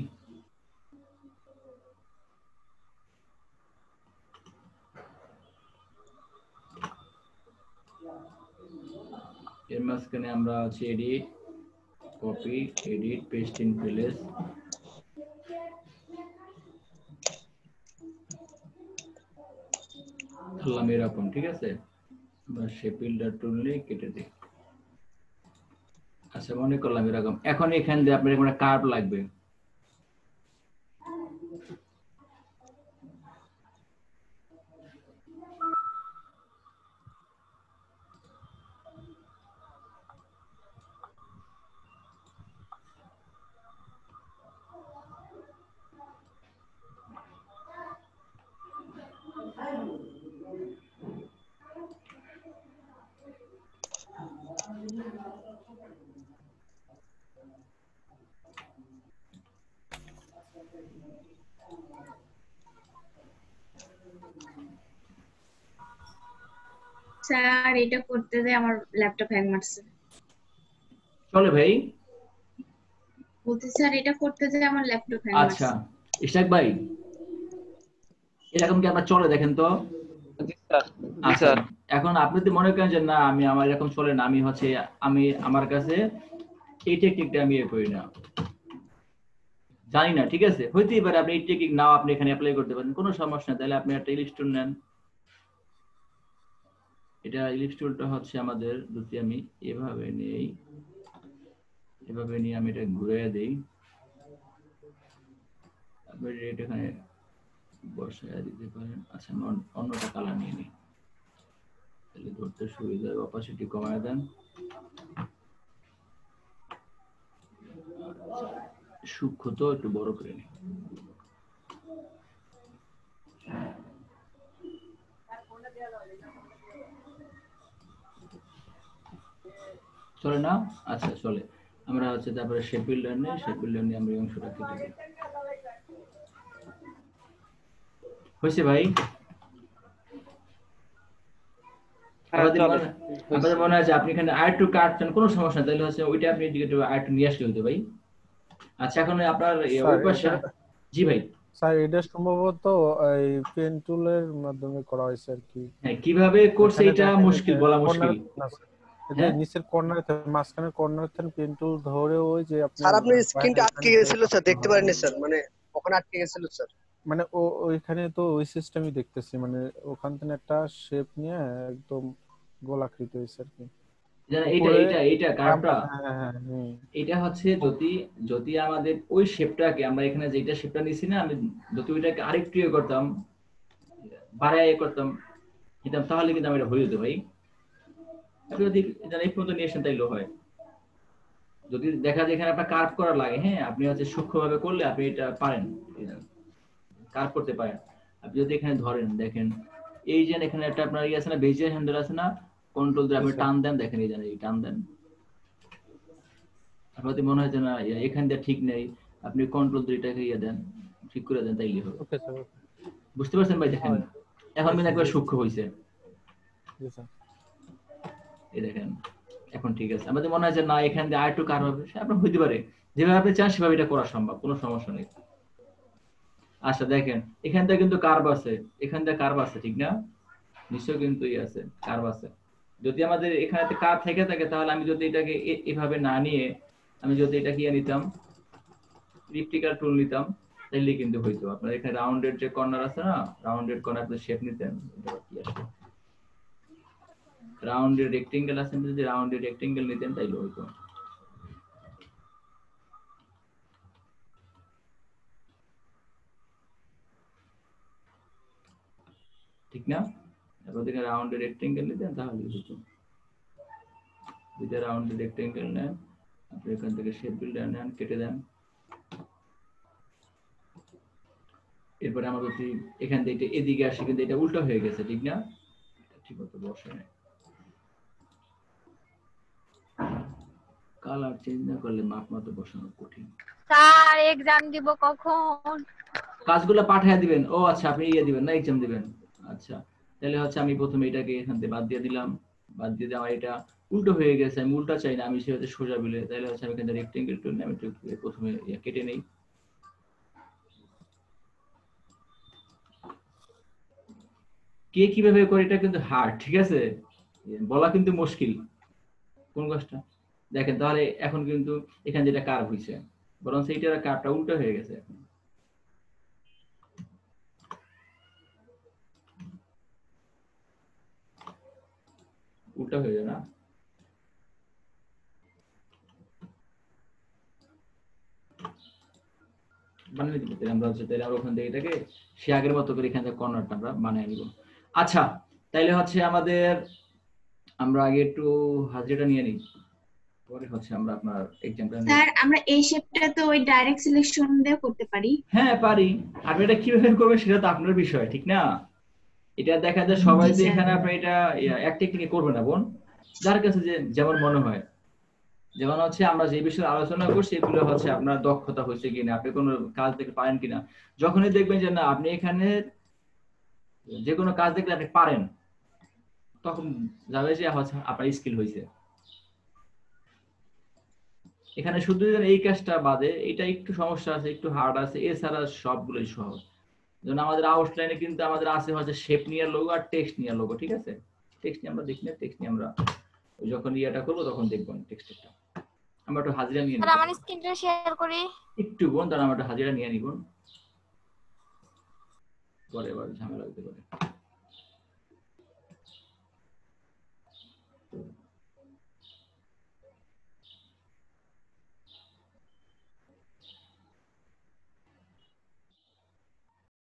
এর মাঝখানে আমরা হচ্ছে edit, copy, edit, paste in place, ধরলাম এরকম, ঠিক আছে? আমরা শেপ বিল্ডার টুল নিয়ে কেটে দিই। আচ্ছা মনে করলাম এরকম। এখন এখান দিয়ে আপনার একটা কার্ভ লাগবে। স্যার এটা করতে যে আমার ল্যাপটপ হ্যাং মারছে। চলে ভাই? বলতে স্যার এটা করতে যে আমার ল্যাপটপ হ্যাং মারছে। আচ্ছা ইশাক ভাই এরকম কি আপনার চলে দেখেন তো? আচ্ছা এখন আপনি যদি মনে করেন যে না আমি আমার এরকম চলে না, আমি আমার কাছে এই টেকনিকটা আমি করি না, জানি না, ঠিক আছে, হইতেই পারে আপনি এই টেকনিক নাও আপনি এখানে অ্যাপ্লাই করতে পারেন, কোনো সমস্যা না। তাহলে আপনি একটা ইলিশ টুল নেন। এটা ইলিশ টুলটা হচ্ছে আমাদের যদি আমি এভাবে নেই, এভাবে নিয়ে আমি এটা ঘুরিয়ে দেই, আপনি এটা এখানে বসায় দিতে পারেন। আচ্ছা অন্যটা কালার নিয়ে নিই, তাহলে ধরতে সুবিধা হবে। অপাসিটি কমায় দেন, সূক্ষ্ম তো একটু বড় করে নিই। চলে না? আচ্ছা চলে। আমরা হচ্ছে তারপরে শেপ বিল্ডার নেই, শেপ বিল্ডার নিয়ে আমরা এই অংশটা কেটে দিই। হয়েছে ভাই? আপনাদের মনে আছে আপনি এখানে আরেকটু কাটছেন, কোনো সমস্যা না, তাহলে হচ্ছে ওইটা আপনি আরেকটু নিয়ে আসলে হতো ভাই। আচ্ছা এখন আপনার ওই পাশে, জি ভাই স্যার এটা সম্ভবত এই পেন টুলের মাধ্যমে করা হয়েছে আর কি। হ্যাঁ কিভাবে করছে এটা মুশকিল, বলা মুশকিল। যে নিচের কর্নার মাঝখানের কর্নার থেকে পেন টুল ধরে ওই যে আপনি স্যার আপনার স্ক্রিনটা আটকে গেছিল স্যার, দেখতে পারেননি স্যার, মানে ওখানে আটকে গেছিল স্যার। মানে ওইখানে তো ওই সিস্টেমই দেখতেছি, মানে ওখান থেকে একটা শেপ নিয়ে একদম গোলাকৃতি হয়েছে আর কি। এইটা কার্ভটা এটা হচ্ছে যদি আমাদের ওই শেপটাকে আমরা এখানে যেটা শেপটা নিছি না, আমি যদি ওইটাকে আরেকটু করতাম, বাড়ায় করতাম তাহলে কিন্তু আমি এটা হয়ে যেত ভাই। আপনি যদি এই পর্যন্ত নিয়ে আসেন তাইলেও হয়। যদি দেখা যায় এখানে আপনার কার্ভ করা লাগে, হ্যাঁ আপনি হচ্ছে সূক্ষ্মভাবে করলে আপনি এটা পারেন, কার্ভ করতে পারেন। আপনি যদি এখানে ধরেন দেখেন এই যে এখানে একটা আপনার আছে না, বেজিয়ার হ্যান্ডেল আছে না, কন্ট্রোল দিয়ে আপনি টান দেন, দেখেন এই যে এই টান দেন, আপনার মনে হয় যে না এখান দিয়ে ঠিক নেই, আপনি কন্ট্রোল দিয়ে এটাকে দেন, ঠিক করে দেন, তাইলে হবে। বুঝতে পারছেন ভাই? দেখেন এখন কিন্তু একবার সূক্ষ্ম হয়েছে, এই দেখেন এখন ঠিক আছে। আমাদের মনে হয় যে না এখান দিয়ে আরেকটু কার্ভ হবে, আপনার হইতে পারে, যেভাবে আপনি চান সেভাবে এটা করা সম্ভব, কোনো সমস্যা নেই। আচ্ছা দেখেন এখান থেকে কিন্তু কার্ভ আছে, এখান থেকে কার্ভ আছে, ঠিক না? নিশ্চয় কিন্তু আছে, কার্ভ আছে। যদি আমাদের এখানে কার্ভ থেকে থাকে তাহলে আমি যদি এটাকে এভাবে না নিয়ে আমি যদি এটা কি নিতাম, ইলিপটিক্যাল টুল নিতাম, তাহলে কিন্তু হইতো। আপনার এখানে রাউন্ডেড যে কর্নার আছে না, রাউন্ডেড কর্নার আপনি শেপ নিতেন, এটা কি আসে রাউন্ডেড রেক্টেঙ্গেল আছে, যদি রাউন্ডেড রেক্টেঙ্গেল নিতেন তাইলে হইতো। ঠিক না? যদি রাউন্ডেড রেক্টেঙ্গেল নিতেন তাহলে হতো। যদি রাউন্ডেড রেক্টেঙ্গেল নেন, আপনি এখান থেকে শেপ বিল্ডার নেন, কেটে দেন। এরপরে আমরা যদি এখান থেকে এদিকে আসি, কিন্তু এটা উল্টো হয়ে গেছে, ঠিক না? ঠিক মতো বসে নাই, কালার চেঞ্জ না করলে মাপ মতো বসানো কঠিন। স্যার এক্সাম দিব কখন? কাজগুলো পাঠিয়ে দিবেন। ও আচ্ছা আপনি দিবেন না, এক্সাম দিবেন। আচ্ছা তাহলে হচ্ছে আমি প্রথমে এটাকে এখান থেকে বাদ দিয়ে দিলাম, বাদ দিয়ে আমার এটা উল্টো হয়ে গেছে, আমি উল্টা চাই না, আমি সেটা সোজা বিলে, তাহলে হচ্ছে আমি এখান থেকে রেক্টেঙ্গেল টুল নিয়ে আমি প্রথমে কেটে নেই। কে কিভাবে করে এটা কিন্তু হার্ড, ঠিক আছে, বলা কিন্তু মুশকিল কোন কাজটা। দেখেন তাহলে এখন কিন্তু এখানে যেটা কার্ভ হইছে, বরং সেইটার কার্ভটা উল্টো হয়ে গেছে, এখন উল্টা হয়ে যায় না? বানিয়ে দিতে পারি আমরা, হচ্ছে তাহলে আমরা ওখান থেকে এটাকে সে আগের মতো করে এখান থেকে কর্নারটা আমরা বানিয়ে নিব। আচ্ছা তাইলে হচ্ছে আমাদের আমরা আগে একটু হাজিরাটা নিয়ে নিই, পরে হচ্ছে আমরা আপনার এক্সামটা নিই। স্যার আমরা এই শেপটা তো ওই ডাইরেক্ট সিলেকশন দিয়ে করতে পারি? হ্যাঁ পারি। আপনি এটা কিভাবে করবেন সেটা তো আপনার বিষয়, ঠিক না? এটা দেখা যায় সবাই যে এখানে আপনি এটা এক টেকনিকে করবে না বোন, যার কাছে যে যেমন মনে হয়। যেমন হচ্ছে আমরা যে বিষয়ে আলোচনা করছি এগুলো হচ্ছে আপনার দক্ষতা হয়েছে কিনা, আপনি কোনো কাজ দেখতে পারেন কিনা। যখনই দেখবেন যে না আপনি এখানে যে কোনো কাজ দেখলে আপনি পারেন, তখন যাবে যে হচ্ছে আপনার স্কিল হয়েছে। এখানে শুধু এই কাজটা বাদে এটা একটু সমস্যা আছে, একটু হার্ড আছে, এছাড়া সবগুলোই সহজ। যেমন আমাদের আউটলাইনে কিন্তু আমাদের আছে হচ্ছে শেপ নিয়ে লোগো আর টেক্সট নিয়ে লোগো, ঠিক আছে? টেক্সট নিয়ে আমরা দেখি না, টেক্সট নিয়ে আমরা যখন ইয়েটা করবো তখন দেখবো টেক্সটটা। আমরা একটু হাজিরা নিয়ে নিব। আমার স্ক্রিনটা শেয়ার করি একটু বোন, তাহলে আমরা একটু হাজিরা নিয়ে নিব, পরে আবার ঝামেলা হতে পারে।